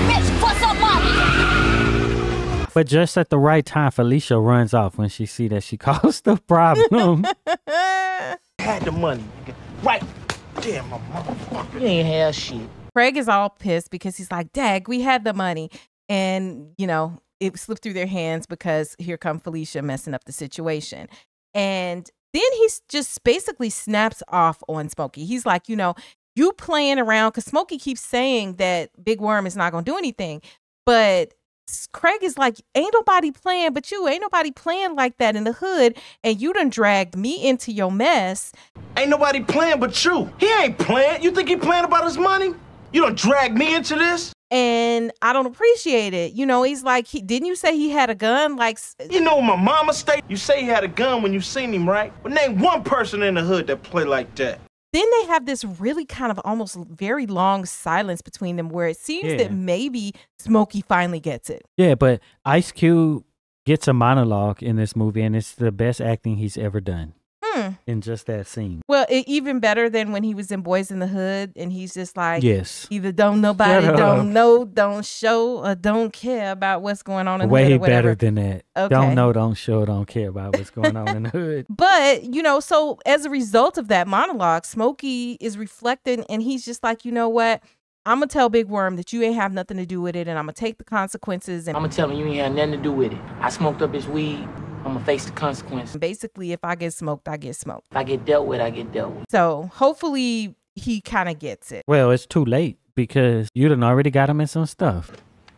that bitch for some money.
But just at the right time, Felicia runs off when she see that she caused the problem.
Had the money. Right. Damn, my motherfucker. You ain't have shit.
Craig is all pissed because he's like, Dag, we had the money. And, you know, it slipped through their hands because here come Felicia messing up the situation. And then he just basically snaps off on Smokey. He's like, you know, you playing around, because Smokey keeps saying that Big Worm is not going to do anything. But Craig is like, ain't nobody playing but you. Ain't nobody playing like that in the hood. And you done dragged me into your mess.
Ain't nobody playing but you. He ain't playing. You think he playing about his money? You done dragged me into this?
And I don't appreciate it. You know, he's like, he, didn't you say he had a gun? Like,
you know my mama state. You say he had a gun when you seen him, right? But name one person in the hood that play like that.
Then they have this really kind of almost very long silence between them where it seems
Yeah.
that maybe Smokey finally gets it.
Yeah, but Ice Cube gets a monologue in this movie, and it's the best acting he's ever done.
Hmm.
in just that scene.
Well, it, even better than when he was in Boys in the Hood and he's just like,
yes,
either don't nobody, don't know, don't show, or don't care about what's going on in
way
the hood or whatever.
better than that.
Okay.
Don't know, don't show, don't care about what's going on in the hood.
But, you know, so as a result of that monologue, Smokey is reflecting and he's just like, you know what? I'm going to tell Big Worm that you ain't have nothing to do with it and I'm going to take the consequences. And
I'm going to tell him you ain't had nothing to do with it. I smoked up his weed. I'm going to face the consequences.
Basically, if I get smoked, I get smoked.
If I get dealt with, I get dealt with.
So hopefully he kind of gets it.
Well, it's too late because you done already got him in some stuff.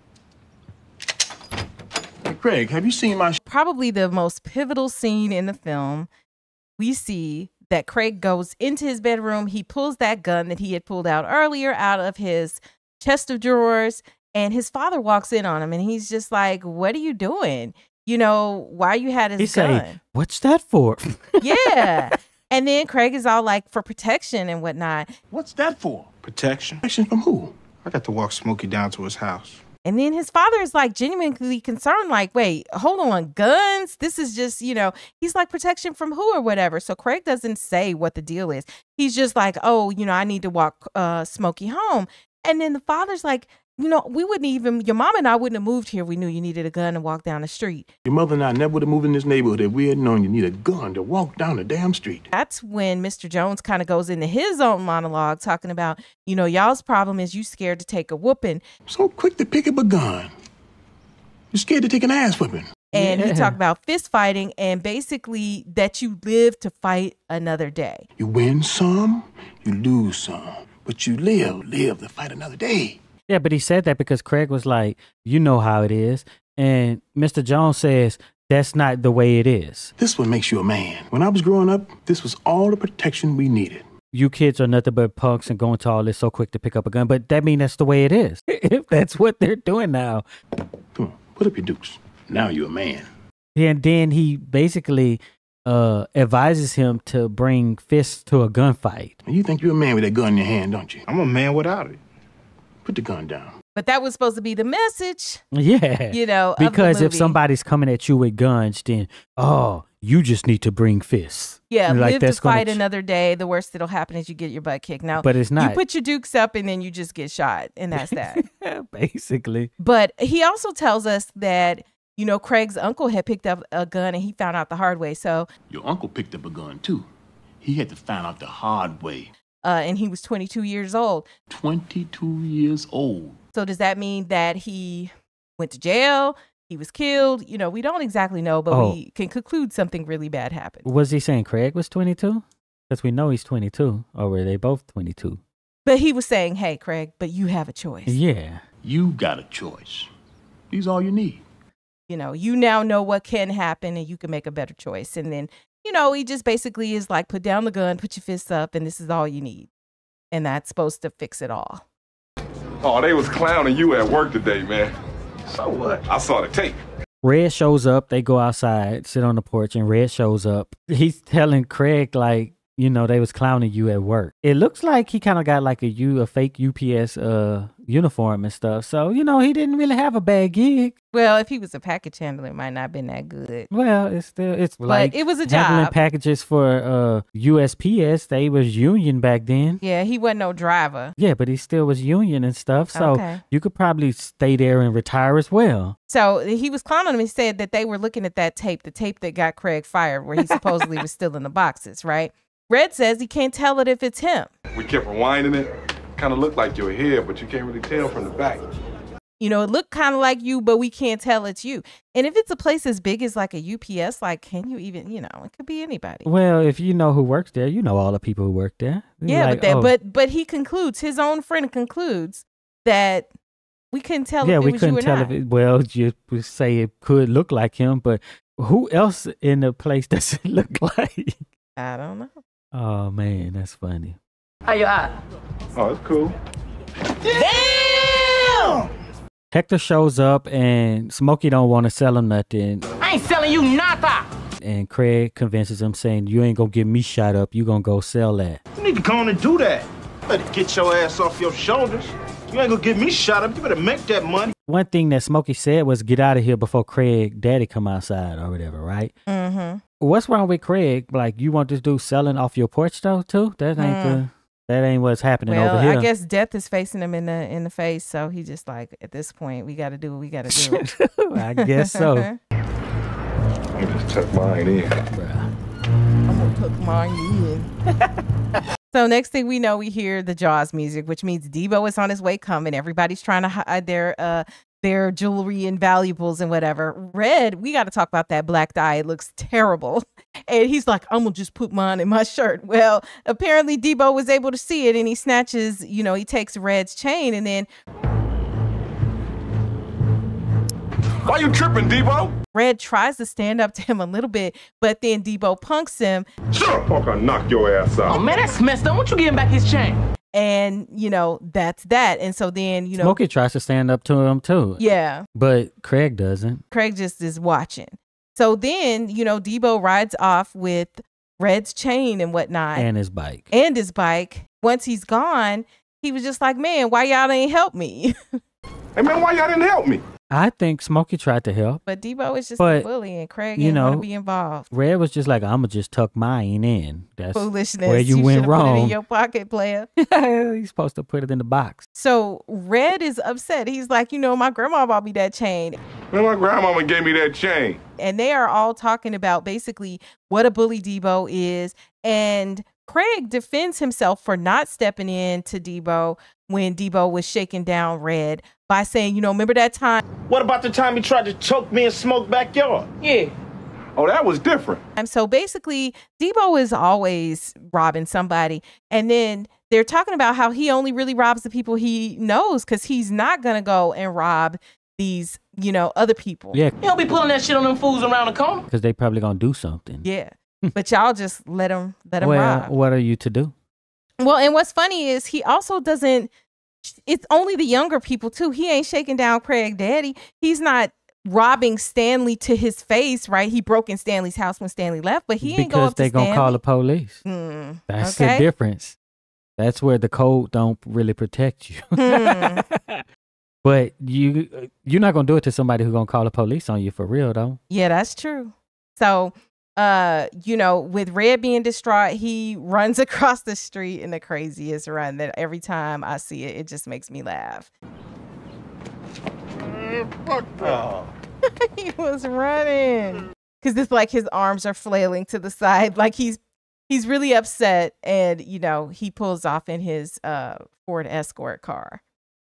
Hey, Craig, have you seen my...
Probably the most pivotal scene in the film. We see that Craig goes into his bedroom. He pulls that gun that he had pulled out earlier out of his chest of drawers. And his father walks in on him and he's just like, what are you doing? You know, why you had his
he
gun?
Say, what's that for?
Yeah. And then Craig is all like, for protection and whatnot.
What's that for? Protection? Protection from who? I got to walk Smokey down to his house.
And then his father is like genuinely concerned, like, wait, hold on, guns? This is just, you know, he's like protection from who or whatever. So Craig doesn't say what the deal is. He's just like, oh, you know, I need to walk uh, Smokey home. And then the father's like, you know, we wouldn't even, your mom and I wouldn't have moved here if we knew you needed a gun to walk down the street.
Your mother and I never would have moved in this neighborhood if we had known you need a gun to walk down the damn street.
That's when Mister Jones kind of goes into his own monologue talking about, you know, y'all's problem is you scared to take a whooping.
So quick to pick up a gun. You're scared to take an ass whipping.
And
yeah.
he talked about fist fighting and basically that you live to fight another day.
You win some, you lose some, but you live, live to fight another day.
Yeah, but he said that because Craig was like, you know how it is. And Mister Jones says, that's not the way it is.
This is what makes you a man. When I was growing up, this was all the protection we needed.
You kids are nothing but punks and going to all this so quick to pick up a gun. But that means that's the way it is. If that's what they're doing now.
Come on, put up your dukes. Now you're a man.
And then he basically uh, advises him to bring fists to a gunfight.
You think you're a man with that gun in your hand, don't you? I'm a man without it. Put the gun down.
But that was supposed to be the message.
Yeah.
You know,
because if somebody's coming at you with guns, then, oh, you just need to bring fists.
Yeah,
like,
live
that's
to fight
ch-
another day. The worst that'll happen is you get your butt kicked. Now,
but it's not.
You put your dukes up and then you just get shot. And that's that.
Basically.
But he also tells us that, you know, Craig's uncle had picked up a gun and he found out the hard way. So
your uncle picked up a gun, too. He had to find out the hard way.
Uh, and he was twenty-two years old.
twenty-two years old.
So does that mean that he went to jail? He was killed? You know, we don't exactly know, but
oh.
we can conclude something really bad happened.
Was he saying Craig was twenty-two? Because we know he's twenty-two. Or were they both twenty-two?
But he was saying, hey, Craig, but you have a choice.
Yeah.
You got a choice. These all you need.
You know, you now know what can happen and you can make a better choice. And then, you know, he just basically is like, put down the gun, put your fists up, and this is all you need. And that's supposed to fix it all.
Oh, they was clowning you at work today, man.
So what?
I saw the tape.
Red shows up. They go outside, sit on the porch, and Red shows up. He's telling Craig, like, you know, they was clowning you at work. It looks like he kind of got like a U, a fake U P S uh uniform and stuff. So, you know, he didn't really have a bad gig.
Well, if he was a package handler, it might not have been that good.
Well, it's still, it's
but
like
it was a
handling
job.
packages for uh U S P S. They was union back then.
Yeah, he wasn't no driver.
Yeah, but he still was union and stuff. So
okay.
You could probably stay there and retire as well.
So he was clowning him. He said that they were looking at that tape, the tape that got Craig fired, where he supposedly was still in the boxes, right? Red says he can't tell it if it's him.
We kept rewinding it. Kind of looked like your head, but you can't really tell from the back.
You know, it looked kind of like you, but we can't tell it's you. And if it's a place as big as like a U P S, like, can you even, you know, it could be anybody.
Well, if you know who works there, you know all the people who work there. You're
yeah,
like,
but that,
oh.
but but he concludes, his own friend concludes that we couldn't tell
yeah,
if it
we
was
couldn't
you or
tell
not.
if it, well, you would say it could look like him, but who else in the place does it look like?
I don't know.
Oh, man, that's funny.
How you at?
Oh, it's cool.
Damn!
Hector shows up and Smokey don't want to sell him nothing.
I ain't selling you nada!
And Craig convinces him saying, you ain't gonna get me shot up, you gonna go sell that.
You need to go on and do that. Better get your ass off your shoulders.
You ain't gonna get me shot up. You better make that money.
One thing that Smokey said was get out of here before Craig daddy come outside or whatever, right?
Mm-hmm.
What's wrong with Craig? Like, you want this dude selling off your porch though, too? That ain't
Mm.
the, that ain't what's happening
Well,
over here.
I guess death is facing him in the in the face, so he just like, at this point, we got to do what we got to do.
I guess so.
I just tuck mine in.
I'm gonna tuck mine in. So next thing we know, we hear the Jaws music, which means Debo is on his way coming. Everybody's trying to hide their uh their jewelry and valuables and whatever. Red, we got to talk about that black dye. It looks terrible. And he's like, I'm gonna just put mine in my shirt. Well, apparently Debo was able to see it, and he snatches, you know, he takes Red's chain, and then
Why you tripping, Debo?
Red tries to stand up to him a little bit, but then Debo punks him.
Shut up, punk, I'll knock your ass out.
Oh, man, that's messed up. Why don't you give him back his chain?
And, you know, that's that. And so then, you know.
Smokey tries to stand up to him, too.
Yeah.
But Craig doesn't.
Craig just is watching. So then, you know, Debo rides off with Red's chain and whatnot.
And his bike.
And his bike. Once he's gone, he was just like, man, why y'all ain't help me?
Hey, man, why y'all didn't help me?
I think Smokey tried to help.
But Debo is just
But,
a bully, and Craig
you
didn't
know,
want to be involved.
Red was just like, I'm going to just tuck mine in. That's
Foolishness.
where you,
you
went
should've Put it in
wrong.
your pocket, player.
He's supposed to put it in the box.
So Red is upset. He's like, you know, my grandma bought me that chain.
Man, my grandmama gave me that chain.
And they are all talking about basically what a bully Debo is. And Craig defends himself for not stepping in to Debo when Debo was shaking down Red by saying, you know, remember that time?
What about the time he tried to choke me in Smoke's backyard?
Yeah.
Oh, that was different.
And so basically, Debo is always robbing somebody. And then they're talking about how he only really robs the people he knows, because he's not going to go and rob these, you know, other people.
Yeah.
He'll be pulling that shit on them fools around the corner.
Because they probably going to do something.
Yeah. But y'all just let him, let him
well,
rob.
what are you to do?
Well, and what's funny is he also doesn't, it's only the younger people too. He ain't shaking down Craig Daddy. He's not robbing Stanley to his face, right? He broke in Stanley's house when Stanley left, but he ain't
Because
go up
they
to
going to
Stanley.
call the police.
Mm,
That's
okay.
the difference. That's where the code don't really protect you.
Hmm.
But you, you're not going to do it to somebody who's going to call the police on you for real, though.
Yeah, that's true. So, uh, you know, with Red being distraught, he runs across the street in the craziest run that every time I see it, it just makes me laugh.
Oh.
He was running because it's like his arms are flailing to the side, like he's he's really upset, and you know he pulls off in his uh Ford Escort car.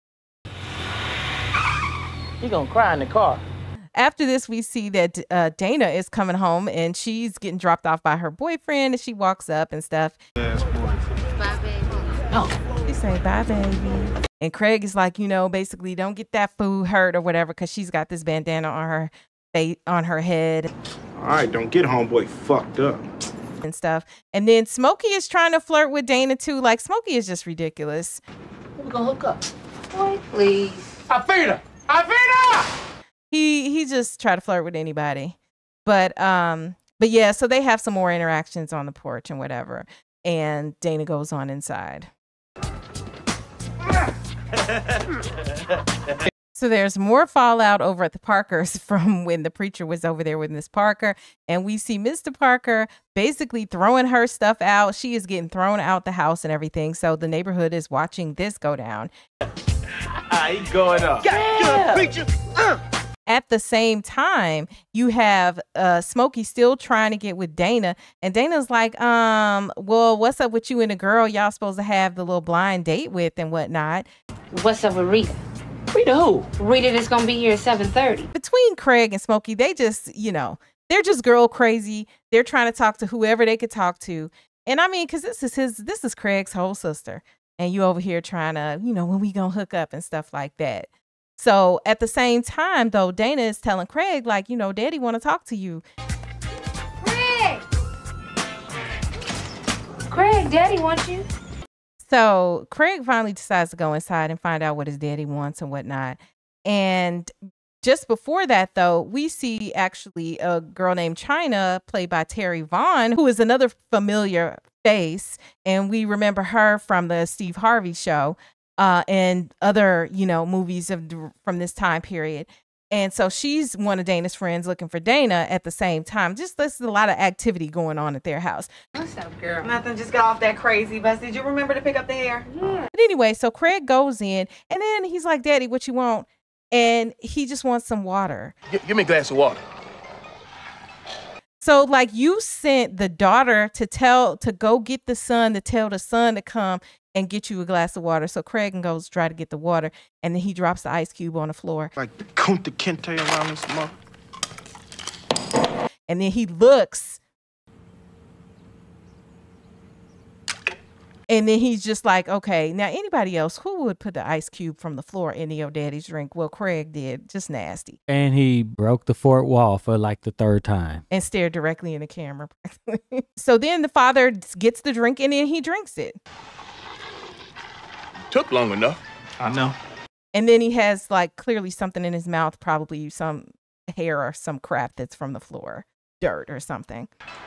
He gonna cry in the car.
After this, we see that uh, Dana is coming home, and she's getting dropped off by her boyfriend, and she walks up and stuff.
Bye, baby.
Oh, she say bye, baby. And Craig is like, you know, basically, don't get that fool hurt or whatever, because she's got this bandana on her face, on her head.
All right, don't get homeboy fucked up.
And stuff. And then Smokey is trying to flirt with Dana too. Like, Smokey is just ridiculous.
We're gonna hook up.
Boy, please.
Afina! Afina!
He he just tried to flirt with anybody. But um, but yeah, so they have some more interactions on the porch and whatever. And Dana goes on inside. So there's more fallout over at the Parkers from when the preacher was over there with Miss Parker. And we see Mister Parker basically throwing her stuff out. She is getting thrown out the house and everything. So the neighborhood is watching this go down.
Ah, he going up.
Yeah.
Preacher. Uh.
At the same time, you have uh, Smokey still trying to get with Dana. And Dana's like, um, well, what's up with you and the girl y'all supposed to have the little blind date with and whatnot?
What's up with Rita?
Rita who?
Rita that's gonna be here at seven thirty.
Between Craig and Smokey, they just, you know, they're just girl crazy. They're trying to talk to whoever they could talk to. And I mean, because this is his, this is Craig's whole sister. And you over here trying to, you know, when we gonna hook up and stuff like that. So at the same time, though, Dana is telling Craig, like, you know, Daddy want to talk to you.
Craig! Craig, Daddy wants you.
So Craig finally decides to go inside and find out what his daddy wants and whatnot. And just before that, though, we see actually a girl named China, played by Terry Vaughn, who is another familiar face. And we remember her from the Steve Harvey show. uh, and other, you know, movies of from this time period. And so she's one of Dana's friends looking for Dana at the same time. Just there's a lot of activity going on at their house.
What's up, girl? Nothing. Just got off that crazy bus. Did you remember to pick up the hair? Yeah.
But anyway, so Craig goes in, and then he's like, Daddy, what you want? And he just wants some water.
G- give me a glass of water.
So, like, you sent the daughter to tell, to go get the son, to tell the son to come and get you a glass of water. So Craig goes try to get the water, and then he drops the ice cube on the floor.
Like the Kunta Kinte around this mother.
And then he looks, and then he's just like, okay, now anybody else, who would put the ice cube from the floor into your daddy's drink? Well, Craig did. Just nasty.
And he broke the fourth wall for like the third time.
And stared directly in the camera. So then the father gets the drink, and then he drinks it.
Took long enough.
I know.
And then he has like clearly something in his mouth, probably some hair or some crap that's from the floor, dirt or something.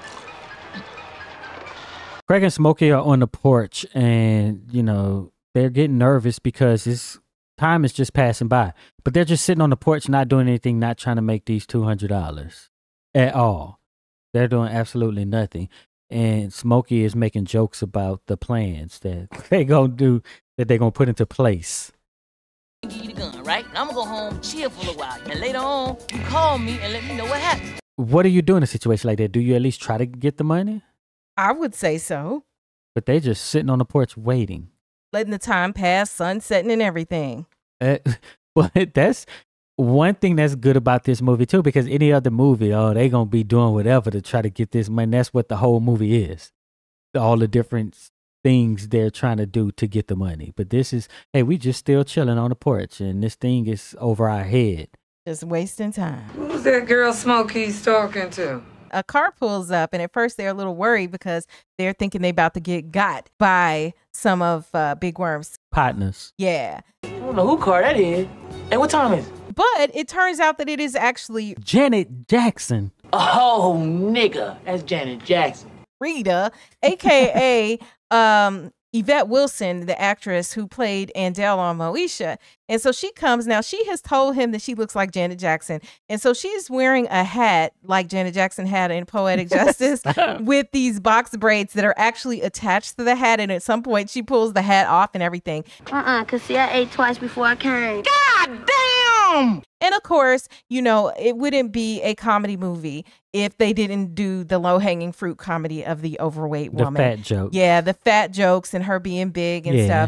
Craig and Smokey are on the porch, and, you know, they're getting nervous because this time is just passing by. But they're just sitting on the porch, not doing anything, not trying to make these two hundred dollars at all. They're doing absolutely nothing. And Smokey is making jokes about the plans that they're going to do, that they're going to put into place.
Give you the gun, right? And I'm going to go home, chill for a while. And later on, you call me and let me know what happened.
What do you do in a situation like that? Do you at least try to get the money?
I would say so.
But they just sitting on the porch waiting.
Letting the time pass, sunsetting and everything.
Uh, well, that's one thing that's good about this movie, too, because any other movie, oh, they going to be doing whatever to try to get this money. That's what the whole movie is. All the different things they're trying to do to get the money. But this is, hey, we just still chilling on the porch, and this thing is over our head.
Just wasting time.
Who's that girl Smokey's talking to?
A car pulls up, and at first they're a little worried because they're thinking they about to get got by some of uh, Big Worm's
partners.
Yeah.
I don't know who car that is. Hey, what time is it?
But it turns out that it is actually
Janet Jackson.
Oh, nigga. That's Janet Jackson.
Rita, a k a. um, Yvette Wilson, the actress who played Andell on Moesha. And so she comes now. She has told him that she looks like Janet Jackson. And so she's wearing a hat like Janet Jackson had in Poetic Justice with these box braids that are actually attached to the hat. And at some point, she pulls the hat off and everything.
Uh-uh, because see, I ate twice before I came.
God damn! And of course, you know, it wouldn't be a comedy movie if they didn't do the low-hanging fruit comedy of the overweight woman.
The fat joke.
Yeah, the fat jokes and her being big and
yeah.
stuff.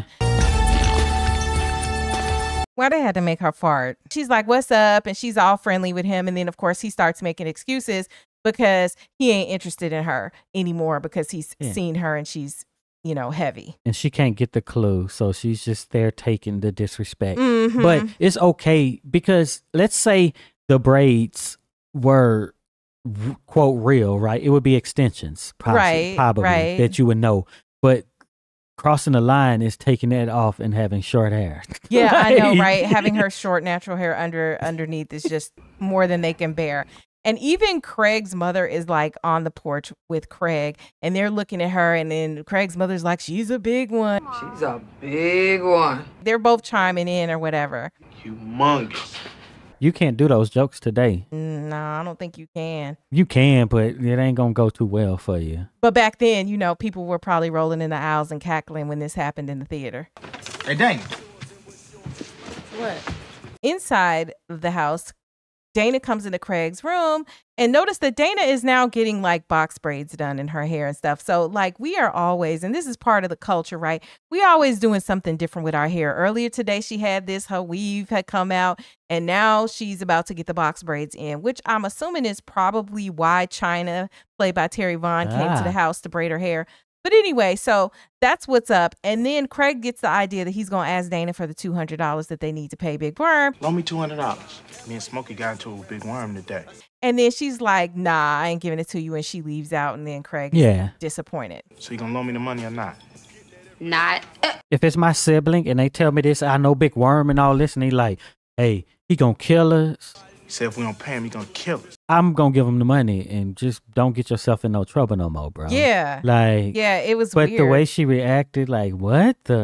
Why they had to make her fart? She's like, what's up? And she's all friendly with him. And then, of course, he starts making excuses because he ain't interested in her anymore because he's yeah. seen her and she's, you know, heavy.
And she can't get the clue. So she's just there taking the disrespect.
Mm-hmm.
But it's okay because let's say the braids were, quote, real, right? It would be extensions, probably,
right,
probably
right.
that you would know. But crossing the line is taking that off and having short hair.
Yeah, I know, right? Having her short natural hair under underneath is just more than they can bear. And even Craig's mother is like on the porch with Craig, and they're looking at her, and then Craig's mother's like, she's a big one.
She's a big one.
They're both chiming in or whatever.
Humongous.
You can't do those jokes today.
No, I don't think you can.
You can, but it ain't gonna go too well for you.
But back then, you know, people were probably rolling in the aisles and cackling when this happened in the theater.
Hey, dang.
What? Inside of the house, Dana comes into Craig's room and notice that Dana is now getting like box braids done in her hair and stuff. So like we are always, and this is part of the culture, right? We always doing something different with our hair. Earlier today, she had this, her weave had come out, and now she's about to get the box braids in, which I'm assuming is probably why China, played by Terry Vaughn, came
Ah.
to the house to braid her hair. But anyway, so that's what's up. And then Craig gets the idea that he's going to ask Dana for the two hundred dollars that they need to pay Big Worm.
Loan me two hundred dollars. Me and Smokey got into it with Big Worm today.
And then she's like, nah, I ain't giving it to you. And she leaves out. And then Craig
Yeah.
is disappointed.
So you gonna loan me the money or not?
Not.
If it's my sibling and they tell me this, I know Big Worm and all this, and they like, hey, he gonna kill us.
He said if we don't pay him, he gonna kill us.
I'm gonna give him the money and just don't get yourself in no trouble no more, bro.
Yeah.
Like,
Yeah, it was
but
weird.
the way she reacted, like, what the?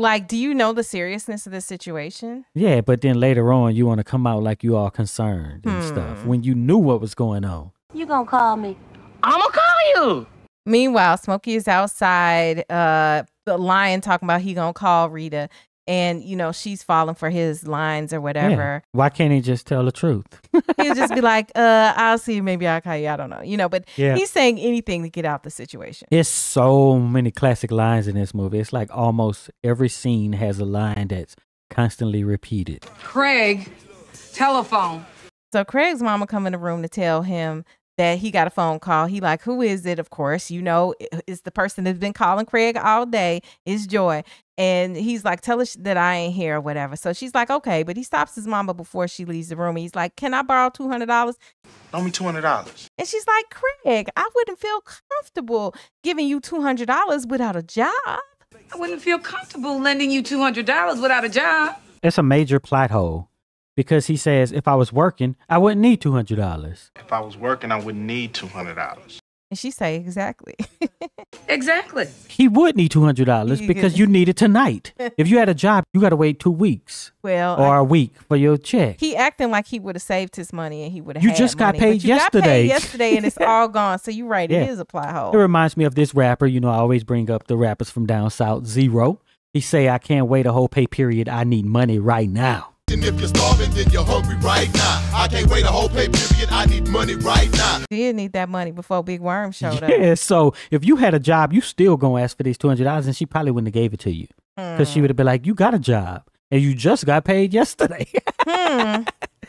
Like, do you know the seriousness of this situation?
Yeah, but then later on, you want to come out like you all concerned and
Hmm.
stuff when you knew what was going on.
You gonna call me?
I'ma call you.
Meanwhile, Smokey is outside, uh, the lion talking about he gonna call Rita. And, you know, she's falling for his lines or whatever.
Yeah. Why can't he just tell the truth?
He'll just be like, uh, I'll see you. Maybe I'll call you. I don't know. You know, but
Yeah.
he's saying anything to get out the situation.
It's so many classic lines in this movie. It's like almost every scene has a line that's constantly repeated.
Craig, telephone.
So Craig's mama come in the room to tell him that he got a phone call. He like, who is it? Of course, you know, it's the person that's been calling Craig all day. It's Joy. And he's like, tell us that I ain't here or whatever. So she's like, okay. But he stops his mama before she leaves the room. He's like, can I borrow two hundred dollars?
Loan me two hundred dollars.
And she's like, Craig, I wouldn't feel comfortable giving you two hundred dollars without a job.
I wouldn't feel comfortable lending you two hundred dollars without a job.
It's a major plot hole because he says, if I was working, I wouldn't need two hundred dollars.
If I was working, I wouldn't need two hundred dollars.
And she say, exactly.
Exactly.
He would need two hundred dollars
You
because
get-
you need it tonight. If you had a job, you got to wait two weeks
Well,
or
I-
a week for your check.
He acting like he would have saved his money and he would have.
You
had
just got
money,
paid
but you got
yesterday.
paid yesterday, and it's all gone. So you're right. It
Yeah.
is a plot hole.
It reminds me of this rapper. You know, I always bring up the rappers from down south, Zero. He say, I can't wait a whole pay period. I need money right now.
And if you're starving, then you're hungry right now. I can't wait a whole pay period. I need money right now.
He did need that money before Big Worm showed up.
Yeah, so if you had a job, you still gonna ask for these two hundred dollars and she probably wouldn't have gave it to you. Because she would have been like, you got a job and you just got paid yesterday.
Hmm.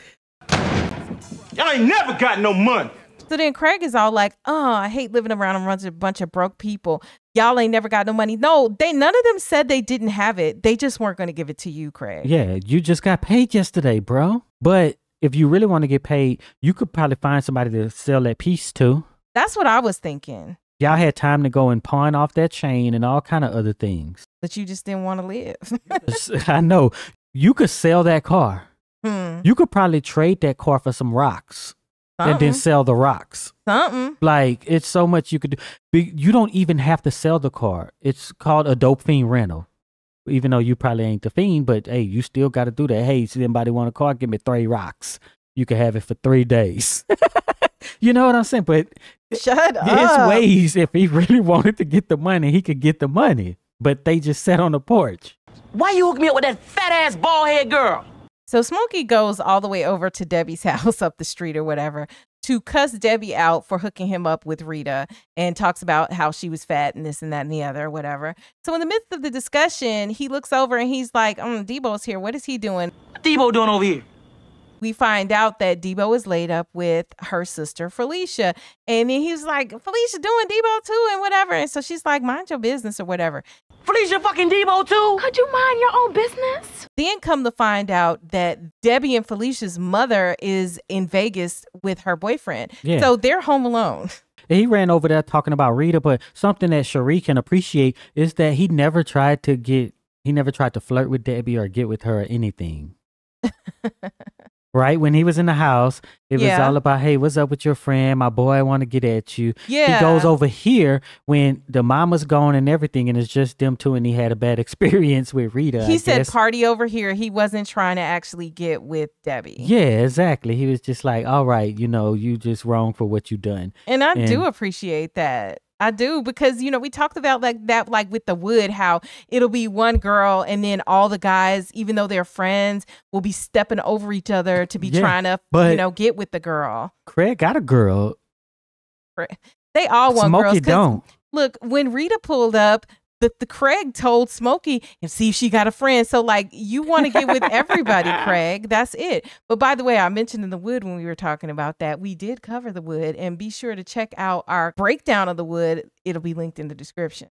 Y'all ain't never got no money.
So then Craig is all like, oh, I hate living around a bunch of broke people. Y'all ain't never got no money. No, they none of them said they didn't have it. They just weren't going to give it to you, Craig.
Yeah, you just got paid yesterday, bro. But if you really want to get paid, you could probably find somebody to sell that piece to.
That's what I was thinking.
Y'all had time to go and pawn off that chain and all kind of other things.
But you just didn't want to live.
I know. You could sell that car.
Hmm.
You could probably trade that car for some rocks. And then
Something.
sell the rocks.
Something.
Like, it's so much you could do. Be- You don't even have to sell the car. It's called a dope fiend rental. Even though you probably ain't the fiend, but hey, you still got to do that. Hey, somebody want a car? Give me three rocks. You can have it for three days. You know what I'm saying? But
Shut
there's
up.
ways if he really wanted to get the money, he could get the money. But they just sat on the porch.
Why you hook me up with that fat ass bald head girl?
So Smokey goes all the way over to Debbie's house up the street or whatever to cuss Debbie out for hooking him up with Rita and talks about how she was fat and this and that and the other or whatever. So in the midst of the discussion, he looks over and he's like, um, Debo's here. What is he doing?
What Debo doing over here?
We find out that Debo is laid up with her sister, Felicia. And then he's like, Felicia doing Debo too and whatever. And so she's like, mind your business or whatever.
Felicia fucking Debo too?
Could you mind your own business?
Then come to find out that Debbie and Felicia's mother is in Vegas with her boyfriend.
Yeah.
So they're home alone.
He ran over there talking about Rita, but something that Cheri can appreciate is that he never tried to get, he never tried to flirt with Debbie or get with her or anything. Right? When he was in the house, it was
Yeah.
all about, hey, what's up with your friend? My boy, I want to get at you.
Yeah.
He goes over here when the mama's gone and everything, and it's just them two, and he had a bad experience with Rita.
He
I
said
guess.
party over here. He wasn't trying to actually get with Debbie.
Yeah, exactly. He was just like, all right, you know, you just wrong for what you done.
And I
And-
do appreciate that. I do, because, you know, we talked about like that, like with the wood, how it'll be one girl and then all the guys, even though they're friends, will be stepping over each other to be
Yeah,
trying to,
but-
you know, get with the girl.
Craig got a girl.
They all want
Smokey
girls. 'cause
don't.
Look, when Rita pulled up, the, the Craig told Smokey and see if she got a friend. So like, you want to get with everybody, Craig. That's it. But by the way, I mentioned in the wood when we were talking about that, we did cover the wood, and be sure to check out our breakdown of the wood. It'll be linked in the description.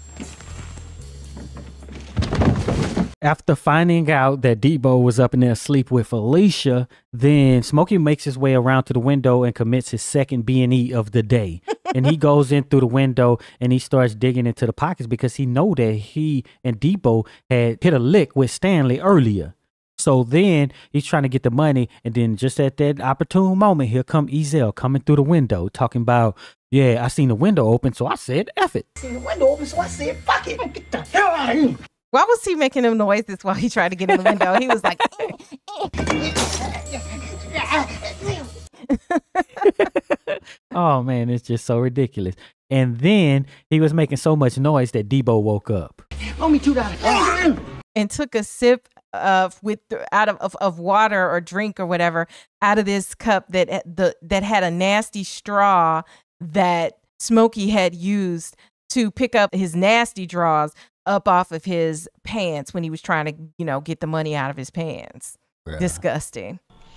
After finding out that Debo was up in there asleep with Felicia, then Smokey makes his way around to the window and commits his second B and E of the day. And he goes in through the window and he starts digging into the pockets because he know that he and Debo had hit a lick with Stanley earlier. So then he's trying to get the money, and then just at that opportune moment, here come Ezel coming through the window talking about, yeah, I seen the window open, so I said, F it.
Seen the window open, so I said, fuck it. Get the hell out of here.
Why was he making them noises while he tried to get in the window? He was like,
oh man, it's just so ridiculous. And then he was making so much noise that Debo woke up.
Loan me two dollars.
And took a sip of with out of, of of water or drink or whatever out of this cup that the that had a nasty straw that Smokey had used to pick up his nasty draws up off of his pants when he was trying to, you know, get the money out of his pants. Yeah. Disgusting.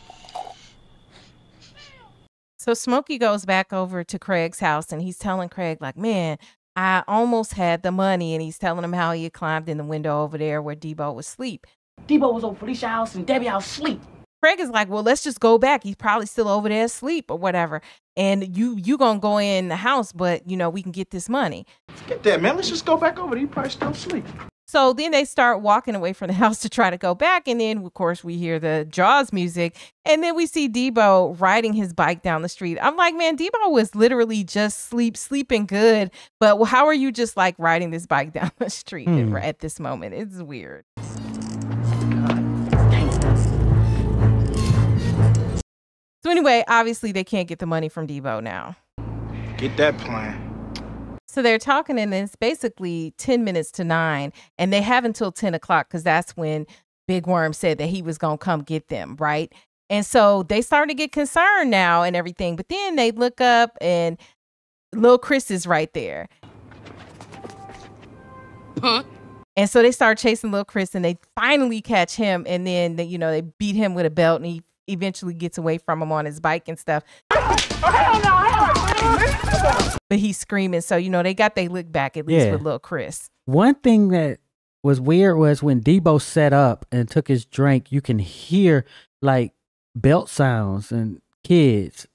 So Smokey goes back over to Craig's house and he's telling Craig, like, man, I almost had the money. And he's telling him how he had climbed in the window over there where Debo was asleep.
Debo was over Felicia's house and Debbie's house asleep.
Craig is like, well, let's just go back. He's probably still over there asleep or whatever. And you you gonna go in the house, but, you know, we can get this money.
Get that, man. Let's just go back over there. He probably still asleep.
So then they start walking away from the house to try to go back. And then, of course, we hear the Jaws music. And then we see Debo riding his bike down the street. I'm like, man, Debo was literally just sleep, sleeping good. But how are you just like riding this bike down the street hmm. at this moment? It's weird. So anyway, obviously they can't get the money from Debo now.
Get that plan.
So they're talking, and it's basically ten minutes to nine, and they have until ten o'clock because that's when Big Worm said that he was going to come get them, right? And so they start to get concerned now and everything, but then they look up and Lil Chris is right there. Huh? And so they start chasing Lil Chris, and they finally catch him, and then, they, you know, they beat him with a belt, and he eventually gets away from him on his bike and stuff. But he's screaming. So, you know, they got they look back, at least yeah. with Lil Chris.
One thing that was weird was when Debo set up and took his drink, you can hear like belt sounds and kids.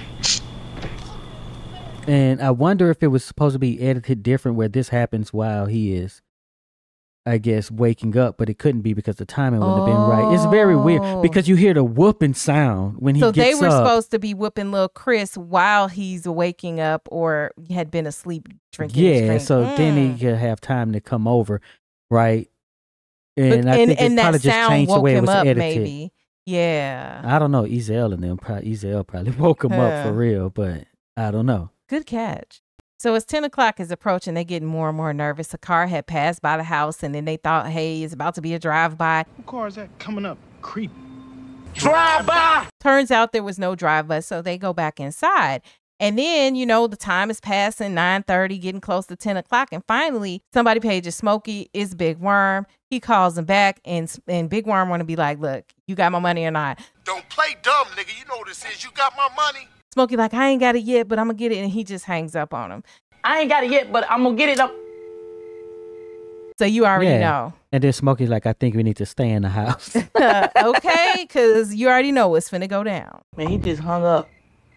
And I wonder if it was supposed to be edited different where this happens while he is, I guess, waking up, but it couldn't be because the timing wouldn't oh. have been right. It's very weird because you hear the whooping sound when he
so
gets up.
So they were supposed to be whooping Lil Chris while he's waking up or had been asleep drinking
Yeah,
his drink.
so
mm.
then he could have time to come over, right? And
but,
I
and,
think
and
it
that
probably just
sound
changed
woke
the way it
him
was
up,
edited.
maybe. Yeah.
I don't know. Ezel and them, probably, Ezel probably woke him uh. up for real, but I don't know.
Good catch. So as ten o'clock is approaching, they get more and more nervous. A car had passed by the house, and then they thought, hey, it's about to be a drive-by.
What car is that coming up? Creep.
Drive-by!
Turns out there was no drive-by, so they go back inside. And then, you know, the time is passing, nine thirty, getting close to ten o'clock. And finally, somebody pages Smokey. It's Big Worm. He calls him back, and, and Big Worm want to be like, look, you got my money or not?
Don't play dumb, nigga. You know what this is. You got my money.
Smokey like, I ain't got it yet, but I'm going to get it. And he just hangs up on him.
I ain't got it yet, but I'm going to get it up.
So you already
yeah.
know.
And then Smokey's like, I think we need to stay in the house.
uh, okay, because you already know what's finna go down.
Man, he just hung up.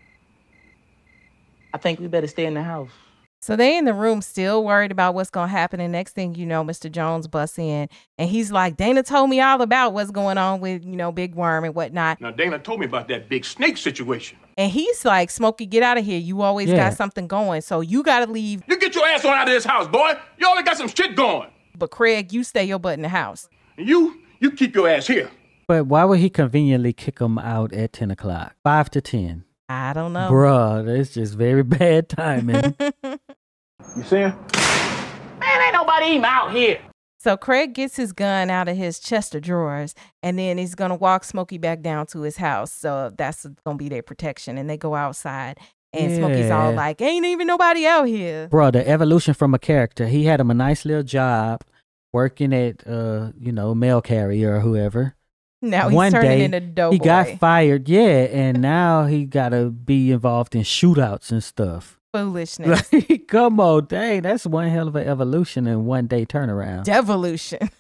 I think we better stay in the house.
So they in the room still worried about what's going to happen. And next thing you know, Mister Jones busts in and he's like, Dana told me all about what's going on with, you know, Big Worm and whatnot.
Now, Dana told me about that big snake situation.
And he's like, Smokey, get out of here. You always yeah. got something going. So you got to leave.
You get your ass on out of this house, boy. You already got some shit going.
But Craig, you stay your butt in the house.
And you, you keep your ass here.
But why would he conveniently kick him out at ten o'clock? five to ten.
I don't know.
Bruh, that's just very bad timing.
You see him?
Man, ain't nobody even out here.
So Craig gets his gun out of his chest of drawers, and then he's going to walk Smokey back down to his house. So that's going to be their protection. And they go outside, and yeah. Smokey's all like, ain't even nobody out here.
Bro, the evolution from a character. He had him a nice little job working at, uh, you know, mail carrier or whoever.
Now he's
One
turning
day,
into dope
he
boy.
got fired, yeah, and now he got to be involved in shootouts and stuff.
Foolishness.
Like, come on, dang, that's one hell of an evolution and one day turnaround.
Devolution.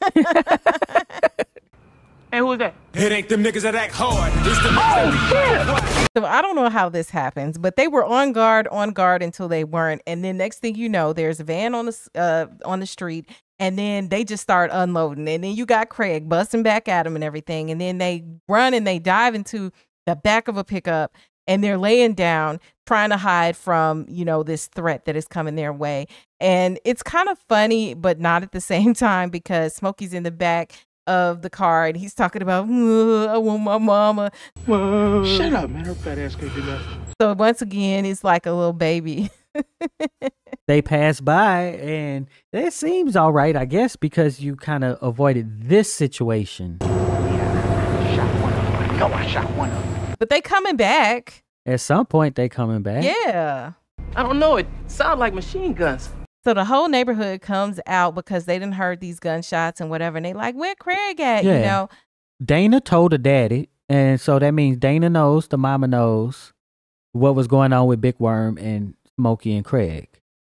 Hey, who's that?
It ain't them niggas that act hard. It's the niggas that
So I don't know how this happens, but they were on guard, on guard until they weren't. And then next thing you know, there's a van on the, uh, on the street, and then they just start unloading. And then you got Craig busting back at them and everything. And then they run and they dive into the back of a pickup. and they're laying down trying to hide from, you know, this threat that is coming their way. And it's kind of funny, but not at the same time, because Smokey's in the back of the car and he's talking about, I want my mama.
Whoa. Shut up, man. Her fat ass can't do nothing.
So once again, it's like a little baby.
They pass by and it seems all right, I guess, because you kind of avoided this situation.
Yeah, shot one of them. I know I shot one of them.
But they coming back.
At some point, they coming back.
Yeah.
I don't know. It sounds like machine guns.
So the whole neighborhood comes out because they didn't heard these gunshots and whatever. And they like, where Craig at?
Yeah.
You know?
Dana told her daddy. And so that means Dana knows, the mama knows what was going on with Big Worm and Smokey and Craig.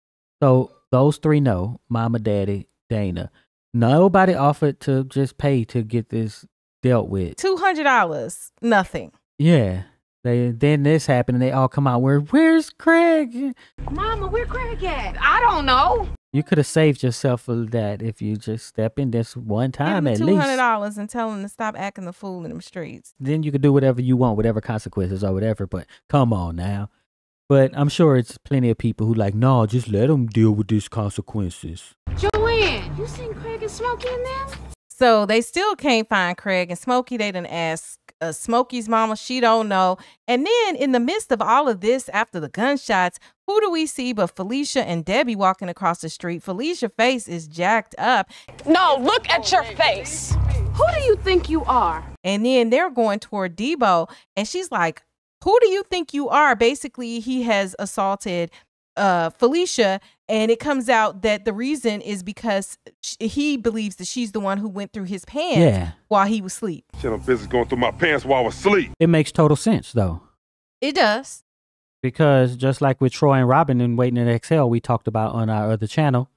So those three know, mama, daddy, Dana. Nobody offered to just pay to get this dealt with.
two hundred dollars. Nothing.
Yeah. They, then this happened and they all come out. Where, where's Craig?
Mama, where Craig at? I don't know.
You could have saved yourself for that if you just step in this one time at
two hundred
least.
dollars and tell him to stop acting the fool in them streets.
Then you could do whatever you want, whatever consequences or whatever. But come on now. But I'm sure it's plenty of people who like, no, just let them deal with these consequences.
Joanne, you seen Craig and Smokey in there?
So they still can't find Craig and Smokey. They didn't ask uh, Smokey's mama. She don't know. And then in the midst of all of this, after the gunshots, who do we see but Felicia and Debbie walking across the street? Felicia's face is jacked up.
No, look at your face.
Who do you think you are?
And then they're going toward Debo. And she's like, who do you think you are? Basically, he has assaulted uh, Felicia. And it comes out that the reason is because sh- he believes that she's the one who went through his pants
Yeah.
while he was asleep.
Shit, I'm busy going through my pants while I was asleep.
It makes total sense, though.
It does.
Because just like with Troy and Robin and Waiting to Exhale, we talked about on our other channel,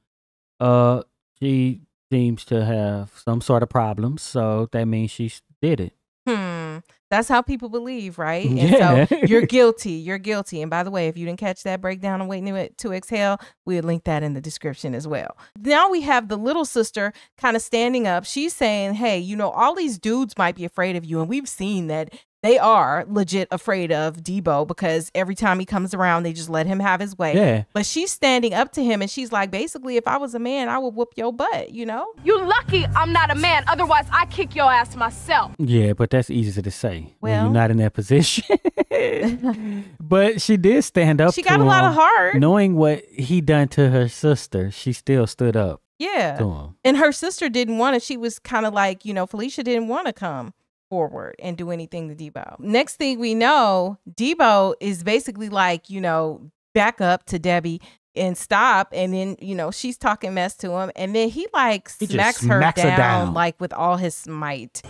uh, she seems to have some sort of problems. So that means she did it.
Hmm. That's how people believe, right? And
Yeah.
so you're guilty. You're guilty. And by the way, if you didn't catch that breakdown on Waiting to Exhale, we'll link that in the description as well. Now we have the little sister kind of standing up. She's saying, hey, you know, all these dudes might be afraid of you. And we've seen that they are legit afraid of Debo because every time he comes around, they just let him have his way.
Yeah.
But she's standing up to him and she's like, basically, if I was a man, I would whoop your butt, you know?
You lucky I'm not a man. Otherwise, I kick your ass myself.
Yeah, but that's easy to say when
Well.
you're not in that position. But she did stand up
She
to
got a lot
him.
of heart.
Knowing what he done to her sister, she still stood up
Yeah.
to him.
And her sister didn't want it. She was kind of like, you know, Felicia didn't want to come forward and do anything to Debo. Next thing we know, Debo is basically like, you know, back up to Debbie and stop. And then, you know, she's talking mess to him. And then he like
He just
smacks, her,
smacks her
down,
down.
like with all his might.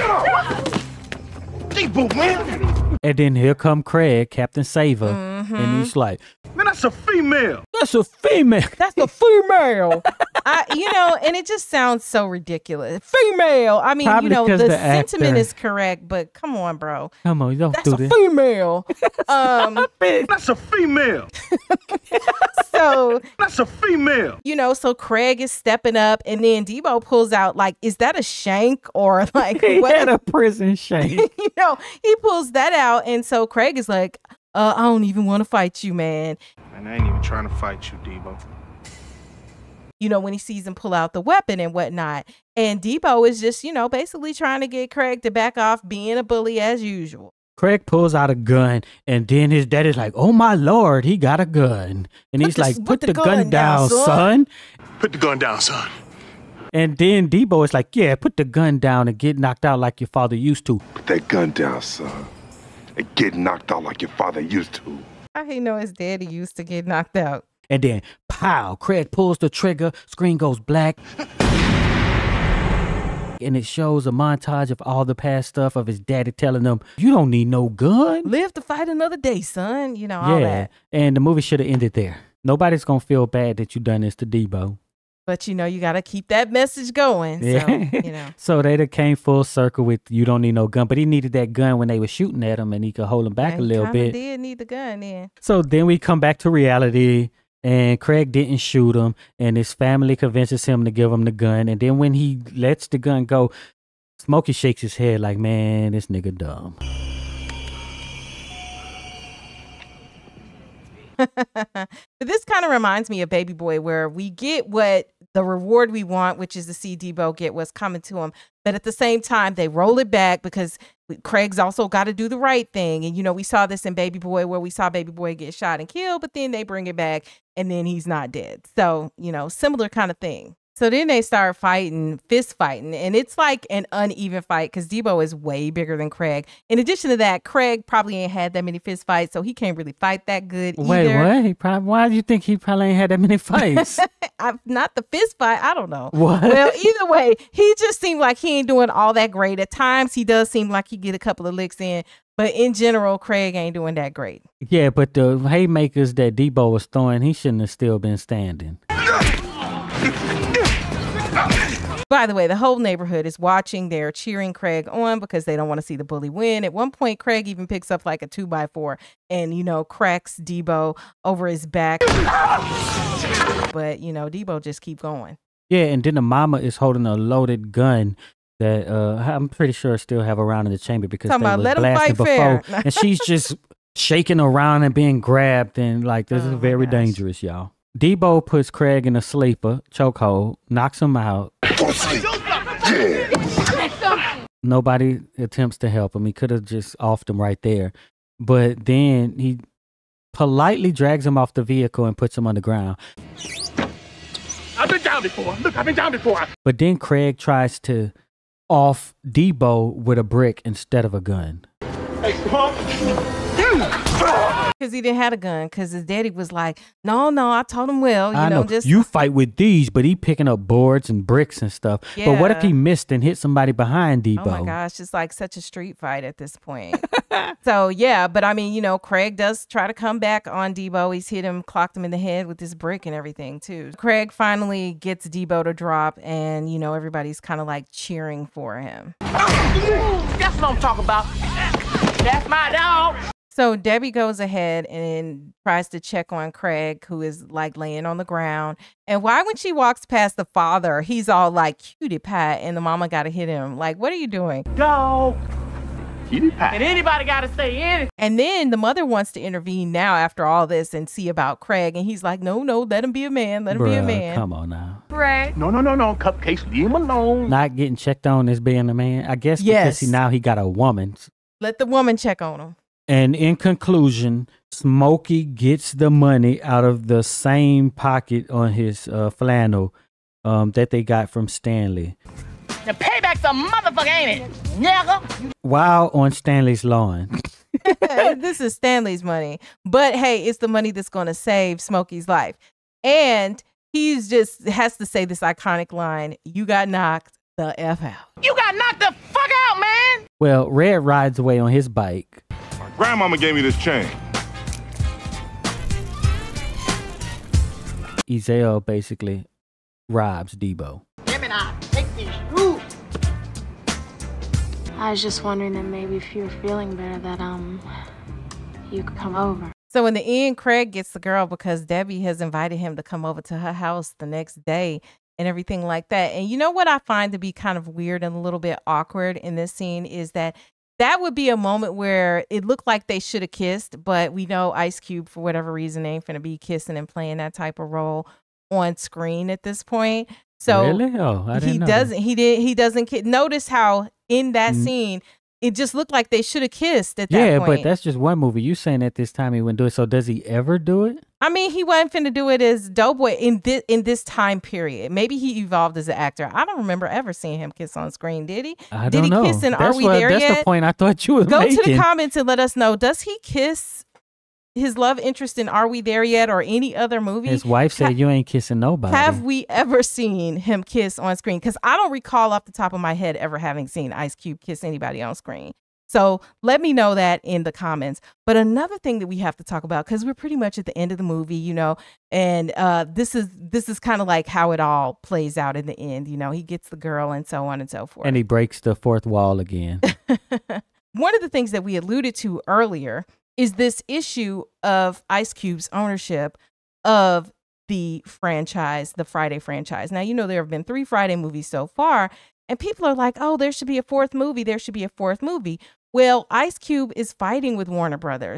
Debo, man.
And then here come Craig, Captain Saver,
Mm-hmm.
and he's like,
Man, that's a female.
that's a female.
That's a female. I, you know, and it just sounds so ridiculous. Female. I mean,
Probably
you know,
'cause
the,
the
sentiment
actor-
is correct, but come on, bro.
Come on, you don't
That's
do
a
this.
female. Um,
That's a female.
so
That's a female.
you know, so Craig is stepping up, and then Debo pulls out like, is that a shank or like
He
what?
had a prison shank.
you know, he pulls that out, and so Craig is like, uh, I don't even want to fight you, man.
Man, I ain't even trying to fight you, Debo.
You know, when he sees him pull out the weapon and whatnot. And Debo is just, you know, basically trying to get Craig to back off being a bully as usual.
Craig pulls out a gun, and then his daddy's like, oh my Lord, he got a gun. And he's
the-
like,
put
put
the
the,
gun
gun,
down,
down,
son."
son.
Put the gun down, son.
And then Debo is like, yeah, put the gun down and get knocked out like your father used to.
Put that gun down, son. And get knocked out like your father used to.
I didn't know his daddy used to get knocked out.
And then, pow, Craig pulls the trigger, screen goes black. And it shows a montage of all the past stuff of his daddy telling him, you don't need no gun.
Live to fight another day, son. You know, all
Yeah,
that.
and the movie should have ended there. Nobody's going to feel bad that you done this to Debo.
But, you know, you got to keep that message going.
Yeah.
So, you know.
So they done came full circle with you don't need no gun. But he needed that gun when they were shooting at him and he could hold him back
Yeah,
a
he
little
kinda
bit.
did need the gun then.
So then we come back to reality and Craig didn't shoot him and his family convinces him to give him the gun. And then when he lets the gun go, Smokey shakes his head like, man, this nigga dumb.
But this kind of reminds me of Baby Boy, where we get what the reward we want, which is to see Debo get what's coming to him. But at the same time, they roll it back because Craig's also got to do the right thing. And, you know, we saw this in Baby Boy where we saw Baby Boy get shot and killed, but then they bring it back and then he's not dead. So, you know, similar kind of thing. So then they start fighting, fist fighting, and it's like an uneven fight because Debo is way bigger than Craig. In addition to that, Craig probably ain't had that many fist fights, so he can't really fight that good
Wait,
either.
what? He probably, why do you think he probably ain't had that many fights?
I, not the fist fight. I don't know.
What?
Well, either way, he just seemed like he ain't doing all that great. At times, he does seem like he get a couple of licks in, but in general, Craig ain't doing that great.
Yeah, but the haymakers that Debo was throwing, he shouldn't have still been standing.
By the way, the whole neighborhood is watching. They're cheering Craig on because they don't want to see the bully win. At one point, Craig even picks up like a two by four and, you know, cracks Debo over his back. But, you know, Debo just keep going.
Yeah, and then the mama is holding a loaded gun that uh, I'm pretty sure still have around in the chamber because
Talking
they
about,
was
let 'em
blasting
fight
before.
fair.
And she's just shaking around and being grabbed. And, like, this
Oh
is
my
very
gosh.
dangerous, y'all. Debo puts Craig in a sleeper, chokehold, knocks him out. Nobody attempts to help him. He could have just offed him right there. But then he politely drags him off the vehicle and puts him on the ground.
I've been down before. Look, I've been down before.
But then Craig tries to off Debo with a brick instead of a gun.
Hey, punk.
Because he didn't have a gun. Because his daddy was like, no, no, I told him well. You
I
know,
know,
just
you fight with these, but he picking up boards and bricks and stuff. But what if
Yeah.
he missed and hit somebody behind Debo?
Oh my gosh, it's like such a street fight at this point. So yeah, but I mean, you know, Craig does try to come back on Debo. He's hit him, clocked him in the head with this brick and everything too. Craig finally gets Debo to drop, and you know, everybody's kind of like cheering for him.
That's what I'm talking about. That's my dog.
So Debbie goes ahead and tries to check on Craig, who is like laying on the ground. And why, when she walks past the father, he's all like cutie pie, and the mama got to hit him. Like, what are you doing?
Dog.
Cutie pie.
And anybody got to say anything.
And then the mother wants to intervene now after all this and see about Craig. And he's like, no, no, let him be a man. Let him be a
Bruh,
man.
come on now.
Right.
No, no, no, no. Cupcakes, leave him alone.
Not getting checked on as being a man. I guess
Yes.
because he, now he got a woman.
Let the woman check on him.
And in conclusion, Smokey gets the money out of the same pocket on his uh, flannel um, that they got from Stanley,
The payback's a motherfucker, ain't it? Nigga.
while on Stanley's lawn.
This is Stanley's money. But hey, it's the money that's going to save Smokey's life. And he's just has to say this iconic line, you got knocked the F out.
You got knocked the fuck out, man.
Well, Red rides away on his bike.
Grandmama gave me this chain.
Ezell basically robs Debo.
Give me now. Take these screws.
I was just wondering that maybe if you were feeling better that, um, you could come over.
So in the end, Craig gets the girl because Debbie has invited him to come over to her house the next day and everything like that. And you know what I find to be kind of weird and a little bit awkward in this scene is that that would be a moment where it looked like they should have kissed, but we know Ice Cube, for whatever reason, ain't finna be kissing and playing that type of role on screen at this point. So
Really? Oh, I didn't
he
know
doesn't.
that.
He did. He doesn't. ki- Notice how in that
Mm.
scene, it just looked like they should have kissed at that
Yeah,
point.
but that's just one movie. You saying at this time he wouldn't do it. So does he ever do it?
I mean, he wasn't finna do it as Doughboy in this in this time period. Maybe he evolved as an actor. I don't remember ever seeing him kiss on screen. Did he?
I
did
don't
he
know.
kiss in
that's
Are We
what,
There
that's
Yet?
the point I thought you were
Go
making.
to the comments and let us know. Does he kiss his love interest in Are We There Yet or any other movie?
His wife said you ain't kissing nobody.
Have we ever seen him kiss on screen? Because I don't recall off the top of my head ever having seen Ice Cube kiss anybody on screen. So let me know that in the comments. But another thing that we have to talk about, because we're pretty much at the end of the movie, you know, and uh, this is this is kind of like how it all plays out in the end. You know, he gets the girl and so on and so forth.
And he breaks the fourth wall again.
One of the things that we alluded to earlier is this issue of Ice Cube's ownership of the franchise, the Friday franchise. Now, you know, there have been three Friday movies so far, and people are like, oh, there should be a fourth movie. There should be a fourth movie. Well, Ice Cube is fighting with Warner Brothers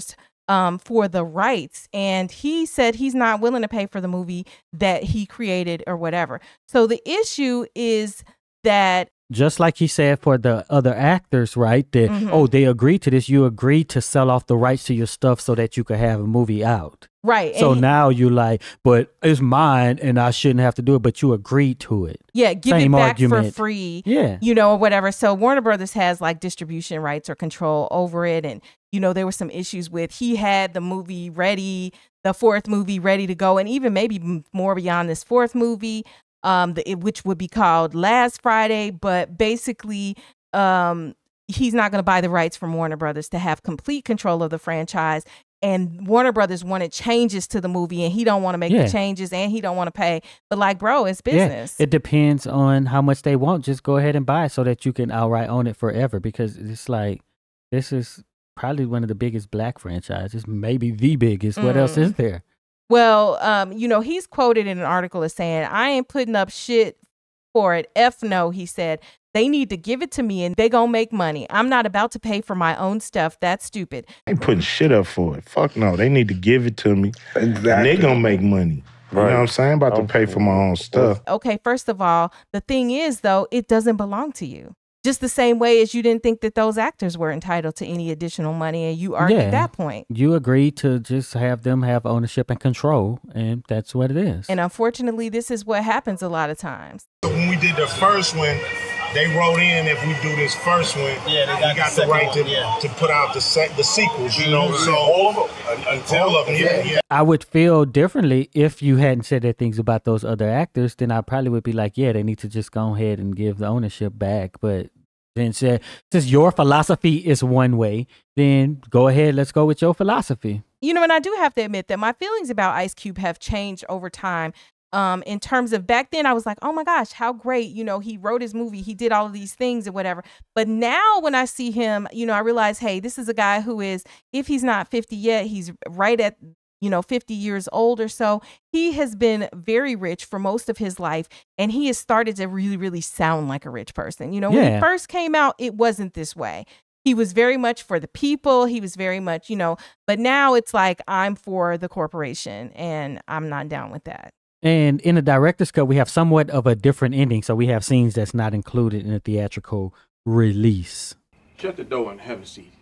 um, for the rights. And he said he's not willing to pay for the movie that he created or whatever. So the issue is that
just like he said for the other actors, right? That,
Mhm.
oh, they agreed to this. You agreed to sell off the rights to your stuff so that you could have a movie out.
Right.
So
and he-
now you like, but it's mine and I shouldn't have to do it, but you agreed to it.
Yeah, give
Same
it back
argument.
for free.
Yeah.
You know, or whatever. So Warner Brothers has like distribution rights or control over it. And, you know, there were some issues with he had the movie ready, the fourth movie ready to go, and even maybe m- more beyond this fourth movie, um, the, it, which would be called Last Friday. But basically, um, he's not going to buy the rights from Warner Brothers to have complete control of the franchise. And Warner Brothers wanted changes to the movie, and he don't want to make
Yeah.
the changes, and he don't want to pay. But like, bro, it's
Yeah,
business.
it depends on how much they want. Just go ahead and buy it so that you can outright own it forever, because it's like, this is probably one of the biggest black franchises, maybe the biggest. What else
Mm.
is there?
Well, um, you know, he's quoted in an article as saying, I ain't putting up shit for it. F no, he said. They need to give it to me and they gonna make money. I'm not about to pay for my own stuff. That's stupid.
They putting shit up for it. Fuck no. They need to give it to me.
Exactly.
And they gonna make money. You know what I'm saying? I'm about to pay for my own stuff.
Okay, first of all, the thing is, though, it doesn't belong to you. Just the same way as you didn't think that those actors were entitled to any additional money, and you argued
Yeah.
that point.
You agreed to just have them have ownership and control, and that's what it is.
And unfortunately, this is what happens a lot of times.
When we did the first one, they wrote in if we do this first one,
Yeah, they got
we
the
got the
second
right
one,
to,
yeah.
to put out the sec- the sequels, you know.
Mhm.
So
All of them? Until-
all of them, yeah, yeah.
I would feel differently if you hadn't said that things about those other actors. Then I probably would be like, yeah, they need to just go ahead and give the ownership back. But then said, since your philosophy is one way, then go ahead, let's go with your philosophy.
You know, and I do have to admit that my feelings about Ice Cube have changed over time. Um, in terms of back then, I was like, oh my gosh, how great. You know, he wrote his movie, he did all of these things or whatever. But now when I see him, you know, I realize, hey, this is a guy who is, if he's not fifty yet, he's right at, you know, fifty years old or so. He has been very rich for most of his life, and he has started to really, really sound like a rich person. You know, when
Yeah.
he first came out, it wasn't this way. He was very much for the people. He was very much, you know, but now it's like, I'm for the corporation, and I'm not down with that.
And in the director's cut, we have somewhat of a different ending. So we have scenes that's not included in the theatrical release.
Shut the door and have a seat.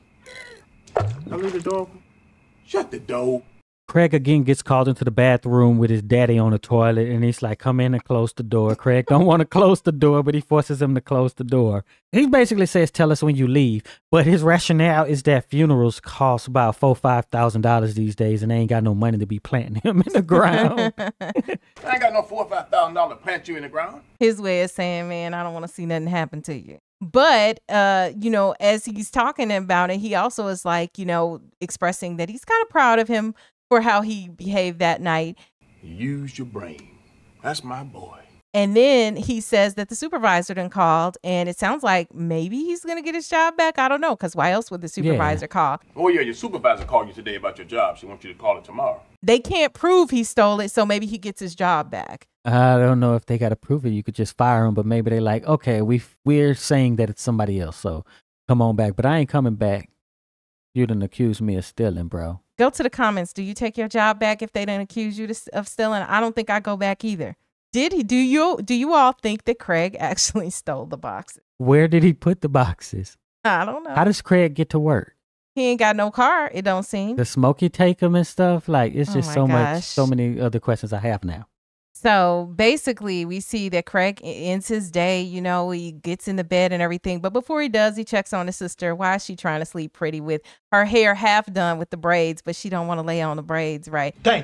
I leave the door open. Shut the door.
Craig again gets called into the bathroom with his daddy on the toilet, and he's like, come in and close the door. Craig don't want to close the door, but he forces him to close the door. He basically says, tell us when you leave. But his rationale is that funerals cost about four, five thousand dollars these days, and they ain't got no money to be planting him in the ground.
I ain't got no four or five thousand dollars to plant you in the ground.
His way of saying, man, I don't want to see nothing happen to you. But, uh, you know, as he's talking about it, he also is like, you know, expressing that he's kind of proud of him for how he behaved that night.
Use your brain. That's my boy.
And then he says that the supervisor done called, and it sounds like maybe he's going to get his job back. I don't know, because why else would the supervisor call?
Oh, yeah, your supervisor called you today about your job. She wants you to call it tomorrow.
They can't prove he stole it, so maybe he gets his job back.
I don't know if they got to prove it. You could just fire him, but maybe they like, okay, we, we're saying that it's somebody else, so come on back. But I ain't coming back. You done accused me of stealing, bro.
Go to the comments. Do you take your job back if they didn't accuse you to, of stealing? I don't think I go back either. Did he? Do you? Do you all think that Craig actually stole the boxes?
Where did he put the boxes?
I don't know.
How does Craig get to work?
He ain't got no car. It don't seem.
Does Smokey take him and stuff? Like, it's
Oh
just
my
so much,
gosh.
so many other questions I have now.
So basically, we see that Craig ends his day. You know, he gets in the bed and everything. But before he does, he checks on his sister. Why is she trying to sleep pretty with her hair half done with the braids, but she don't want to lay on the braids, right?
Dang.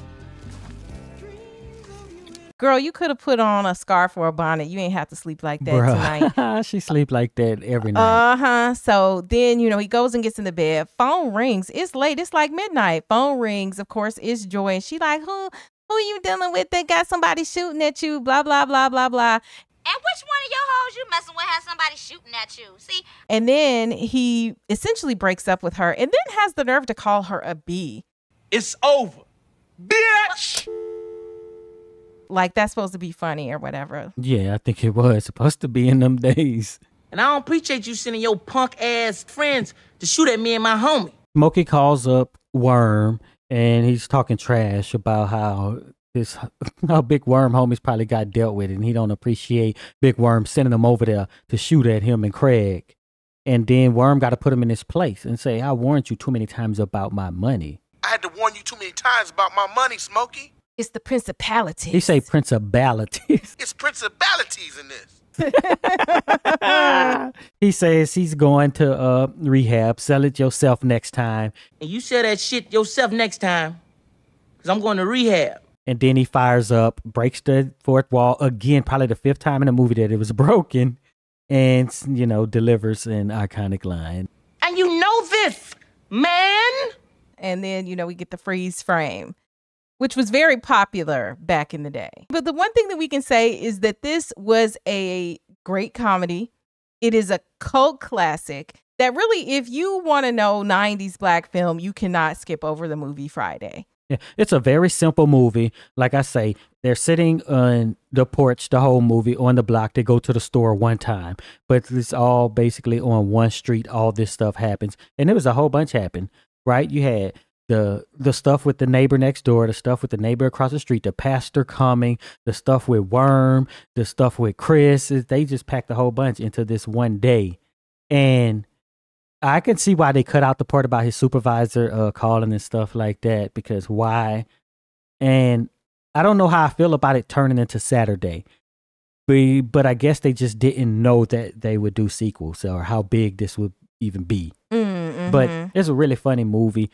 Girl, you could have put on a scarf or a bonnet. You ain't have to sleep like that tonight.
Bruh. She sleep like that every night.
Uh-huh. So then, you know, he goes and gets in the bed. Phone rings. It's late. It's like midnight. Phone rings. Of course, it's Joy. And she like, who, who you dealing with? They got somebody shooting at you, blah, blah, blah, blah, blah.
And which one of your hoes you messing with has somebody shooting at you? See?
And then he essentially breaks up with her and then has the nerve to call her a B.
It's over, bitch.
Like that's supposed to be funny or whatever.
Yeah, I think it was supposed to be in them days.
And I don't appreciate you sending your punk ass friends to shoot at me and my homie.
Smokey calls up Worm, and he's talking trash about how this how Big Worm homies probably got dealt with, and he don't appreciate Big Worm sending them over there to shoot at him and Craig. And then Worm got to put him in his place and say, I warned you too many times about my money.
I had to warn you too many times about my money, Smokey.
It's the principalities.
He say principalities.
It's principalities in this.
He says he's going to uh, rehab. Sell it yourself next time.
And you sell that shit yourself next time, because I'm going to rehab.
And then he fires up, breaks the fourth wall again, probably the fifth time in the movie that it was broken, and, you know, delivers an iconic line.
And you know this, man.
And then, you know, we get the freeze frame, which was very popular back in the day. But the one thing that we can say is that this was a great comedy. It is a cult classic that really, if you want to know nineties black film, you cannot skip over the movie Friday.
Yeah, it's a very simple movie. Like I say, they're sitting on the porch the whole movie, on the block. They go to the store one time, but it's all basically on one street. All this stuff happens, and there was a whole bunch happen, right? You had the the stuff with the neighbor next door, the stuff with the neighbor across the street, the pastor coming, the stuff with Worm, the stuff with Chris. They just packed a whole bunch into this one day, and I can see why they cut out the part about his supervisor uh, calling and stuff like that, because why? And I don't know how I feel about it turning into Saturday, but, but I guess they just didn't know that they would do sequels or how big this would even be.
Mm-hmm.
But it's a really funny movie.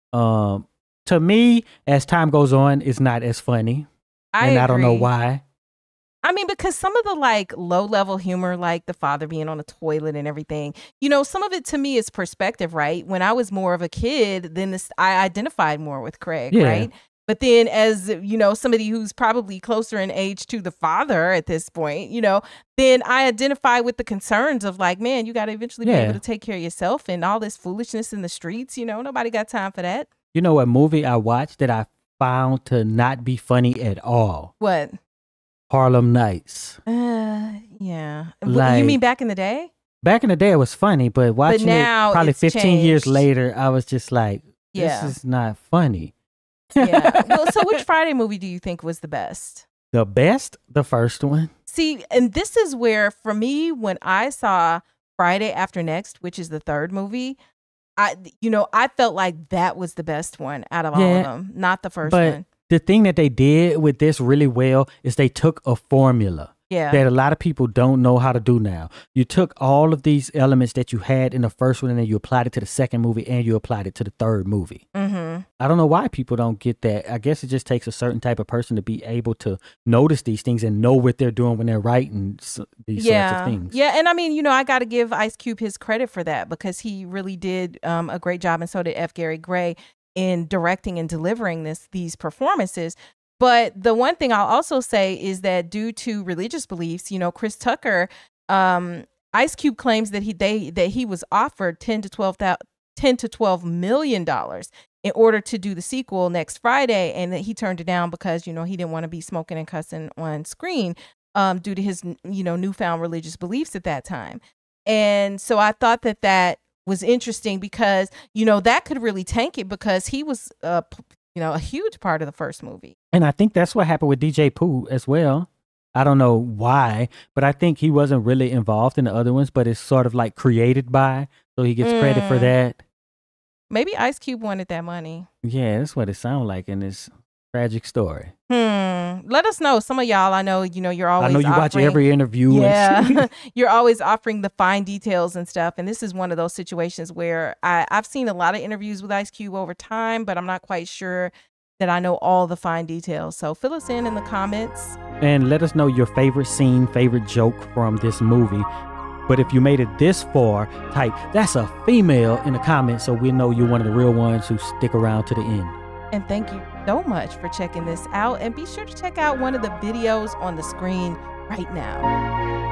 Um, to me, as time goes on, it's not as funny.
I
and
agree.
I don't know why.
I mean, because some of the like low level humor, like the father being on the toilet and everything, you know, some of it to me is perspective, right? When I was more of a kid, then this, I identified more with Craig,
Yeah.
right? But then as, you know, somebody who's probably closer in age to the father at this point, you know, then I identify with the concerns of like, man, you got to eventually
Yeah.
be able to take care of yourself and all this foolishness in the streets. You know, nobody got time for that.
You know what movie I watched that I found to not be funny at all?
What?
Harlem Nights.
Uh, yeah.
Like-
you mean back in the day?
Back in the day, it was funny, but watching
now
it probably
it's
fifteen years
changed.
later, I was just like, this
Yeah.
is not funny.
Yeah. Well, so which Friday movie do you think was the best?
The best, the first one.
See, and this is where, for me, when I saw Friday After Next, which is the third movie, I, you know, I felt like that was the best one out of all
Yeah,
of them, not the first
but
one.
the thing that they did with this really well is they took a formula
Yeah.
that a lot of people don't know how to do now. You took all of these elements that you had in the first one, and then you applied it to the second movie, and you applied it to the third movie.
Mm-hmm.
I don't know why people don't get that. I guess it just takes a certain type of person to be able to notice these things and know what they're doing when they're writing s- these
yeah.
sorts of things.
Yeah, and I mean, you know, I got to give Ice Cube his credit for that, because he really did um, a great job, and so did F. Gary Gray in directing and delivering this these performances. But the one thing I'll also say is that due to religious beliefs, you know, Chris Tucker, um, Ice Cube claims that he they that he was offered ten to twelve ten to twelve million dollars in order to do the sequel next Friday, and that he turned it down because, you know, he didn't want to be smoking and cussing on screen um, due to his, you know, newfound religious beliefs at that time. And so I thought that that was interesting, because, you know, that could really tank it, because he was uh, you know, a huge part of the first movie.
And I think that's what happened with D J Pooh as well. I don't know why, but I think he wasn't really involved in the other ones, but it's sort of like created by, so he gets mm. credit for that.
Maybe Ice Cube wanted that money.
Yeah, that's what it sounds like in this tragic story.
Hmm. Let us know. Some of y'all, I know, you know, you're always
I know you
offering,
watch every interview.
Yeah.
And
You're always offering the fine details and stuff. And this is one of those situations where I, I've seen a lot of interviews with Ice Cube over time, but I'm not quite sure that I know all the fine details. So fill us in in the comments.
And let us know your favorite scene, favorite joke from this movie. But if you made it this far, type, "That's a female" in the comments, so we know you're one of the real ones who stick around to the end.
And thank you so much for checking this out. And be sure to check out one of the videos on the screen right now.